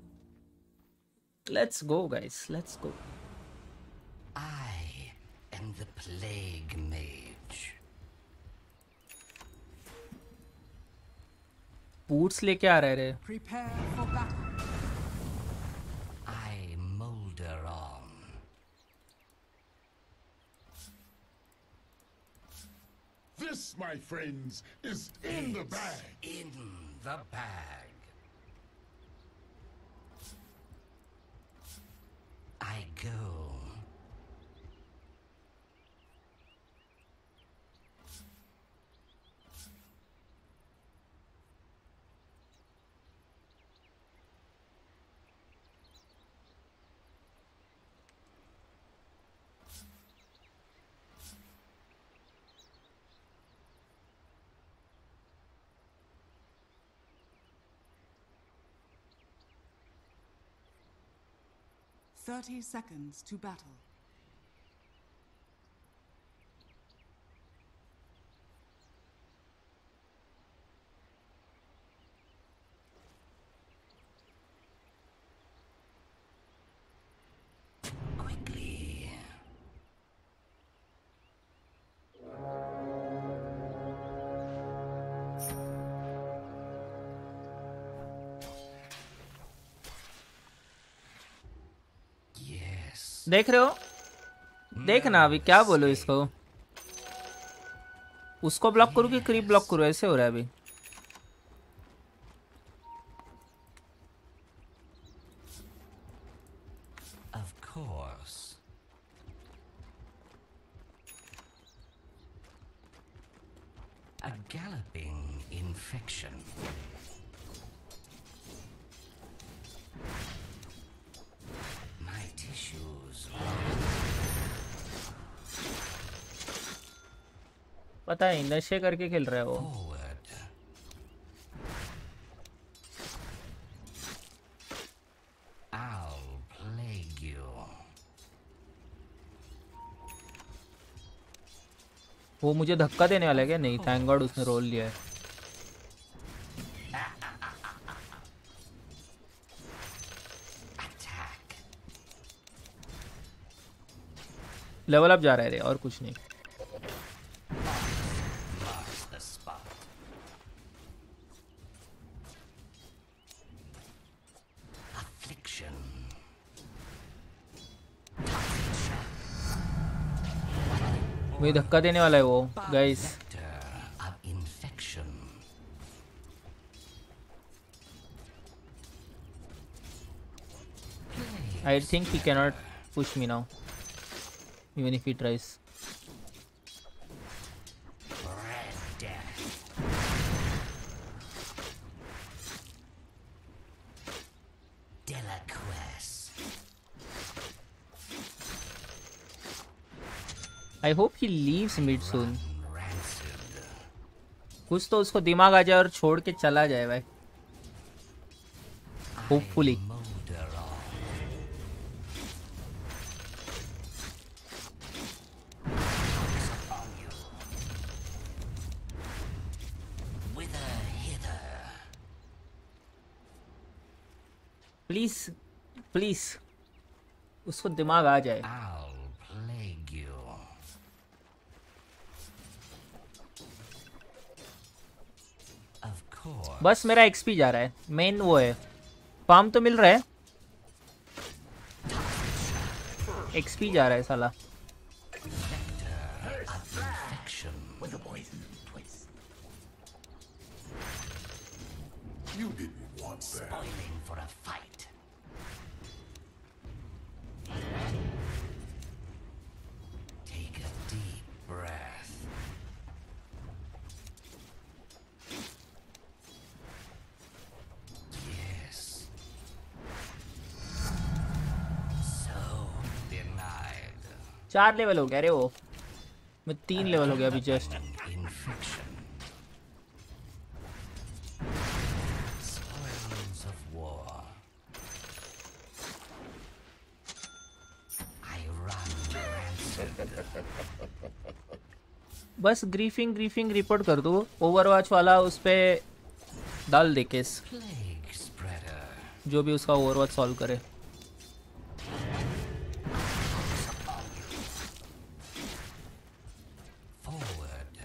Speaker 1: Let's go guys, let's go.
Speaker 8: I am the plague mage.
Speaker 1: Boots लेके आ रहे रे।
Speaker 7: Prepare for battle.
Speaker 8: I molder on.
Speaker 4: This, my friends, is in the bag.
Speaker 8: In the bag. I go.
Speaker 7: Thirty seconds to battle.
Speaker 8: Quickly. Yes.
Speaker 1: देख रहे हो? देखना अभी क्या बोलो इसको। उसको ब्लॉक करूँ कि क्रीप ब्लॉक करूँ, ऐसे हो रहा है अभी।
Speaker 8: Of course. A galloping infection. My tissues.
Speaker 1: पता है नशे करके खेल रहा है वो।
Speaker 8: Forward. I'll play
Speaker 1: वो मुझे धक्का देने वाला है क्या? नहीं, थैंक गॉड उसने रोल लिया है। लेवल अप जा रहा है रे, और कुछ नहीं। मुझे धक्का देने वाला है वो guys. I think he cannot push me now, even if he tries. I hope he leaves mid soon. कुछ तो उसको दिमाग आ जाए और छोड़ के चला जाए भाई। Hopefully. प्लीज प्लीज उसको दिमाग आ जाए। बस मेरा एक्सपी जा रहा है, मेन वो है। फार्म तो मिल रहा है, एक्सपी जा रहा है साला।
Speaker 4: You didn't want that.
Speaker 8: Spoiling for a fight. Take a deep breath. Yes. So denied.
Speaker 1: 4 level हो गया रे वो, मैं 3 लेवल हो गया अभी just.
Speaker 8: Infection. Spoils of war. I run rancid.
Speaker 1: बस ग्रीफिंग रिपोर्ट कर दो, ओवरवॉच वाला उस पे डाल दे केस,
Speaker 8: Plague spreader.
Speaker 1: जो भी उसका ओवरवॉच सॉल्व करे।
Speaker 8: Forward.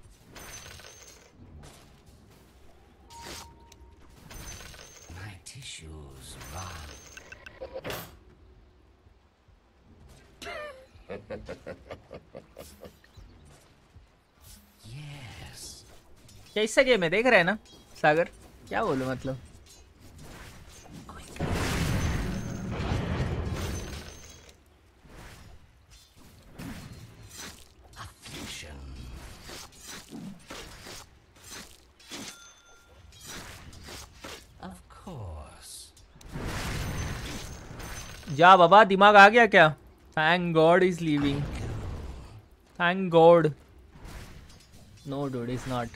Speaker 8: My tissues run. Yes.
Speaker 1: कैसा गेम है देख रहे हैं ना सागर? क्या बोलूं मतलब।
Speaker 8: Affliction. Of course.
Speaker 1: जा बाबा, दिमाग आ गया क्या? Thank god is leaving, thank god. No dude is not.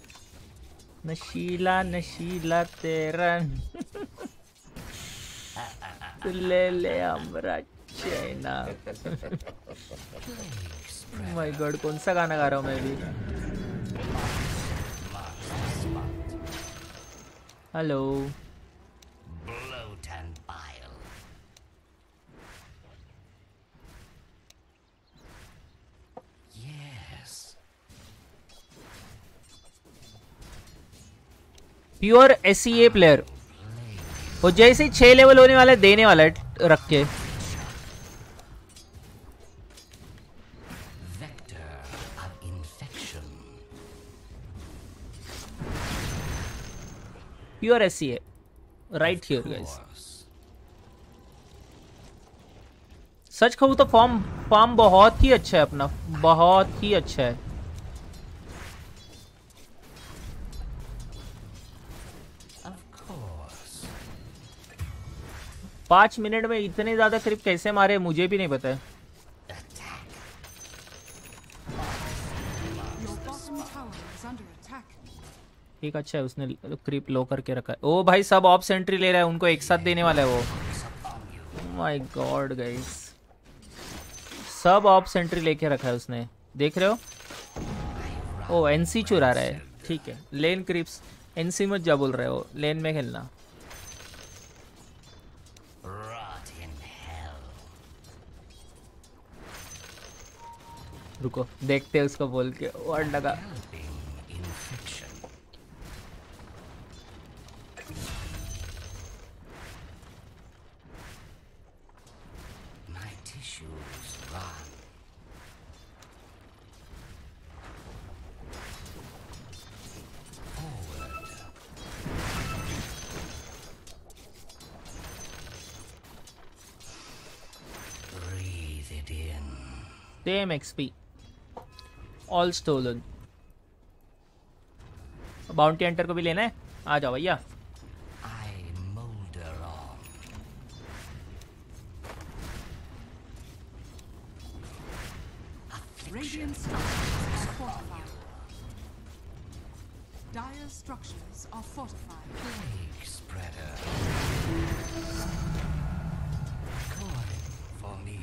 Speaker 1: नशीला नशीला तेरा तू ले ले हमरा चैना। माय गॉड, कौन सा गाना गा रहा हूँ मैं भी? Hello.
Speaker 8: Bloat and bile. Yes.
Speaker 1: Pure SEA player, वो जैसे ही 6 लेवल होने वाला है देने वाला है रख के।
Speaker 8: Vector of infection.
Speaker 1: Pure SEA right here guys.
Speaker 8: Course.
Speaker 1: सच कहूँ तो फॉर्म बहुत ही अच्छा है अपना, बहुत ही अच्छा है।
Speaker 8: Of course.
Speaker 1: 5 मिनट में इतने ज्यादा क्रिप कैसे मारे मुझे भी नहीं पता है।
Speaker 8: Attack.
Speaker 7: Your bottom tower is under attack.
Speaker 1: ठीक, अच्छा है उसने क्रिप लो करके रखा है। ओ भाई, सब ऑफ सेंट्री ले रहा है, उनको एक साथ देने वाला है वो। माय गॉड गाइस, सब ऑफ सेंट्री लेके रखा है उसने, देख रहे हो? ओ एनसी चुरा रहा है, ठीक है। लेन क्रिप्स, एनसी मत जा बोल रहे हो, लेन में खेलना।
Speaker 8: Rot in hell.
Speaker 1: रुको देखते हैं उसको बोल के वर्ड लगा।
Speaker 8: Galloping infection. My tissues run. Forward. Breathe it in.
Speaker 1: Same XP, all stolen. Bounty hunter को भी लेना है, आ जाओ भैया।
Speaker 8: I molder on.
Speaker 7: Radiant structures are fortified. Dire structures are fortified.
Speaker 8: Plague spreader. Coin for me.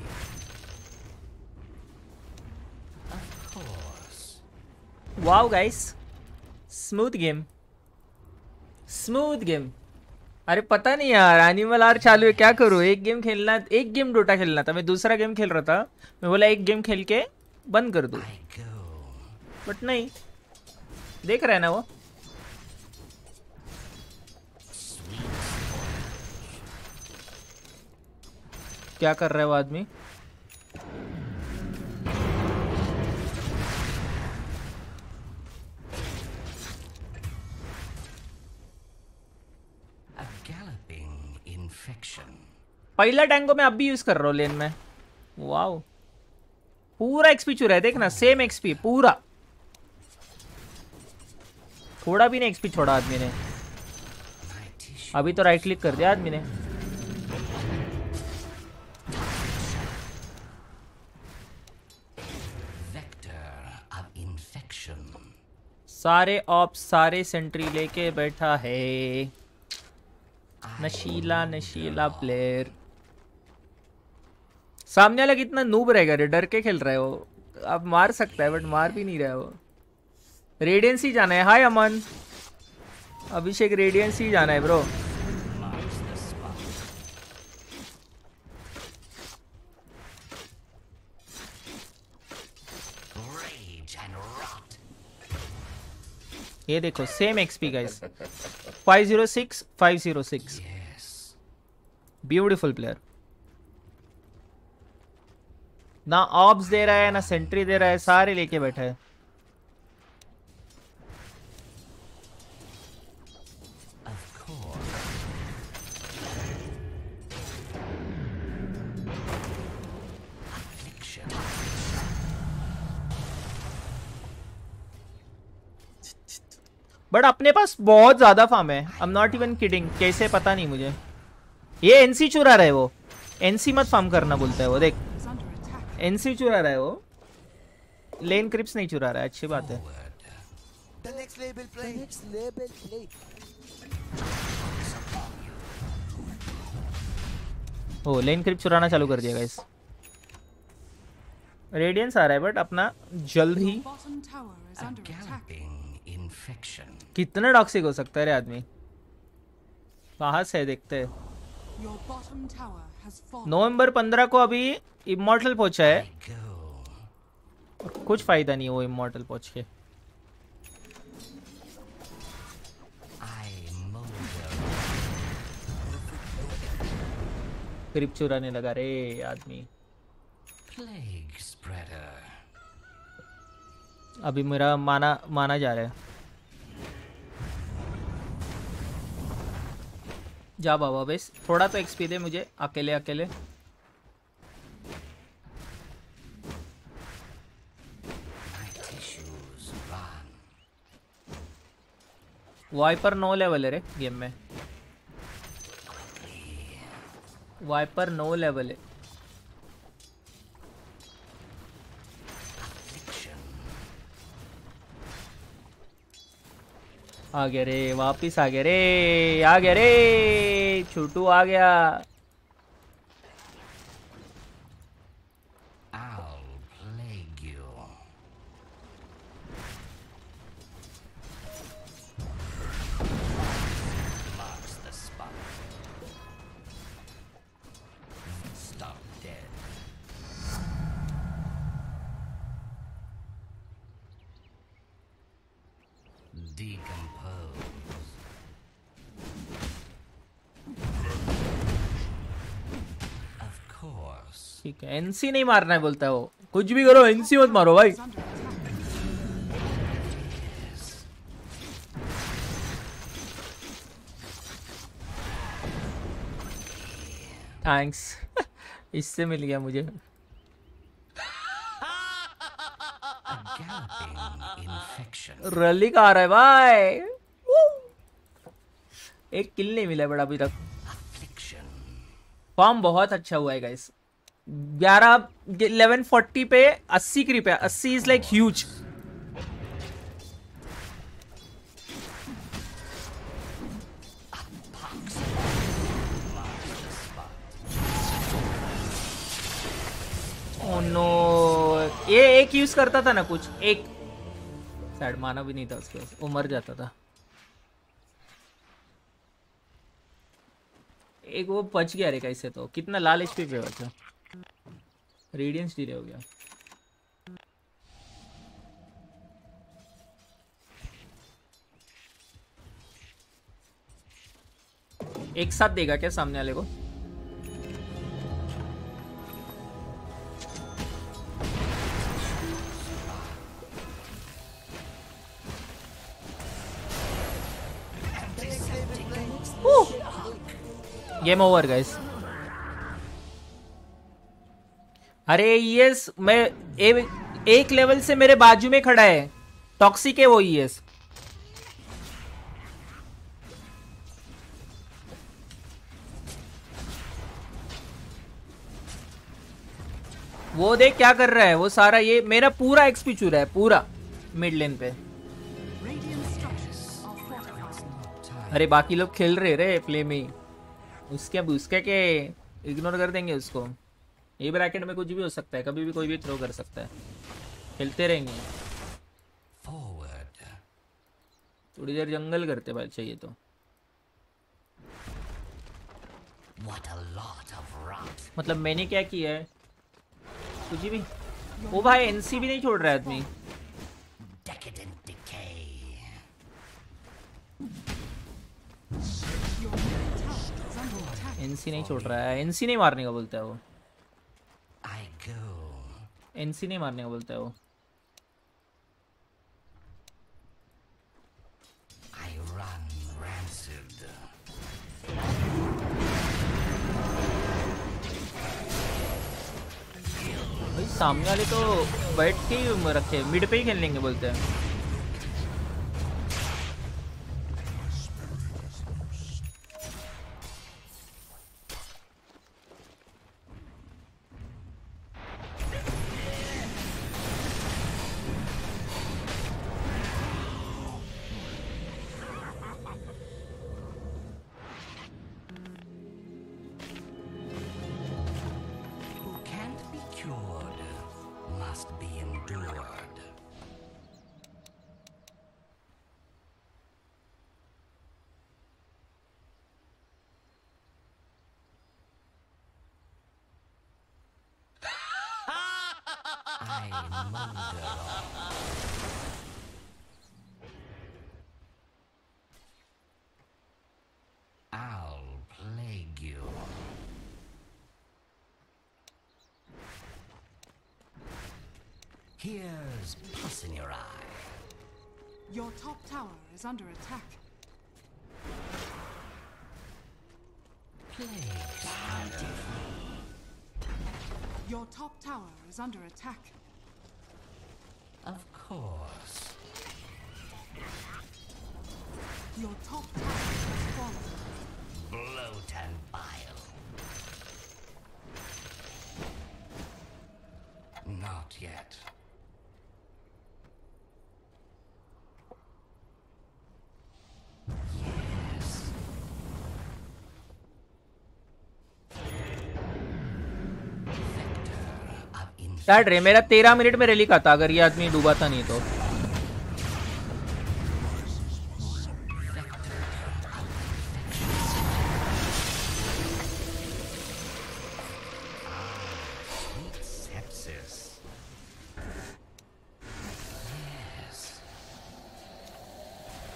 Speaker 8: Of course.
Speaker 1: Wow guys, smooth game, smooth game. अरे पता नहीं यार, एनिमल आर चालू है, क्या करूँ? एक गेम खेलना, एक गेम डोटा खेलना था, मैं दूसरा गेम खेल रहा था, मैं बोला एक गेम खेल के बंद कर दूँ,
Speaker 8: I go.
Speaker 1: बट नहीं, देख रहा है ना वो।
Speaker 8: Sweet.
Speaker 1: क्या कर रहा है वो आदमी?
Speaker 8: A galloping infection.
Speaker 1: पहला टैंगो मैं अब भी यूज कर रहा हूँ लेन में। वाओ, पूरा एक्सपी चुरा है, देखना सेम एक्सपी पूरा, थोड़ा भी नहीं एक्सपी छोड़ा आदमी ने।
Speaker 8: My tissue.
Speaker 1: अभी तो राइट क्लिक कर दिया आदमी ने।
Speaker 8: Vector of infection.
Speaker 1: सारे ऑप्स, सारे सेंट्री लेके बैठा है, नशीला नशीला प्लेयर। सामने वाला कितना नूब रहेगा रे, डर के खेल रहा है वो। अब मार सकता है बट मार भी नहीं रहा है वो। रेडियंस ही जाना है। हाय अमन, अभिषेक रेडियंस ही जाना है bro.
Speaker 8: Marks the spot. Rage and rot.
Speaker 1: ये देखो same XP guys, 506 506।
Speaker 8: Yes.
Speaker 1: Beautiful player, ना ऑब्स दे रहा है ना सेंट्री दे रहा है, सारे लेके बैठा है।
Speaker 8: Of course. Affliction.
Speaker 1: बट अपने पास बहुत ज्यादा फार्म है, I am not even kidding. कैसे पता नहीं मुझे। ये एनसी चुरा रहा है वो, एनसी मत फार्म करना बोलता है वो। देख
Speaker 7: Is under attack.
Speaker 1: एनसी चुरा रहा है वो, लेन क्रिप्स नहीं चुरा रहा है। अच्छी बात है।
Speaker 8: Forward.
Speaker 5: The next label play. The next label play.
Speaker 1: ओ लेन क्रिप्स चुराना चालू कर दिया गाइस। रेडियंस आ रहा है बट अपना जल्द ही।
Speaker 7: Bottom tower is
Speaker 8: A
Speaker 7: under attack.
Speaker 8: galloping infection.
Speaker 1: कितना टॉक्सिक हो सकता है रे आदमी, कहाँ से है देखते हैं।
Speaker 7: Your bottom tower has fallen.
Speaker 1: नवंबर 15 को अभी इमॉर्टल पहुंचा है,
Speaker 8: I go.
Speaker 1: और कुछ फायदा नहीं है वो इमॉर्टल पहुंच के।
Speaker 8: I molder.
Speaker 1: क्रिप चुराने लगा रे आदमी।
Speaker 8: Plague spreader.
Speaker 1: अभी मेरा माना जा रहा है। जा बाबा बेस, थोड़ा तो एक्सपी दे मुझे, अकेले अकेले।
Speaker 8: My tissues run.
Speaker 1: Viper 9 level है रे गेम में, वाइपर 9 लेवल है।
Speaker 8: Affliction.
Speaker 1: आ गया रे, वापिस आ गया रे, आ गया रे, छोटू आ गया।
Speaker 8: I'll plague you. decompose. Of course.
Speaker 1: ठीक है, एनसी नहीं मारना है बोलता है वो। कुछ भी करो एनसी मत मारो भाई।
Speaker 7: Is under attack.
Speaker 1: थैंक्स। इससे मिल गया मुझे।
Speaker 8: A galloping infection.
Speaker 1: रली का आ रहा है भाई। एक किल नहीं मिला बड़ा अभी तक।
Speaker 8: Affliction.
Speaker 1: फॉर्म बहुत अच्छा हुआ है गाइस। 1140 पे 80 क्रीप है। 80 is like huge. Oh no, ये एक यूज करता था ना कुछ, एक शायद माना भी नहीं था उसके पास, वो मर जाता था। एक वो बच गया रे कैसे, तो कितना लाल एचपी पे बचा। रेडियंस डिले हो गया। एक साथ देगा क्या सामने वाले को? Game over guys. अरे ईएस मैं एक लेवल से मेरे बाजू में खड़ा है, टॉक्सिक है वो ईएस। वो देख क्या कर रहा है वो सारा, ये मेरा पूरा एक्सपी चुरा है पूरा मिड लेन पे।
Speaker 7: Radiant structures are fortified.
Speaker 1: अरे बाकी लोग खेल रहे रे प्ले में, उसके के इग्नोर कर देंगे उसको। ये ब्रैकेट में कुछ भी हो सकता है, कभी भी कोई भी थ्रो कर सकता है। खेलते रहेंगे।
Speaker 8: Forward.
Speaker 1: थोड़ी देर जंगल करते भाई चाहिए तो।
Speaker 8: What a lot of rot.
Speaker 1: मतलब मैंने क्या किया है कुछ भी। ओ भाई एनसी भी नहीं छोड़ रहा है आदमी।
Speaker 8: Decadent decay.
Speaker 7: Your middle tower is under attack.
Speaker 1: NC नहीं छोड़ रहा है, एनसी नहीं मारने का बोलता है वो।
Speaker 8: I go.
Speaker 1: एनसी नहीं मारने का बोलता है वो।
Speaker 8: I run rancid.
Speaker 1: भाई सामने वाले तो बैठ के ही रखे, मिड पे ही खेल लेंगे बोलते हैं।
Speaker 8: Who can't be cured must be endured. I molder on. I'll plague you. Here's pus in your eye.
Speaker 7: Your top tower is under attack.
Speaker 8: Plague.
Speaker 7: Your top tower is under attack.
Speaker 8: Of course.
Speaker 7: Your top tower has fallen.
Speaker 8: Bloat and bile. Not yet. Yes. Vector of
Speaker 1: यार रे मेरा 13 मिनट में रैली का था, अगर ये आदमी डूबा था नहीं तो।
Speaker 8: sweet sepsis. Yes.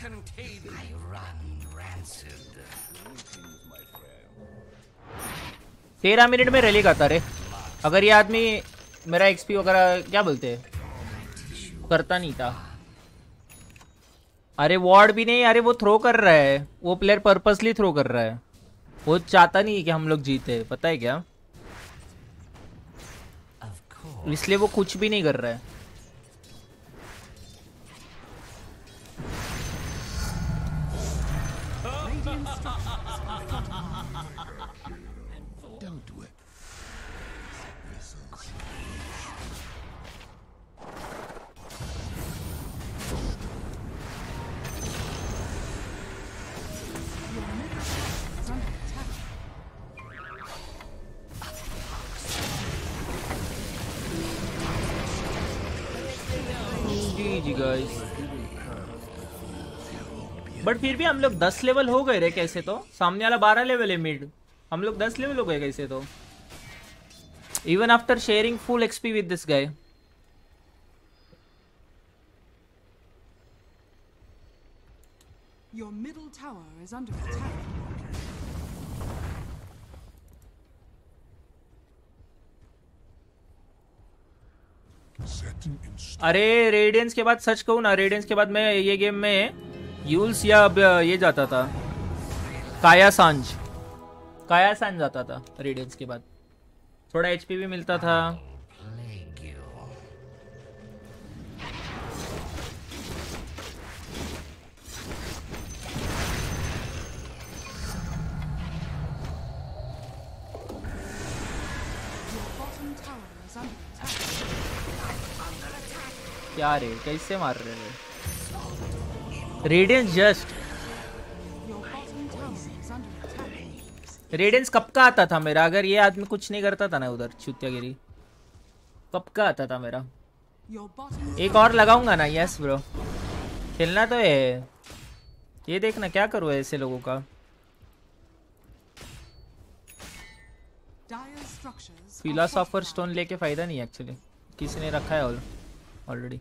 Speaker 8: contagion. I run rancid.
Speaker 1: 13 minute में रैली खाता रे। अगर ये आदमी मेरा एक्सपी वगैरह क्या बोलते हैं करता नहीं था। अरे वॉर्ड भी नहीं, अरे वो थ्रो कर रहा है, वो प्लेयर पर्पसली थ्रो कर रहा है, वो चाहता नहीं कि हम लोग जीते, पता है क्या, इसलिए वो कुछ भी नहीं कर रहा है। बट फिर भी हम लोग 10 लेवल हो गए रे कैसे, तो सामने वाला 12 लेवल है मिड, हम लोग 10 लेवल हो गए कैसे तो, even after sharing full XP with this guy.
Speaker 3: Your middle tower is under attack.
Speaker 1: अरे रेडियंस के बाद सच कहूँ ना, रेडियंस के बाद मैं ये गेम में यूल्स या ये जाता था काया सांझ जाता था रेडियंस के बाद, थोड़ा एचपी भी मिलता था। क्या रे कैसे मार रहे हैं रेडियंस, जस्ट रेडियंस कब का आता था मेरा, अगर ये आदमी कुछ नहीं करता था ना उधर चुतियागिरी, कब का आता था मेरा। एक और लगाऊंगा ना, यस ब्रो खेलना तो है। ये देखना क्या करूँ ऐसे लोगों का, फिलोसोफर स्टोन लेके फायदा नहीं है एक्चुअली, किसी ने रखा है already.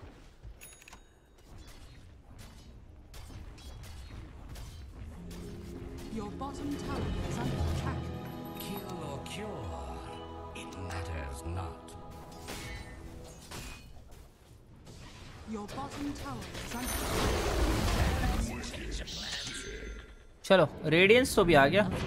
Speaker 3: Your bottom tower is under attack.
Speaker 8: Kill or cure, it matters not.
Speaker 3: Your bottom tower is under attack.
Speaker 1: चलो रेडियंस तो भी आ गया।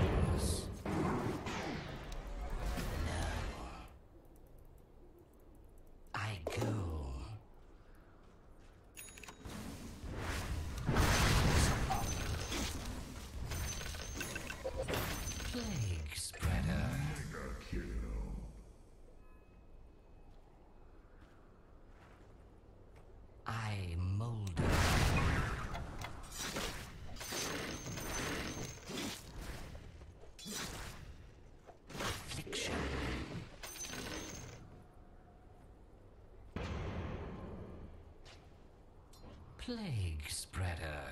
Speaker 8: Plague spreader.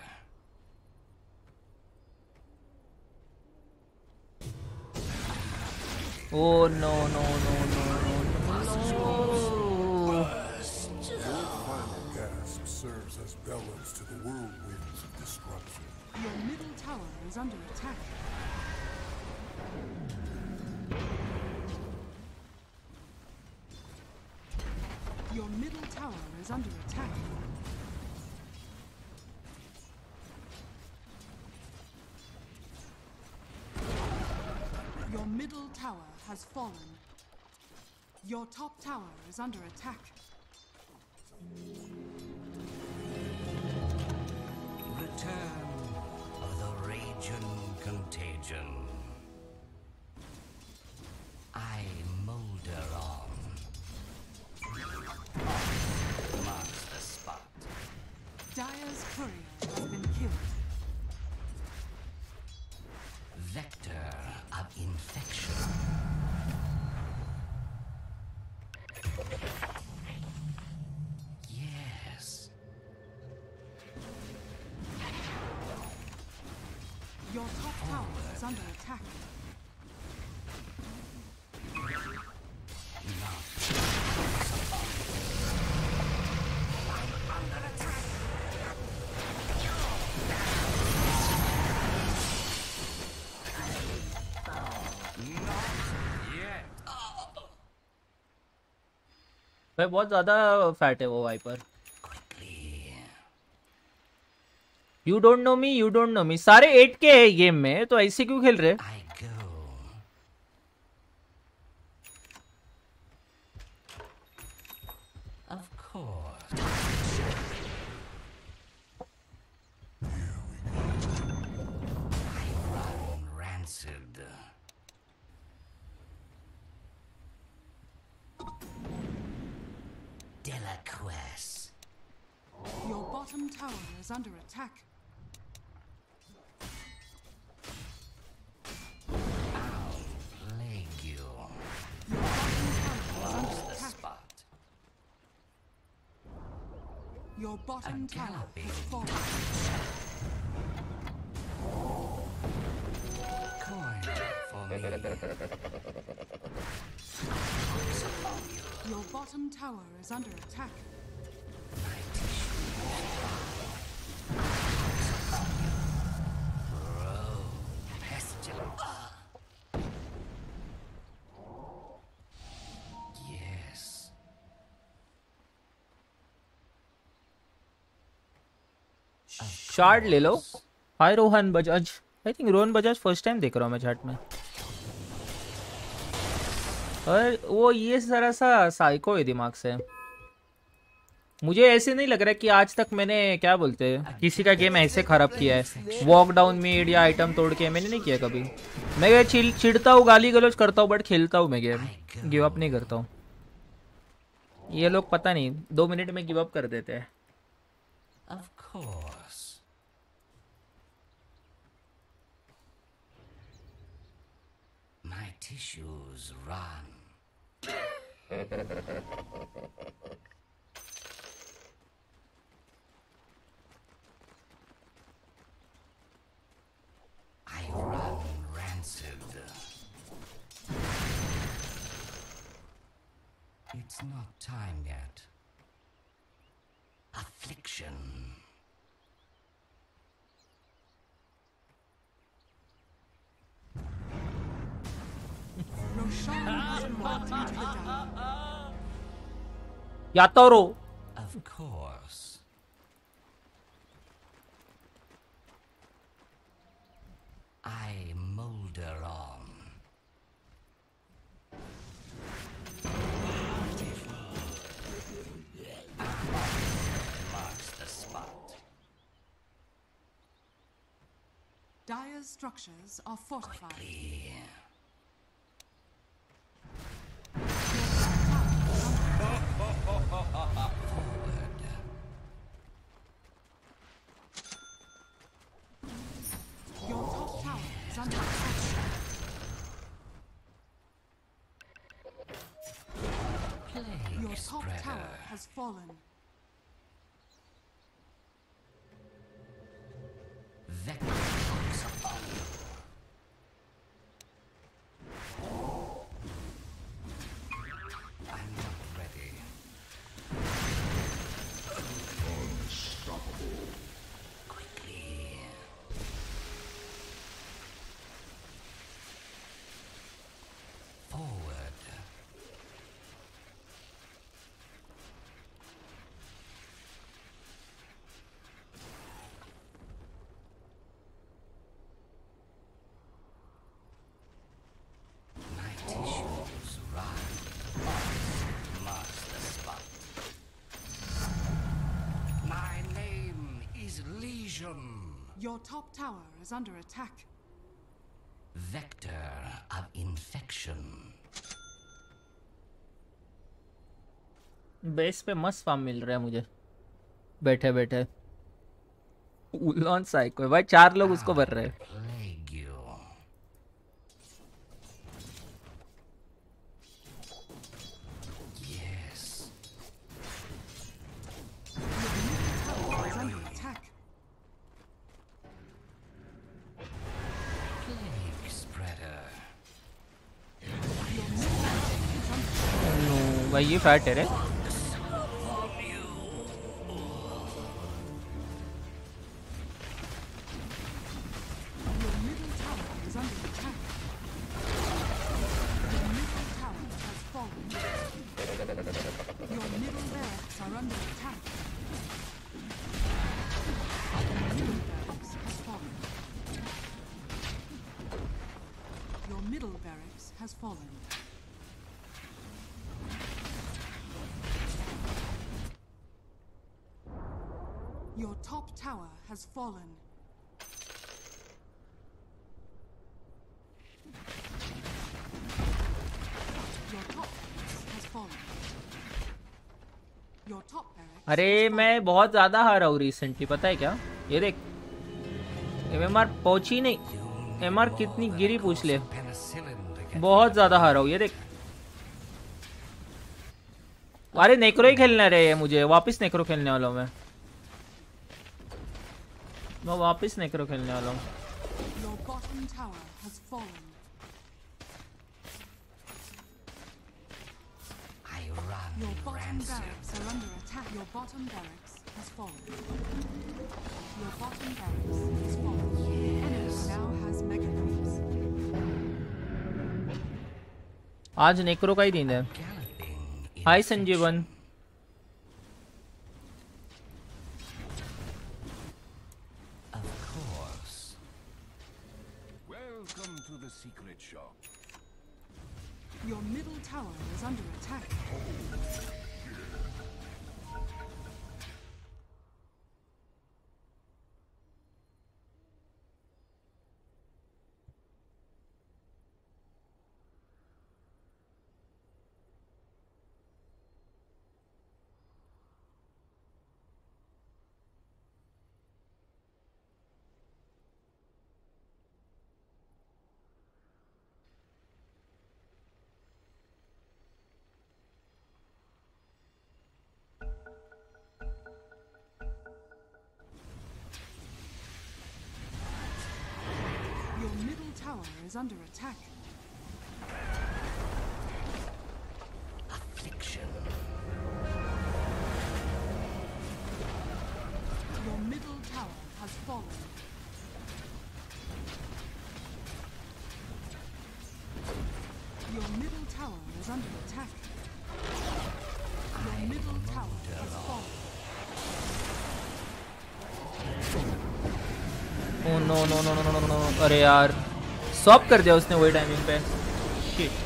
Speaker 1: Oh no no no no no no!
Speaker 4: Your final gasp serves as bellows to the whirlwinds of destruction.
Speaker 3: Your middle tower is under attack. Your middle tower is under attack. Your middle tower has fallen. Your top tower is under attack.
Speaker 8: Return of the Raging Contagion. I molder on. Marks the spot.
Speaker 3: Dire's courier has been killed.
Speaker 8: Vector of infection. Yes.
Speaker 3: Your top tower is under attack.
Speaker 1: भाई बहुत ज्यादा फैट है वो Viper. You don't know me, you don't know me. सारे 8K है गेम में, तो ऐसे क्यों खेल रहे?
Speaker 8: I go. Of course. I run rancid. Delaquest.
Speaker 7: Your bottom tower is under attack.
Speaker 8: I'll plague you.
Speaker 7: Your bottom tower is under
Speaker 8: The
Speaker 7: attack.
Speaker 8: spot.
Speaker 7: Your bottom
Speaker 8: A
Speaker 7: tower
Speaker 8: galloping.
Speaker 7: has fallen.
Speaker 8: Coin for me.
Speaker 7: Your bottom tower is under attack.
Speaker 8: My pestilence. Yes.
Speaker 1: Shard ले लो। Hi Rohan Bajaj. I think Rohan Bajaj first time देख रहा हूँ मैं चैट में। और वो ये जरा सा साइको है दिमाग से। मुझे ऐसे नहीं लग रहा कि आज तक मैंने क्या बोलते हैं किसी का गेम ऐसे खराब किया है। वॉक डाउन मीड या आइटम तोड़ के मैंने नहीं किया कभी। मैं चिढ़ता हूँ, गाली गलौज करता हूँ, बट खेलता हूँ मैं गेम। गिव अप नहीं करता हूँ। ये लोग पता नहीं 2 मिनट में गिव अप कर देते हैं।
Speaker 8: Of course. My tissues run. I run rancid. It's not time yet. Affliction.
Speaker 7: Roshan has walked into the tower.
Speaker 1: यातोरो।
Speaker 8: Of course. I molder on. Marks the spot.
Speaker 7: Dire's structures are fortified.
Speaker 8: Quickly.
Speaker 7: Your top tower is under attack.
Speaker 8: Plague
Speaker 7: Your top
Speaker 8: spreader.
Speaker 7: tower has fallen.
Speaker 8: Vector comes upon you. I'm not ready. Quickly. Forward. My tissues run. Marks the spot. My name is Legion.
Speaker 7: Your top tower is under attack.
Speaker 8: Vector of infection.
Speaker 1: Base पे मस्त फार्म मिल रहा है मुझे बैठे बैठे। उलॉन साइको है भाई, 4 लोग उसको भर रहे हैं।
Speaker 8: Plague you. Yes.
Speaker 7: Tower is under attack.
Speaker 8: Plague spreader.
Speaker 1: No भाई ये फैट है रे।
Speaker 7: Your middle tower is under attack. Your middle tower has fallen. Your middle barracks has fallen. Your top tower has fallen. Your top barracks has fallen. Your top barracks
Speaker 1: अरे
Speaker 7: has
Speaker 1: मैं
Speaker 7: fallen.
Speaker 1: बहुत ज्यादा हारा हूँ रिसेंटली, पता है क्या? ये देख, एमआर पहुंची नहीं, एमआर कितनी गिरी पूछ ले, बहुत ज्यादा हारा हूँ, ये देख। अरे नेक्रो ही खेलना रहे मुझे, वापस नेक्रो खेलने वाला हूँ मैं वापस नेक्रो खेलने वाला हूँ।
Speaker 7: Your bottom tower has fallen.
Speaker 8: I run
Speaker 7: Your bottom
Speaker 8: rancid.
Speaker 7: barracks are under attack. Your bottom barracks has fallen. Your bottom barracks has fallen. Enemy now has mega creeps.
Speaker 1: आज नेक्रो का ही दिन है।
Speaker 8: Galloping in
Speaker 1: hi Sanjeevan.
Speaker 8: Of course.
Speaker 4: Welcome to the secret shop.
Speaker 7: Your middle tower is under attack. Your middle tower is under attack.
Speaker 8: Affliction.
Speaker 7: Your middle tower has fallen. Your middle tower is under attack. Your middle tower has fallen.
Speaker 1: Oh no no no no no no, अरे यार स्वैप कर दिया उसने वही टाइमिंग पे। Shit.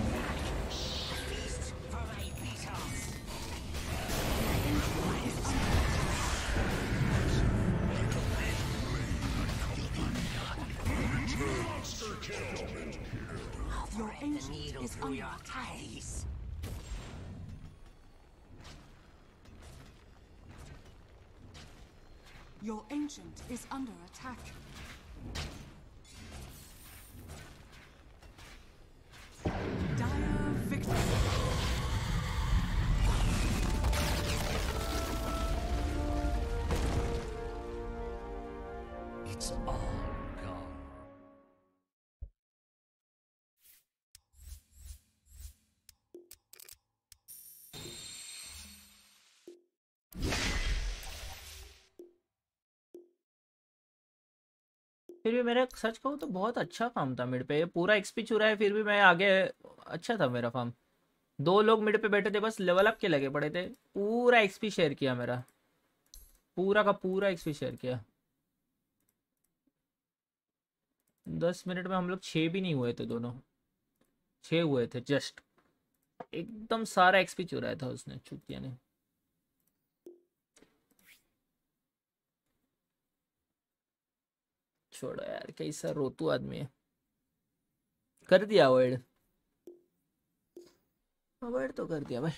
Speaker 7: Your ancient is under attack. Your ancient is under attack. Dire victory.
Speaker 8: It's all gone.
Speaker 1: फिर भी मेरा सच कहूँ तो बहुत अच्छा फार्म था मिड पे, ये पूरा एक्सपी चुरा है फिर भी मैं आगे, अच्छा था मेरा फार्म। दो लोग मिड पे बैठे थे, बस लेवल अप के लगे पड़े थे, पूरा एक्सपी शेयर किया मेरा, पूरा का पूरा एक्सपी शेयर किया। 10 मिनट में हम लोग 6 भी नहीं हुए थे, दोनों 6 हुए थे जस्ट, एकदम सारा एक्सपी चुराया था उसने, चूतिया ने। छोड़ो यार, कैसा रोतू आदमी है। कर दिया अवॉइड, अवॉइड तो कर दिया भाई।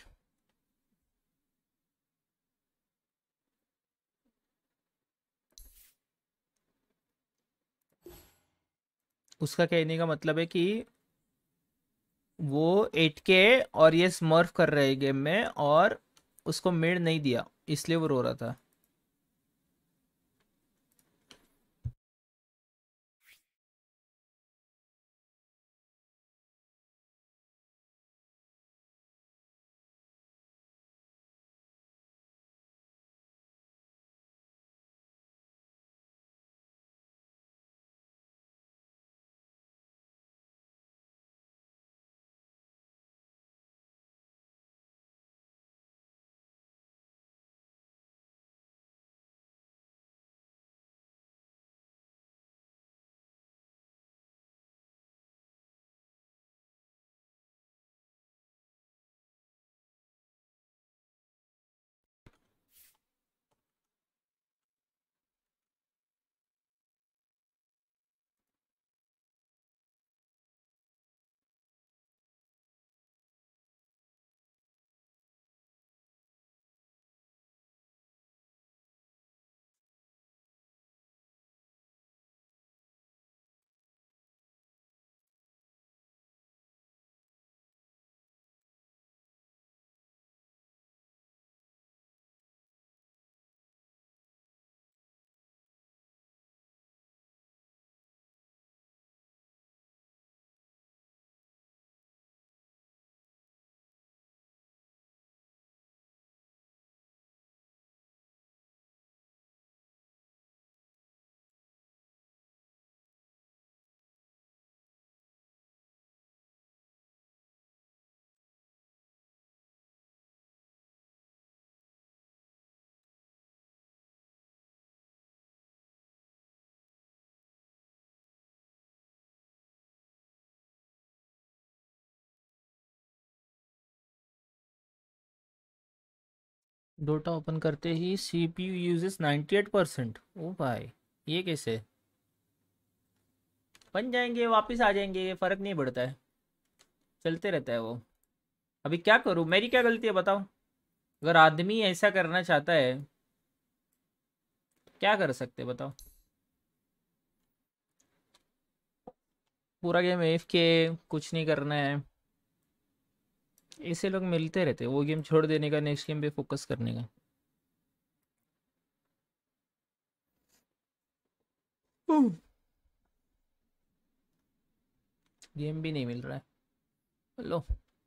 Speaker 1: उसका कहने का मतलब है कि वो 8K और ये स्मर्फ कर रहे हैं गेम में, और उसको मिड नहीं दिया, इसलिए वो रो रहा था। डोटा ओपन करते ही CPU यूजेस 98%। ओ भाई, ये कैसे? बन जाएंगे, वापस आ जाएंगे, फर्क नहीं पड़ता है, चलते रहता है वो। अभी क्या करूँ, मेरी क्या गलती है बताओ? अगर आदमी ऐसा करना चाहता है क्या कर सकते बताओ? पूरा गेम एफ के, कुछ नहीं करना है, ऐसे लोग मिलते रहते हैं। वो गेम छोड़ देने का, नेक्स्ट गेम पे फोकस करने का। गेम भी नहीं मिल रहा है। लो,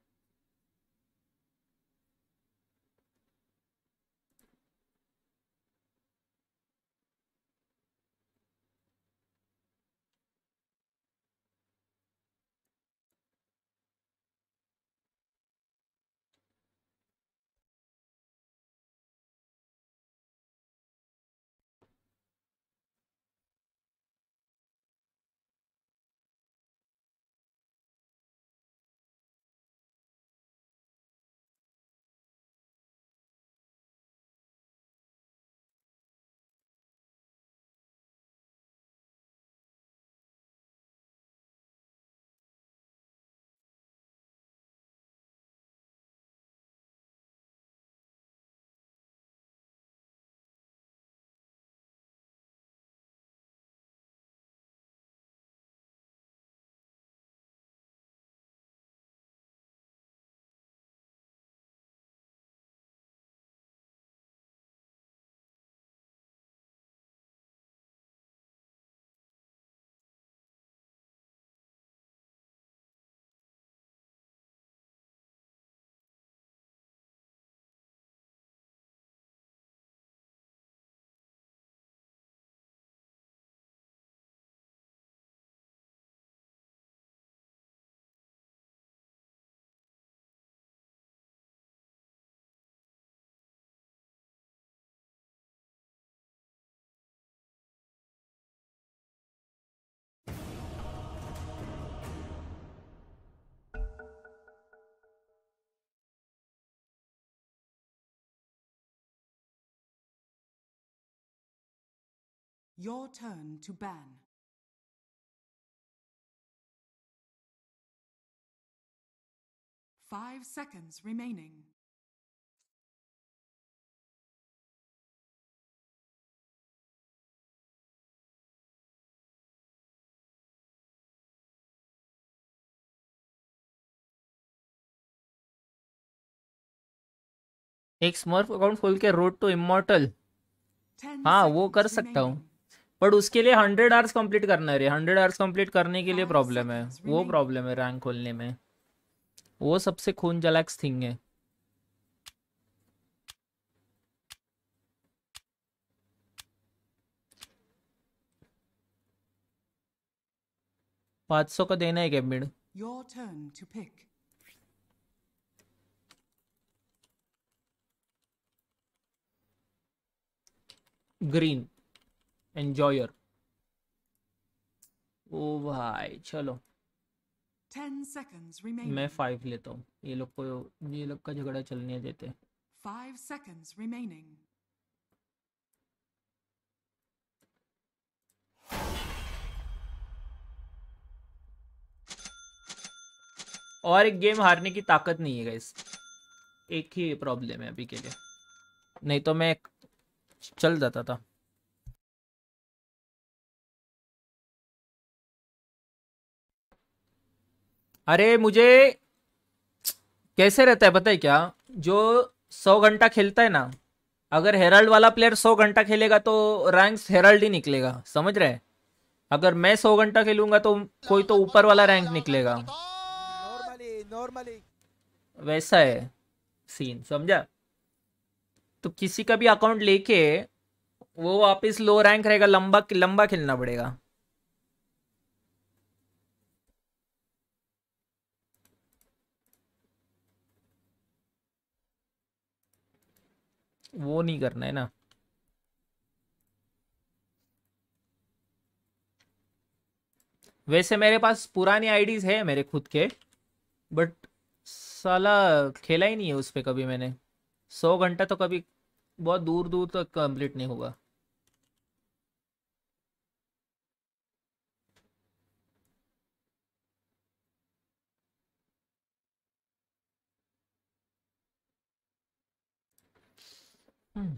Speaker 7: Your turn to ban. Five seconds remaining.
Speaker 1: एक स्मर्फ अकाउंट खोल के रोड टू इमॉर्टल,
Speaker 7: 10
Speaker 1: हाँ वो कर
Speaker 7: seconds
Speaker 1: सकता हूँ,
Speaker 7: remaining.
Speaker 1: बट उसके लिए 100 आवर्स कंप्लीट करना है रे। 100 आवर्स कंप्लीट करने के लिए
Speaker 7: 5
Speaker 1: प्रॉब्लम है,
Speaker 7: seconds
Speaker 1: वो
Speaker 7: remaining.
Speaker 1: प्रॉब्लम है रैंक खोलने में। वो सबसे खून जलाक्स थिंग है। $500 का देना है क्या mid?
Speaker 7: Your turn to pick.
Speaker 1: Green enjoyer. Oh भाई चलो,
Speaker 7: 10 seconds
Speaker 1: मैं
Speaker 7: remaining.
Speaker 1: 5 लेता हूँ। ये लोग को, ये लोग का झगड़ा चलने देते।
Speaker 7: 5 seconds remaining.
Speaker 1: और एक गेम हारने की ताकत नहीं है गाइस, एक ही प्रॉब्लम है अभी के लिए, नहीं तो मैं चल जाता था। अरे मुझे कैसे रहता है पता है क्या? जो 100 घंटा खेलता है ना, अगर हेराल्ड वाला प्लेयर 100 घंटा खेलेगा तो रैंक्स हेराल्ड ही निकलेगा, समझ रहे हैं? अगर मैं 100 घंटा खेलूंगा तो कोई तो ऊपर वाला रैंक निकलेगा।
Speaker 9: नॉर्मली
Speaker 1: वैसा है सीन, समझा? तो किसी का भी अकाउंट लेके वो वापस लो रैंक रहेगा, लंबा लंबा खेलना पड़ेगा। वो नहीं करना है ना। वैसे मेरे पास पुरानी आईडीज है मेरे खुद के, बट साला खेला ही नहीं है उस पे कभी मैंने। 100 घंटा तो कभी बहुत दूर दूर तक कंप्लीट नहीं होगा। हम्म।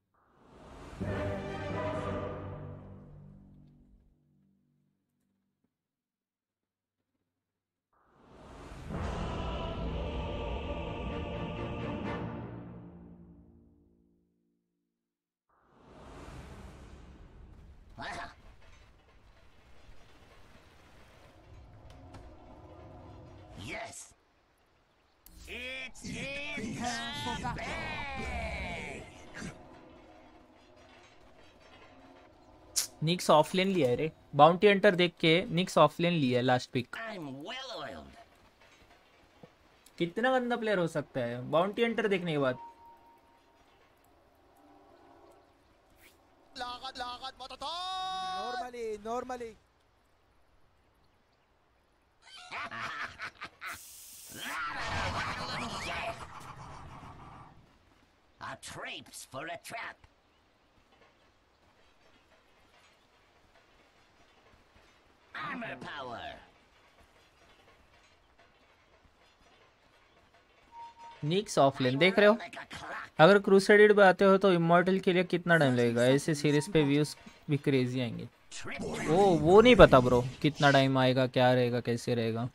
Speaker 8: Yes. It's in
Speaker 7: Prepare for
Speaker 8: the
Speaker 7: battle.
Speaker 8: bag.
Speaker 1: निक्स ऑफलेन लिया है रे, बाउंटी हंटर देख के निक्स ऑफलेन लिया है last pick.
Speaker 8: I'm well oiled.
Speaker 1: कितना गंदा प्लेयर हो सकता है बाउंटी हंटर देखने के बाद।
Speaker 9: lakad matatak. Normally.
Speaker 8: A traps for a trap. Armor power.
Speaker 1: निक्स ऑफलेन देख रहे हो,
Speaker 8: Like a clock.
Speaker 1: अगर क्रूसेडेड पे आते हो तो इमॉर्टल के लिए कितना टाइम लगेगा। ऐसे सीरीज पे व्यूज भी क्रेजी आएंगे।
Speaker 8: Trip.
Speaker 1: वो नहीं पता ब्रो, कितना टाइम आएगा, क्या रहेगा, कैसे रहेगा।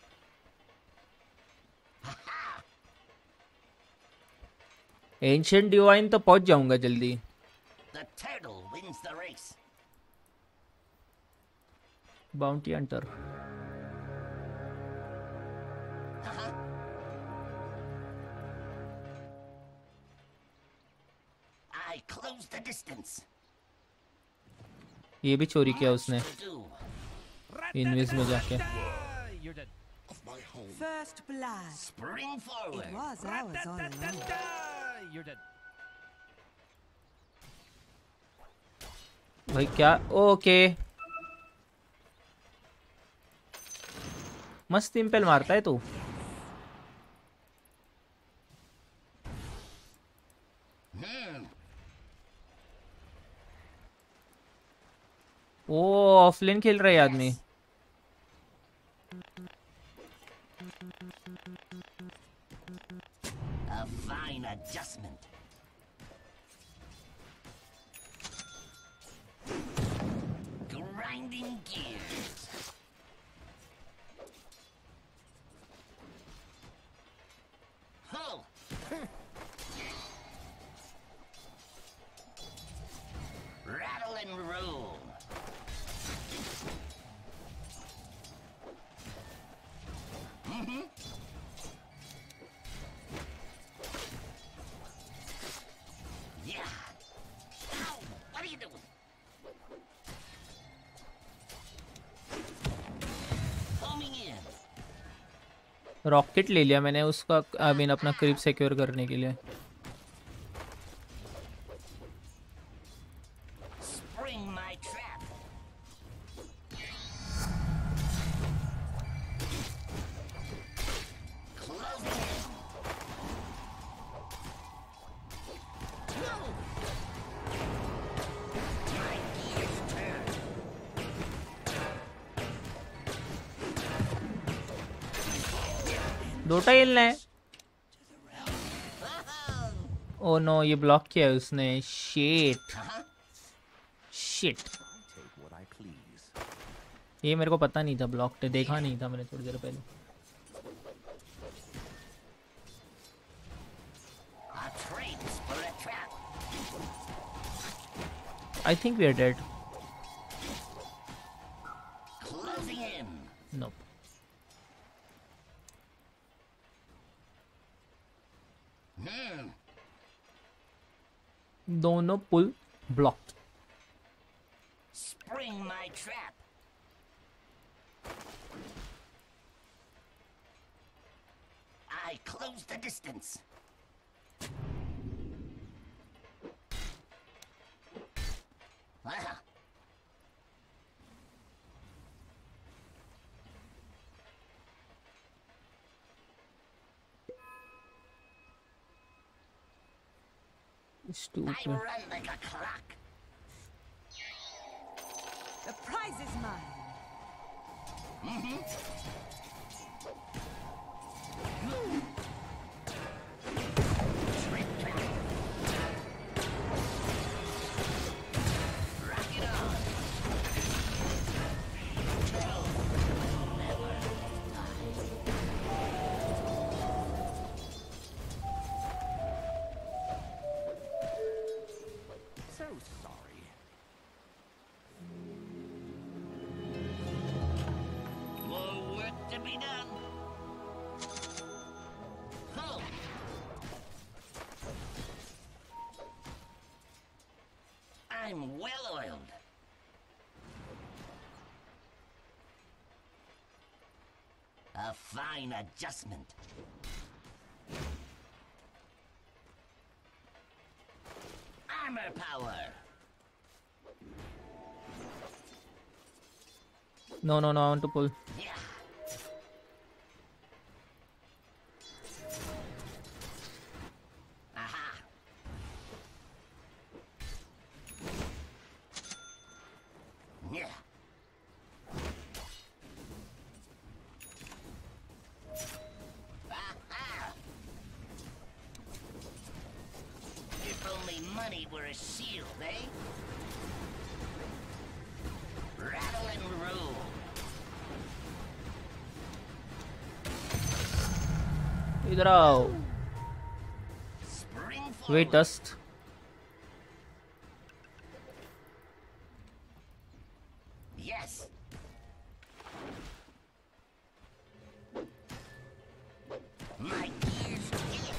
Speaker 1: एंशिएंट डिवाइन तो पहुंच जाऊंगा जल्दी।
Speaker 8: The turtle wins the race.
Speaker 1: Bounty hunter
Speaker 8: I close the distance.
Speaker 1: ये भी चोरी किया उसने
Speaker 8: To do.
Speaker 1: इनविज में जाके।
Speaker 4: Of my home.
Speaker 10: First blood.
Speaker 8: Spring forward.
Speaker 10: It was ours all along.
Speaker 1: भाई क्या, ओके मस्त इम्पेल मारता है तू। ओ ऑफलाइन खेल रहा है आदमी।
Speaker 8: A fine adjustment. Grinding gears. Oh. Rattle and roll. Mm-hmm. Yeah. Ow! What are you doing? Homing in.
Speaker 1: Rocket ले लिया मैंने उसका, आई मीन अपना क्रिप सिक्योर करने के लिए।
Speaker 8: Spring my trap. Closing in. My gears turn.
Speaker 1: दोटा हिलना है। ओ नो, ये ब्लॉक किया है उसने। शिट शिट, ये मेरे को पता नहीं था, ब्लॉक थे, देखा नहीं था मैंने थोड़ी देर पहले।
Speaker 8: A traps for a trap.
Speaker 1: I think we are dead.
Speaker 8: Closing in.
Speaker 1: No, दोनों pull block.
Speaker 8: Spring my trap. I close the distance. Ah.
Speaker 1: Stupid.
Speaker 8: run like a clock.
Speaker 10: The prize is mine.
Speaker 8: Rock it on. So sorry. More work to be done. Ho! I'm well oiled. A fine adjustment. Armor power.
Speaker 1: No, I want to pull.
Speaker 8: Yeah. Aha. Yeah. Aha. If only money were a shield, eh? Rattle and roll.
Speaker 1: इधर आओ.
Speaker 8: Spring
Speaker 1: Wait,
Speaker 8: forward.
Speaker 1: dust.
Speaker 8: Yes. My ears itch.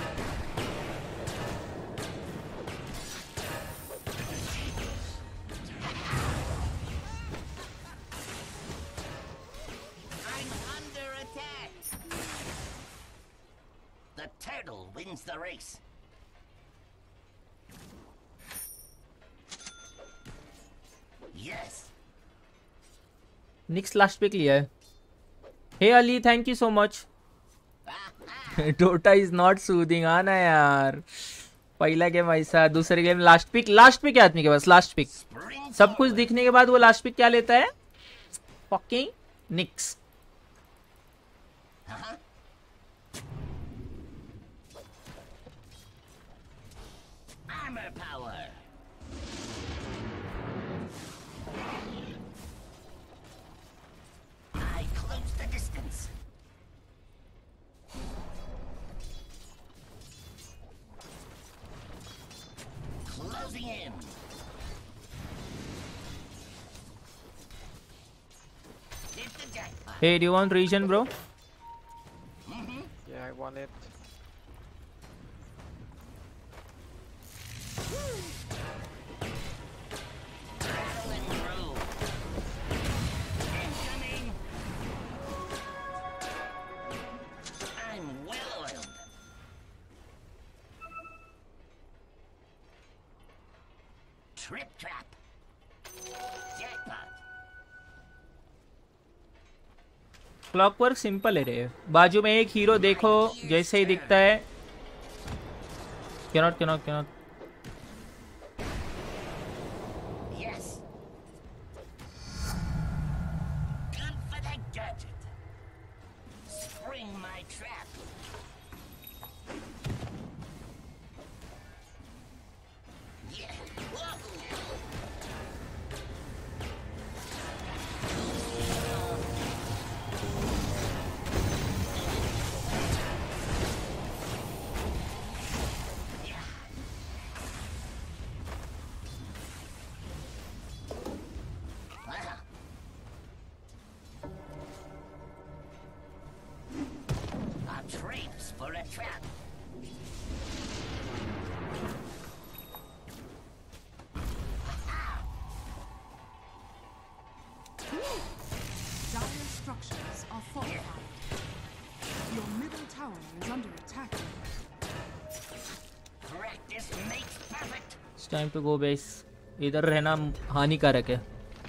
Speaker 8: I'm under attack. The turtle wins the race. Yes.
Speaker 1: Nick's last pick लिया है. Hey Ali, thank you so much. Dota is not soothing. आना यार. पहला गेम ऐसा, दूसरे गेम लास्ट पिक है आदमी के पास. लास्ट पिक सब कुछ दिखने के बाद वो लास्ट पिक क्या लेता है? Fucking Nyx.
Speaker 8: Uh-huh. Armor power. I close the distance. Closing in. Hit the jackpot.
Speaker 1: Hey, do you want region, bro?
Speaker 11: Yeah, I want it.
Speaker 8: Rattle and roll. Incoming. I'm well oiled. Trip trap. Jackpot.
Speaker 1: Clockwork simple है रे. बाजू में एक हीरो देखो, जैसे ही दिखता है. cannot.
Speaker 8: Yes. Good for the gadget. Spring my trap. Yeah. Whoa. A traps for a trap.
Speaker 7: Dire structures are fortified. Your middle tower is under attack.
Speaker 8: Practice makes perfect.
Speaker 1: It's time to go base. इधर रहना हानिकारक है.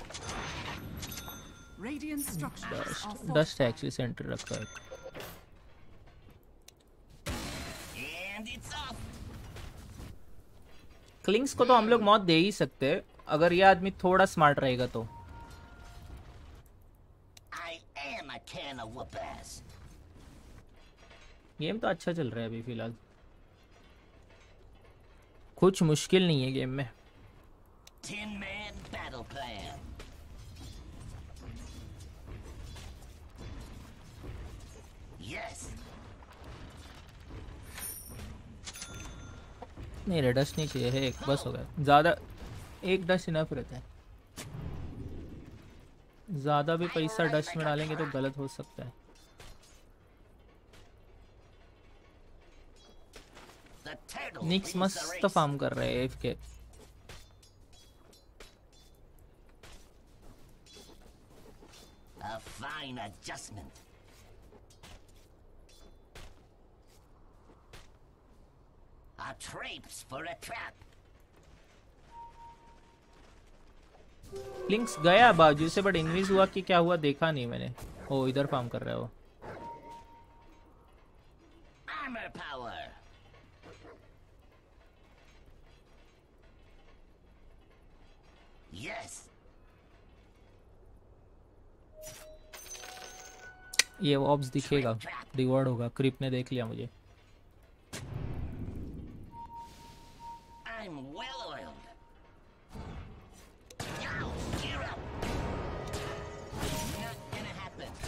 Speaker 7: Radiant structures are
Speaker 1: डस्ट है एक्चुअली सेंटर रखा है.
Speaker 8: And it's off.
Speaker 1: क्लिंग्स को तो हम लोग मौत दे ही सकते हैं अगर ये आदमी थोड़ा स्मार्ट रहेगा तो। गेम तो अच्छा चल रहा है अभी फिलहाल, कुछ मुश्किल नहीं है गेम में।
Speaker 8: Tin Man battle plan. Yes.
Speaker 1: नहीं रे डस्ट नहीं चाहिए है, एक बस हो गया। ज़्यादा एक डस्ट इनफ रहता है, ज़्यादा भी पैसा डस्ट में डालेंगे तो गलत हो सकता है। निक्स मस्त फार्म कर रहे हैं F K.
Speaker 8: A fine adjustment. A traps for a trap.
Speaker 1: Links गया बाजू से बट इनविज हुआ कि क्या हुआ देखा नहीं मैंने। ओ इधर फार्म कर रहा है वो।
Speaker 8: Armor power. Yes.
Speaker 1: ये ऑब्स दिखेगा, रिवॉर्ड होगा। क्रिप ने देख लिया मुझे।
Speaker 8: I'm well oiled. Now, gear up. Not gonna happen.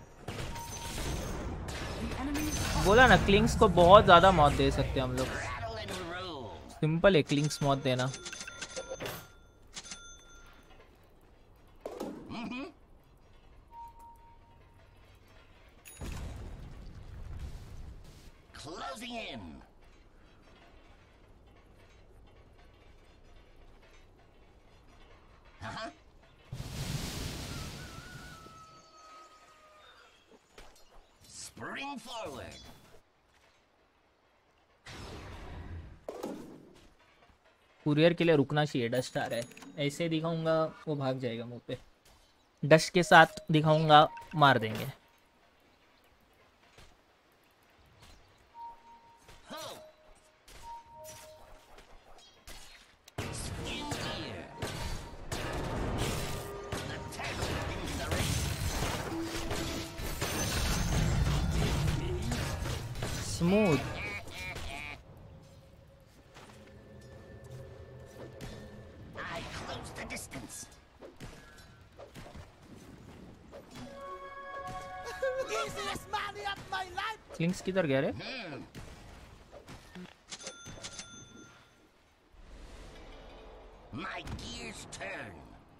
Speaker 3: The enemies
Speaker 1: बोला ना क्लिंग्स को बहुत ज्यादा मौत दे सकते हैं हम लोग।
Speaker 8: Rattle and roll.
Speaker 1: सिंपल है क्लिंग्स मौत देना।
Speaker 8: Closing in. Uh-huh. Spring forward.
Speaker 1: Courier के लिए रुकना चाहिए, डस्ट आ रहा है। ऐसे दिखाऊंगा वो भाग जाएगा मुंह पे, डस्ट के साथ दिखाऊंगा मार देंगे।
Speaker 8: Skin gear. The tackle wins the race.
Speaker 1: Smooth.
Speaker 8: I close the distance.
Speaker 9: Easiest money of my life.
Speaker 1: Clinkz किधर गया रे?
Speaker 8: My gears turn.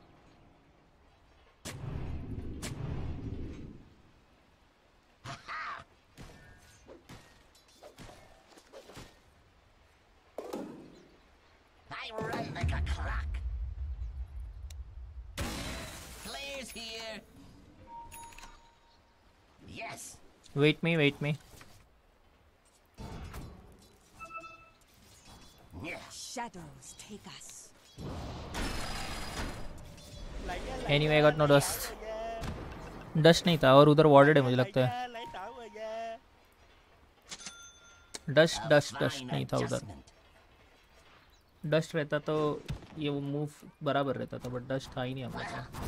Speaker 8: Ha-ha! I run like a clock. Flares here. Yes.
Speaker 1: Wait me
Speaker 8: Yes.
Speaker 10: Shadows take us.
Speaker 1: Anyway I got no dust. Dust नहीं था और उधर वार्डेड है मुझे लगता है। डस्ट नहीं था उधर। डस्ट रहता तो ये वो मूव बराबर रहता था बट डस्ट था ही नहीं हम लोग का।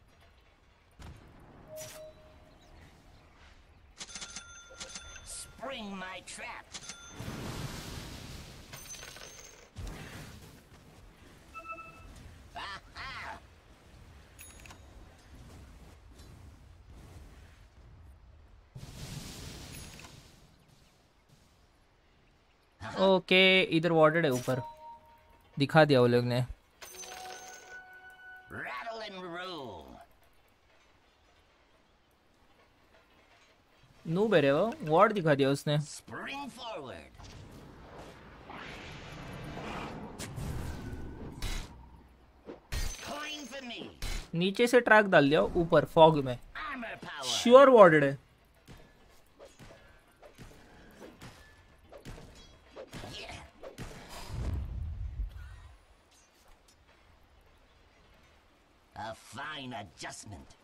Speaker 8: Spring my trap. Aha!
Speaker 1: Okay इधर वार्डेड है ऊपर, दिखा दिया वो लोग ने।
Speaker 8: Rattle and roll.
Speaker 1: नू बेरे वो वार्ड दिखा दिया उसने।
Speaker 8: Spring forward. Coin for me.
Speaker 1: नीचे से ट्रैक डाल दिया ऊपर फॉग में।
Speaker 8: Armor power.
Speaker 1: श्योर वार्डेड है।
Speaker 8: Yeah. A fine adjustment.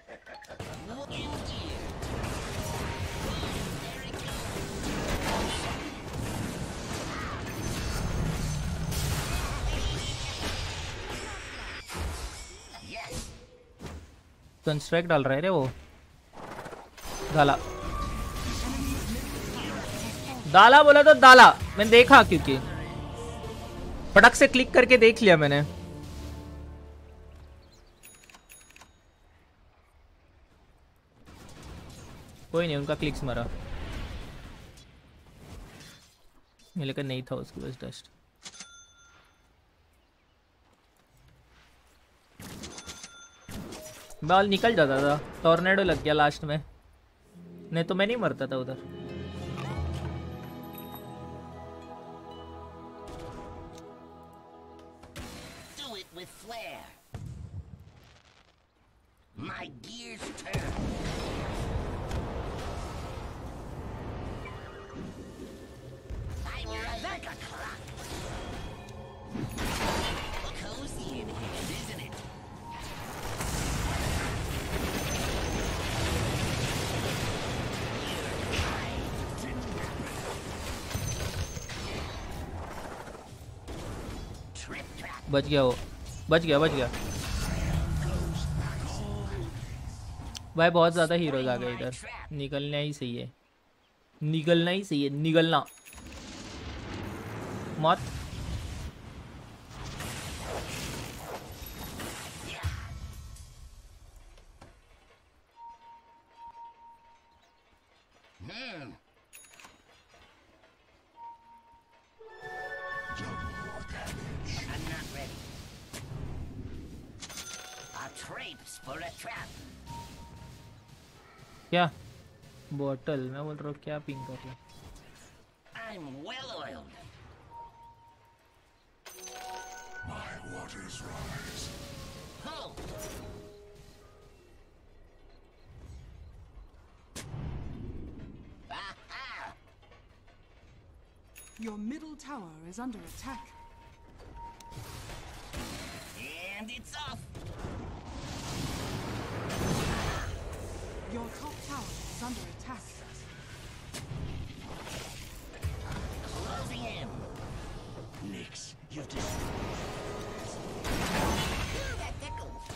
Speaker 8: In gear. There it goes.
Speaker 1: Construct डाल रहा है रे वो। दाला दाला बोला तो दाला मैंने देखा, क्योंकि फटक से क्लिक करके देख लिया मैंने। कोई नहीं, उनका क्लिक्स मरा, लेकिन नहीं था उसके पास डस्ट। बॉल निकल जाता था, टॉर्नेडो लग गया लास्ट में, नहीं तो मैं नहीं मरता था उधर।
Speaker 8: Do it with flair. My gears turn. I'm like a clock. Cozy in here, isn't it?
Speaker 1: बच गया वो, बच गया भाई। बहुत ज़्यादा हीरोज आ गए इधर, निकलना ही सही है, निकलना ही सही है, निकलना मत।
Speaker 8: I'm not ready. A traps for a trap.
Speaker 1: क्या बॉटल, मैं बोल रहा हूँ क्या पिंग कर रहा।
Speaker 8: I'm well oiled.
Speaker 4: My waters rise.
Speaker 8: Halt! Aha!
Speaker 7: Your middle tower is under attack.
Speaker 8: And it's off.
Speaker 7: Your top tower is under attack.
Speaker 8: Closing in.
Speaker 4: Nix, you've destroyed.
Speaker 8: That tickles.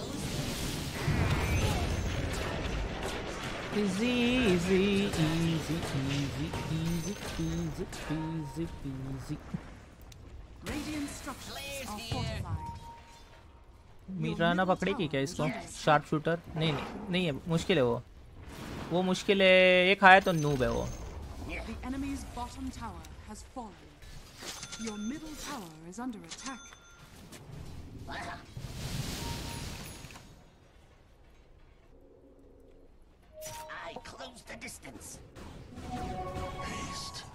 Speaker 1: Easy, easy, easy, easy, easy, easy, easy, easy.
Speaker 7: Radiant structures are fortified.
Speaker 1: मीराना पकड़ेगी क्या इसको? शार्प शूटर नहीं है, मुश्किल है वो मुश्किल है। एक आया तो नूब है वो।
Speaker 7: The enemy's bottom tower has fallen. Your middle tower is under attack.
Speaker 8: I close the distance.
Speaker 4: Haste.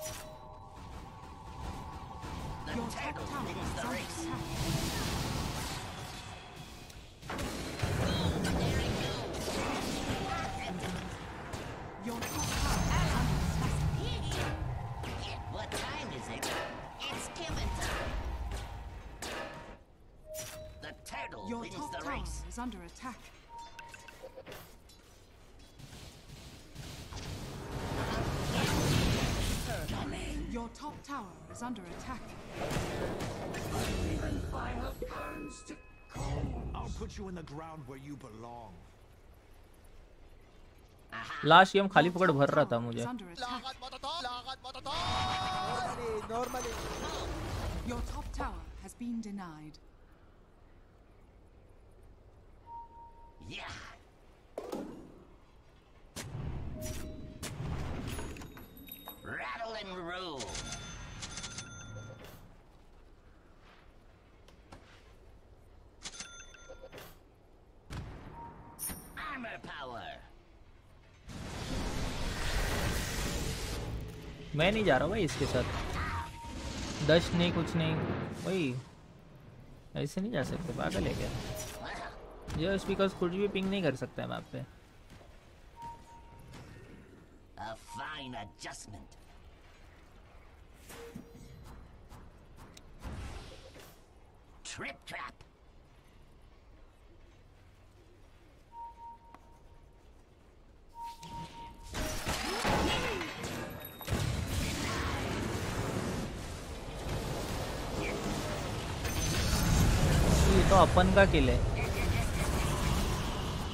Speaker 8: The
Speaker 7: Your top
Speaker 8: turtle
Speaker 7: tower
Speaker 8: wins
Speaker 7: is
Speaker 8: the
Speaker 7: under
Speaker 8: race.
Speaker 7: attack.
Speaker 8: There it goes.
Speaker 7: Your top tower is under attack.
Speaker 8: What time is it? It's killing time. The turtle
Speaker 7: Your
Speaker 8: wins
Speaker 7: top
Speaker 8: the
Speaker 7: tower
Speaker 8: race.
Speaker 7: is under attack. Your top tower is under attack.
Speaker 5: I'll put you in the ground where you belong.
Speaker 1: Last game खाली पकड़ भर रहा था मुझे।
Speaker 9: Normally.
Speaker 7: Your top tower has been denied.
Speaker 8: Yeah. Rattle and roll. Armor power.
Speaker 1: मैं नहीं जा रहा भाई इसके साथ। डस्ट नहीं, कुछ नहीं भाई, ऐसे नहीं जा सकते, पागल है क्या? जस्ट बिकॉज कुछ भी पिंग नहीं कर सकता है मैप पे।
Speaker 8: A fine adjustment. Trip trap.
Speaker 1: ये तो अपन का किल है।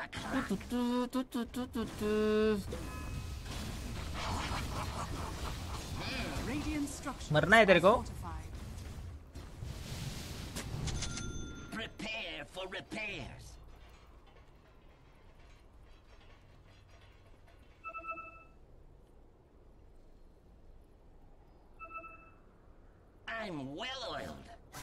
Speaker 7: Radiant structures
Speaker 1: मरना है तेरे को?
Speaker 7: are fortified.
Speaker 8: Prepare for repairs. I'm well oiled.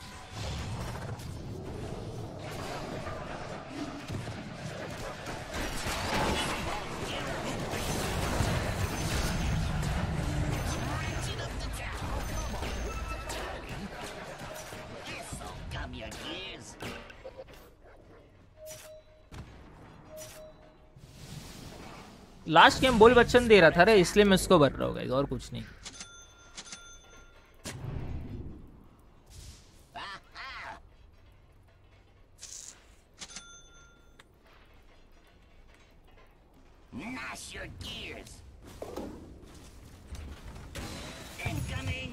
Speaker 8: Ratchet up the tower. This'll gum your gears.
Speaker 1: Last game बोल बच्चन दे रहा था रे, इसलिए मैं उसको भर रहा हूँ गाइस, और कुछ नहीं।
Speaker 8: Gnash your gears. Incoming.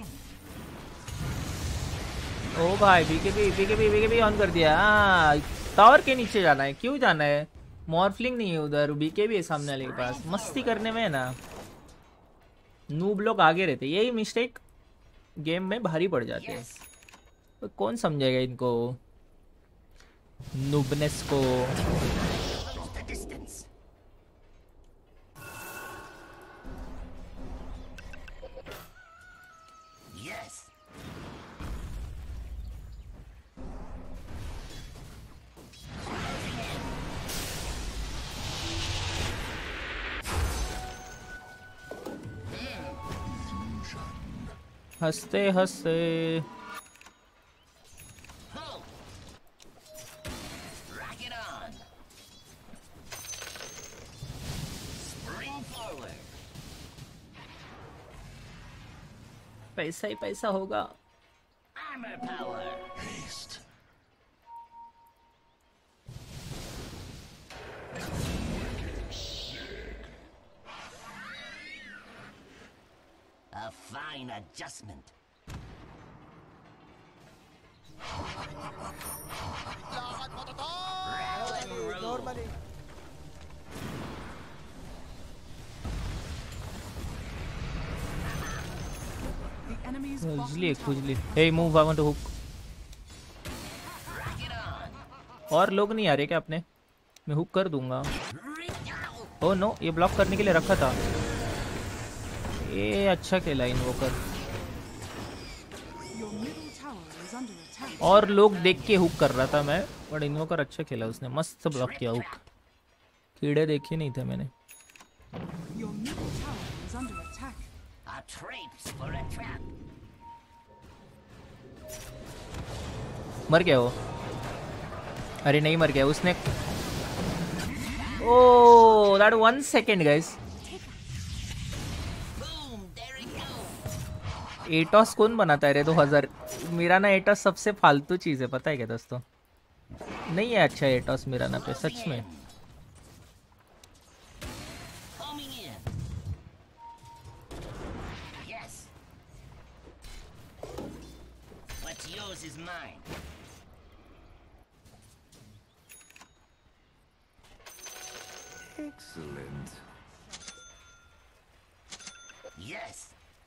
Speaker 1: ओ भाई बीकेबी ऑन कर दिया। हाँ, टावर के नीचे जाना है, क्यों जाना है? मॉर्फलिंग नहीं है उधर, बीकेबी है सामने वाले के पास। मस्ती करने में है ना, नूब लोग आगे रहते, यही मिस्टेक गेम में भारी पड़ जाते हैं। तो कौन समझेगा इनको, नूबनेस को।
Speaker 8: Close the distance. Yes.
Speaker 1: हंसते हंसते
Speaker 8: Pull. Rock it on. Spring forward.
Speaker 1: पैसा ही पैसा होगा।
Speaker 8: Armor power.
Speaker 4: Haste.
Speaker 8: A fine adjustment. Rattle and roll.
Speaker 9: Normally.
Speaker 7: The enemy's bottom
Speaker 1: खुजली
Speaker 7: tower
Speaker 1: खुजली। Hey move, I want to hook.
Speaker 8: Rock it on.
Speaker 1: और लोग नहीं आ रहे क्या अपने? मैं हुक कर दूंगा।
Speaker 8: Ow.
Speaker 1: ओ नो, ये ब्लॉक करने के लिए रखा था। ये अच्छा खेला इन्वोकर।
Speaker 7: Your middle tower is under attack.
Speaker 1: और लोग देख के हुक कर रहा था मैं, बट इन्वोकर अच्छा खेला उसने, मस्त ब्लॉक किया हुक। कीड़े देखे नहीं थे मैंने।
Speaker 7: Your middle tower is under attack.
Speaker 8: A traps for a trap.
Speaker 1: मर गया वो? अरे नहीं मर गया उसने। Oh that 1 second guys.
Speaker 8: Boom, there it goes.
Speaker 1: Atos कौन बनाता है रे 2000? मिराना एटॉस सबसे फालतू चीज है, पता है क्या दोस्तों? नहीं है अच्छा एटॉस मिराना पे, सच में।
Speaker 8: Homing in. Yes. What's yours is mine.
Speaker 4: Excellent.
Speaker 8: Yes.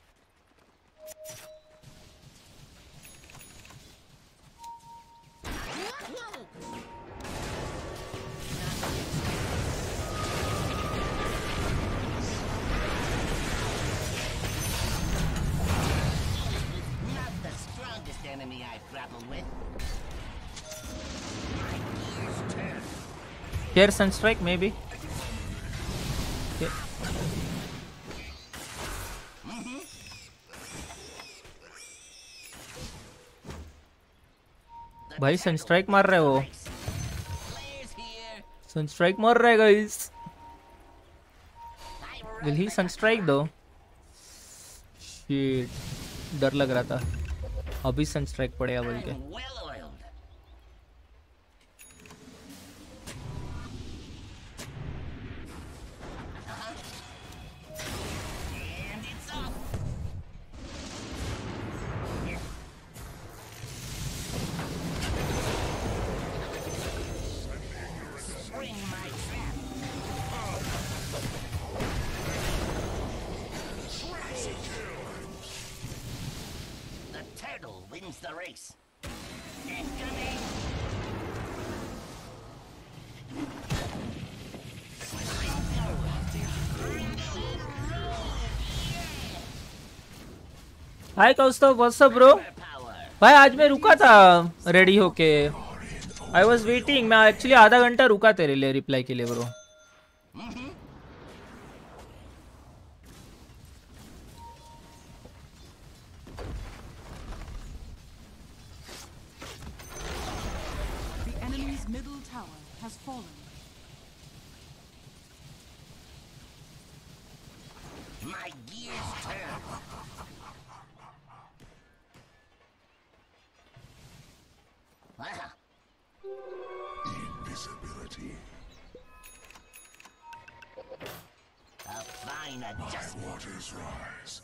Speaker 8: Not the strongest enemy I grapple with. My gears turn.
Speaker 1: Here sunstrike maybe. Okay. भाई सनस्ट्राइक मार रहे हो,
Speaker 8: Players here.
Speaker 1: सनस्ट्राइक मार रहा है गाइस। विल ही सनस्ट्राइक दो? शिट, डर लग रहा था अभी सनस्ट्राइक पड़ेगा बोल के।
Speaker 8: I'm well oiled. And it's up. Spring my trap. turtle wins the race. Incoming!
Speaker 1: Hi Kaustav, what's up bro? भाई आज मैं रुका था रेडी होके, आई वॉज वेटिंग, मैं एक्चुअली आधा घंटा रुका तेरे लिए रिप्लाई के लिए bro.
Speaker 7: The enemy's middle tower has fallen.
Speaker 8: My gears turn. Wow.
Speaker 4: Invisibility.
Speaker 8: A fine adjustment.
Speaker 4: Waters rise.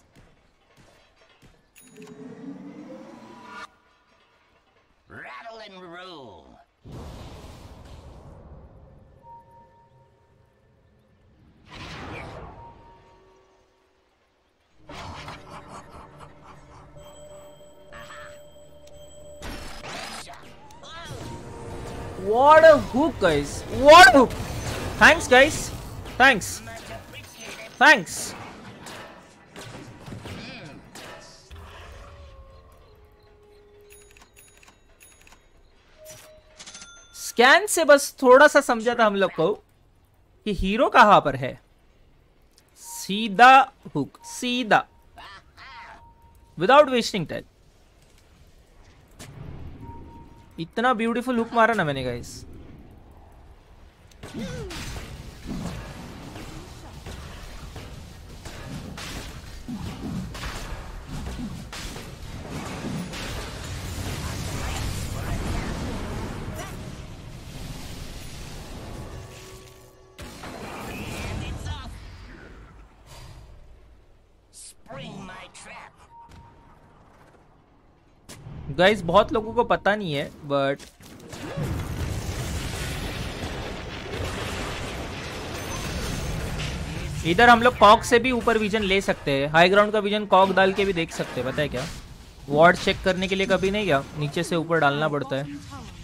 Speaker 8: Rattle and roll. Yeah.
Speaker 1: What a hook, guys! What a hook! Thanks, guys. Thanks. Thanks. Scan से बस थोड़ा सा समझा था हम लोग को कि हीरो कहां पर है। सीधा हुक, सीधा, विदाउट वेस्टिंग टाइम। इतना ब्यूटीफुल हुक मारा ना मैंने गाइस। गाइस बहुत लोगों को पता नहीं है बट इधर हम लोग कॉक से भी ऊपर विजन ले सकते हैं। हाई ग्राउंड का विजन कॉक डाल के भी देख सकते हैं, पता है क्या? वार्ड चेक करने के लिए कभी नहीं गया, नीचे से ऊपर डालना पड़ता है।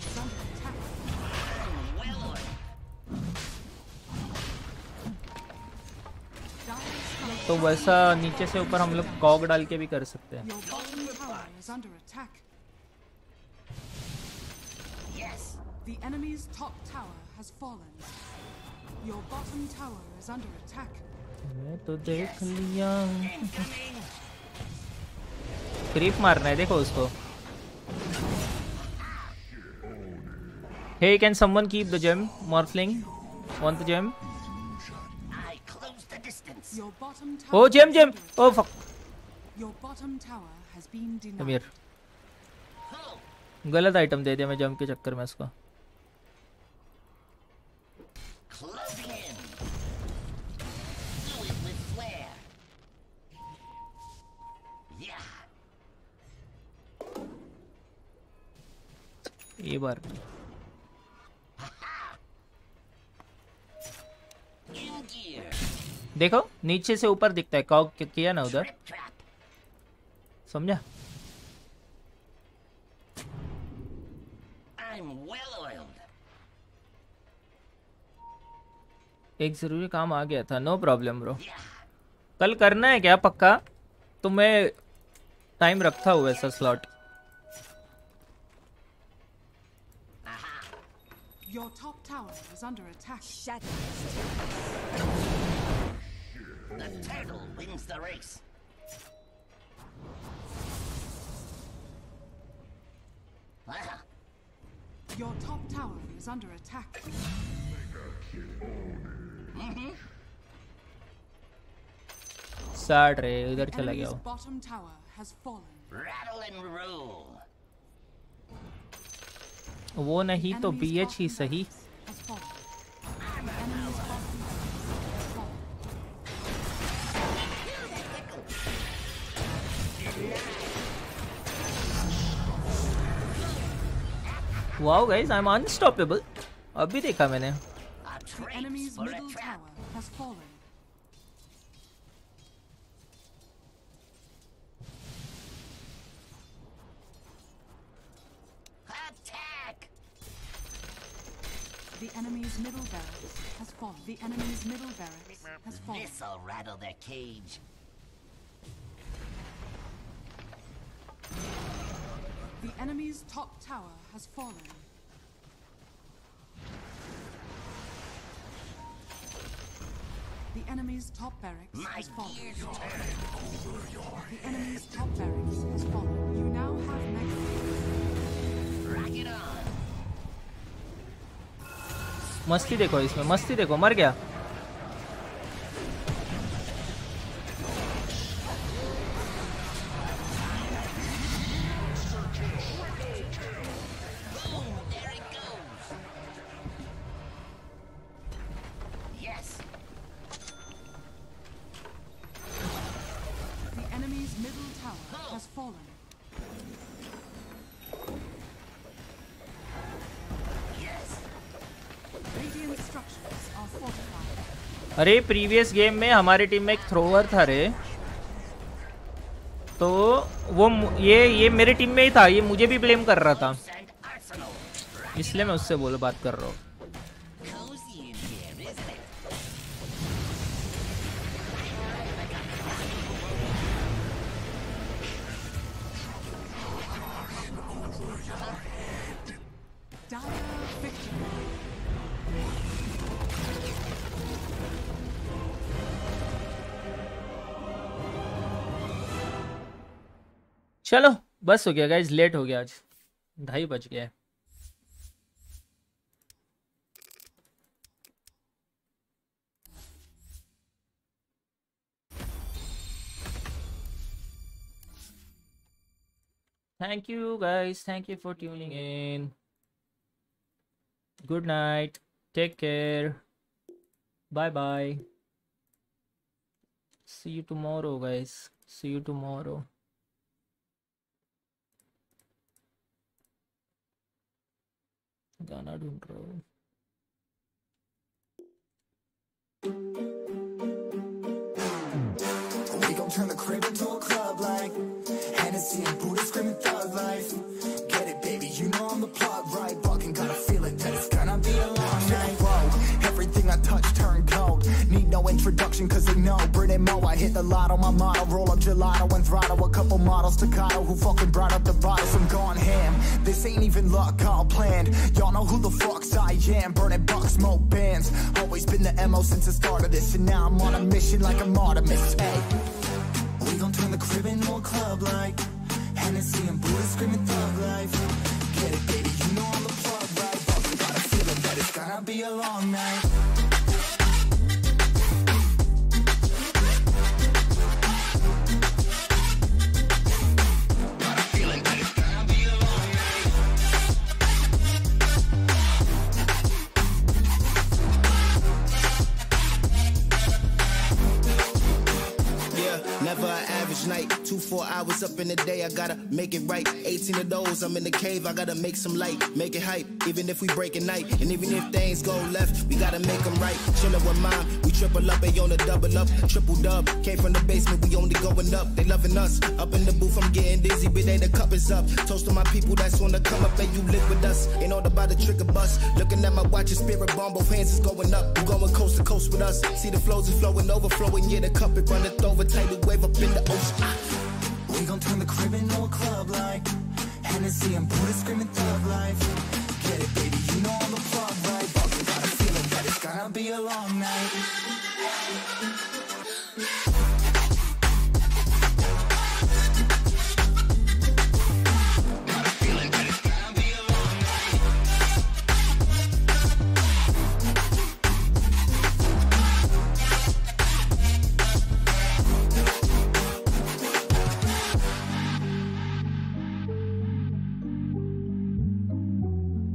Speaker 1: तो वैसा नीचे से ऊपर हम लोग कॉक डाल के भी कर सकते हैं।
Speaker 7: The enemy's top tower has fallen. Your bottom tower is under attack.
Speaker 1: मैं तो देख लिया। क्रीप मारना है, देखो उसको। Hey, can someone keep the gem? Morphling, want the gem?
Speaker 7: Your bottom tower.
Speaker 1: Oh, gem. Oh fuck.
Speaker 7: Your bottom tower has been denied.
Speaker 1: Come here. गलत आइटम दे दिया मैं जम के चक्कर में इसको।
Speaker 8: Closing in. Do it with flair. Yeah.
Speaker 1: ये बार
Speaker 8: In gear.
Speaker 1: देखो नीचे से ऊपर दिखता है, कॉक किया ना उधर, समझा?
Speaker 8: I'm well oiled.
Speaker 1: एक जरूरी काम आ गया था। No problem bro. कल करना है क्या पक्का? तो मैं टाइम रखता हूँ वैसा slot.
Speaker 7: Your top tower is under attack.
Speaker 8: The turtle wins the race. Wow.
Speaker 7: Your top tower is under attack.
Speaker 1: साठ रे इधर चला गया
Speaker 7: Enemy's
Speaker 1: वो।
Speaker 7: bottom tower has fallen.
Speaker 8: Rattle and roll.
Speaker 1: वो नहीं तो
Speaker 7: Enemy's
Speaker 1: बीएच ही
Speaker 7: bottom
Speaker 1: सही।
Speaker 7: has fallen. The enemy's bottom tower has fallen.
Speaker 1: Wow guys, I am unstoppable. अभी देखा मैंने।
Speaker 7: The enemy's middle tower has fallen. The enemy's middle barracks has fallen. The enemy's middle barracks has fallen.
Speaker 8: This'll rattle their cage.
Speaker 7: The enemy's top tower has fallen. The enemy's top barracks has fallen. The enemy's top barracks has fallen. You now have mega.
Speaker 8: Rock it on.
Speaker 1: मस्ती देखो इसमें, मस्ती देखो, मर गया। अरे प्रीवियस गेम में हमारी टीम में एक थ्रोवर था रे, तो वो ये मेरे टीम में ही था, ये मुझे भी ब्लेम कर रहा था, इसलिए मैं उससे बात कर रहा हूँ। चलो बस हो गया गाइज, लेट हो गया, आज 2:30 बज गया है। Thank you guys, thank you for tuning in. Good night, take care, bye bye, see you tomorrow guys, see you tomorrow. गाना ढूंढ रहा हूँ।
Speaker 11: We gon' turn the crib into a club like Hennessy and Buddha screaming thug life. Get it, baby, you know I'm the plug, right? Fucking got a feeling that it's gonna be a long night. Whoa, everything I touch turn cold. Need no introduction cause they know Brit and Mo, I hit the lotto, my motto. Roll up gelato and throttle a couple models staccato who fucking brought up the bottles. I'm gone ham, this ain't even luck, all planned. Y'all know who the fucks I am. Burning bucks, smoke bands. Always been the MO since the start of this, and now I'm on a mission like I'm Artemis. Hey, we gon' turn the crib into a club like Hennessy and Buddha screaming thug life. Get it, baby, you know I'm the plug, right? Fucking got a feeling that it's gonna be a long night.
Speaker 12: Never an average night, 2-4 hours up in the day, I gotta make it right. 18 of those, I'm in the cave, I gotta make some light, make it hype, even if we break at night. And even if things go left, we gotta make them right. Chillin' with mine, we triple up, they on the double up, triple dub. Came from the basement, we only going up, they loving us. Up in the booth, I'm getting dizzy, but they the cup is up. Toast to my people that's on the come up, and you live with us. Ain't all about the trigger bus. Looking at my watch, your spirit bomb, both hands is going up. You going coast to coast with us. See the flows is flowing, overflowing, yeah, the cup it runneth over, tidal wave up in the ocean.
Speaker 11: We gon' turn the crib into a club like Hennessy and Buddha screaming thug life. Get it, baby, you know I'm the plug, right? Fucking got a feeling that it's gonna be a long night.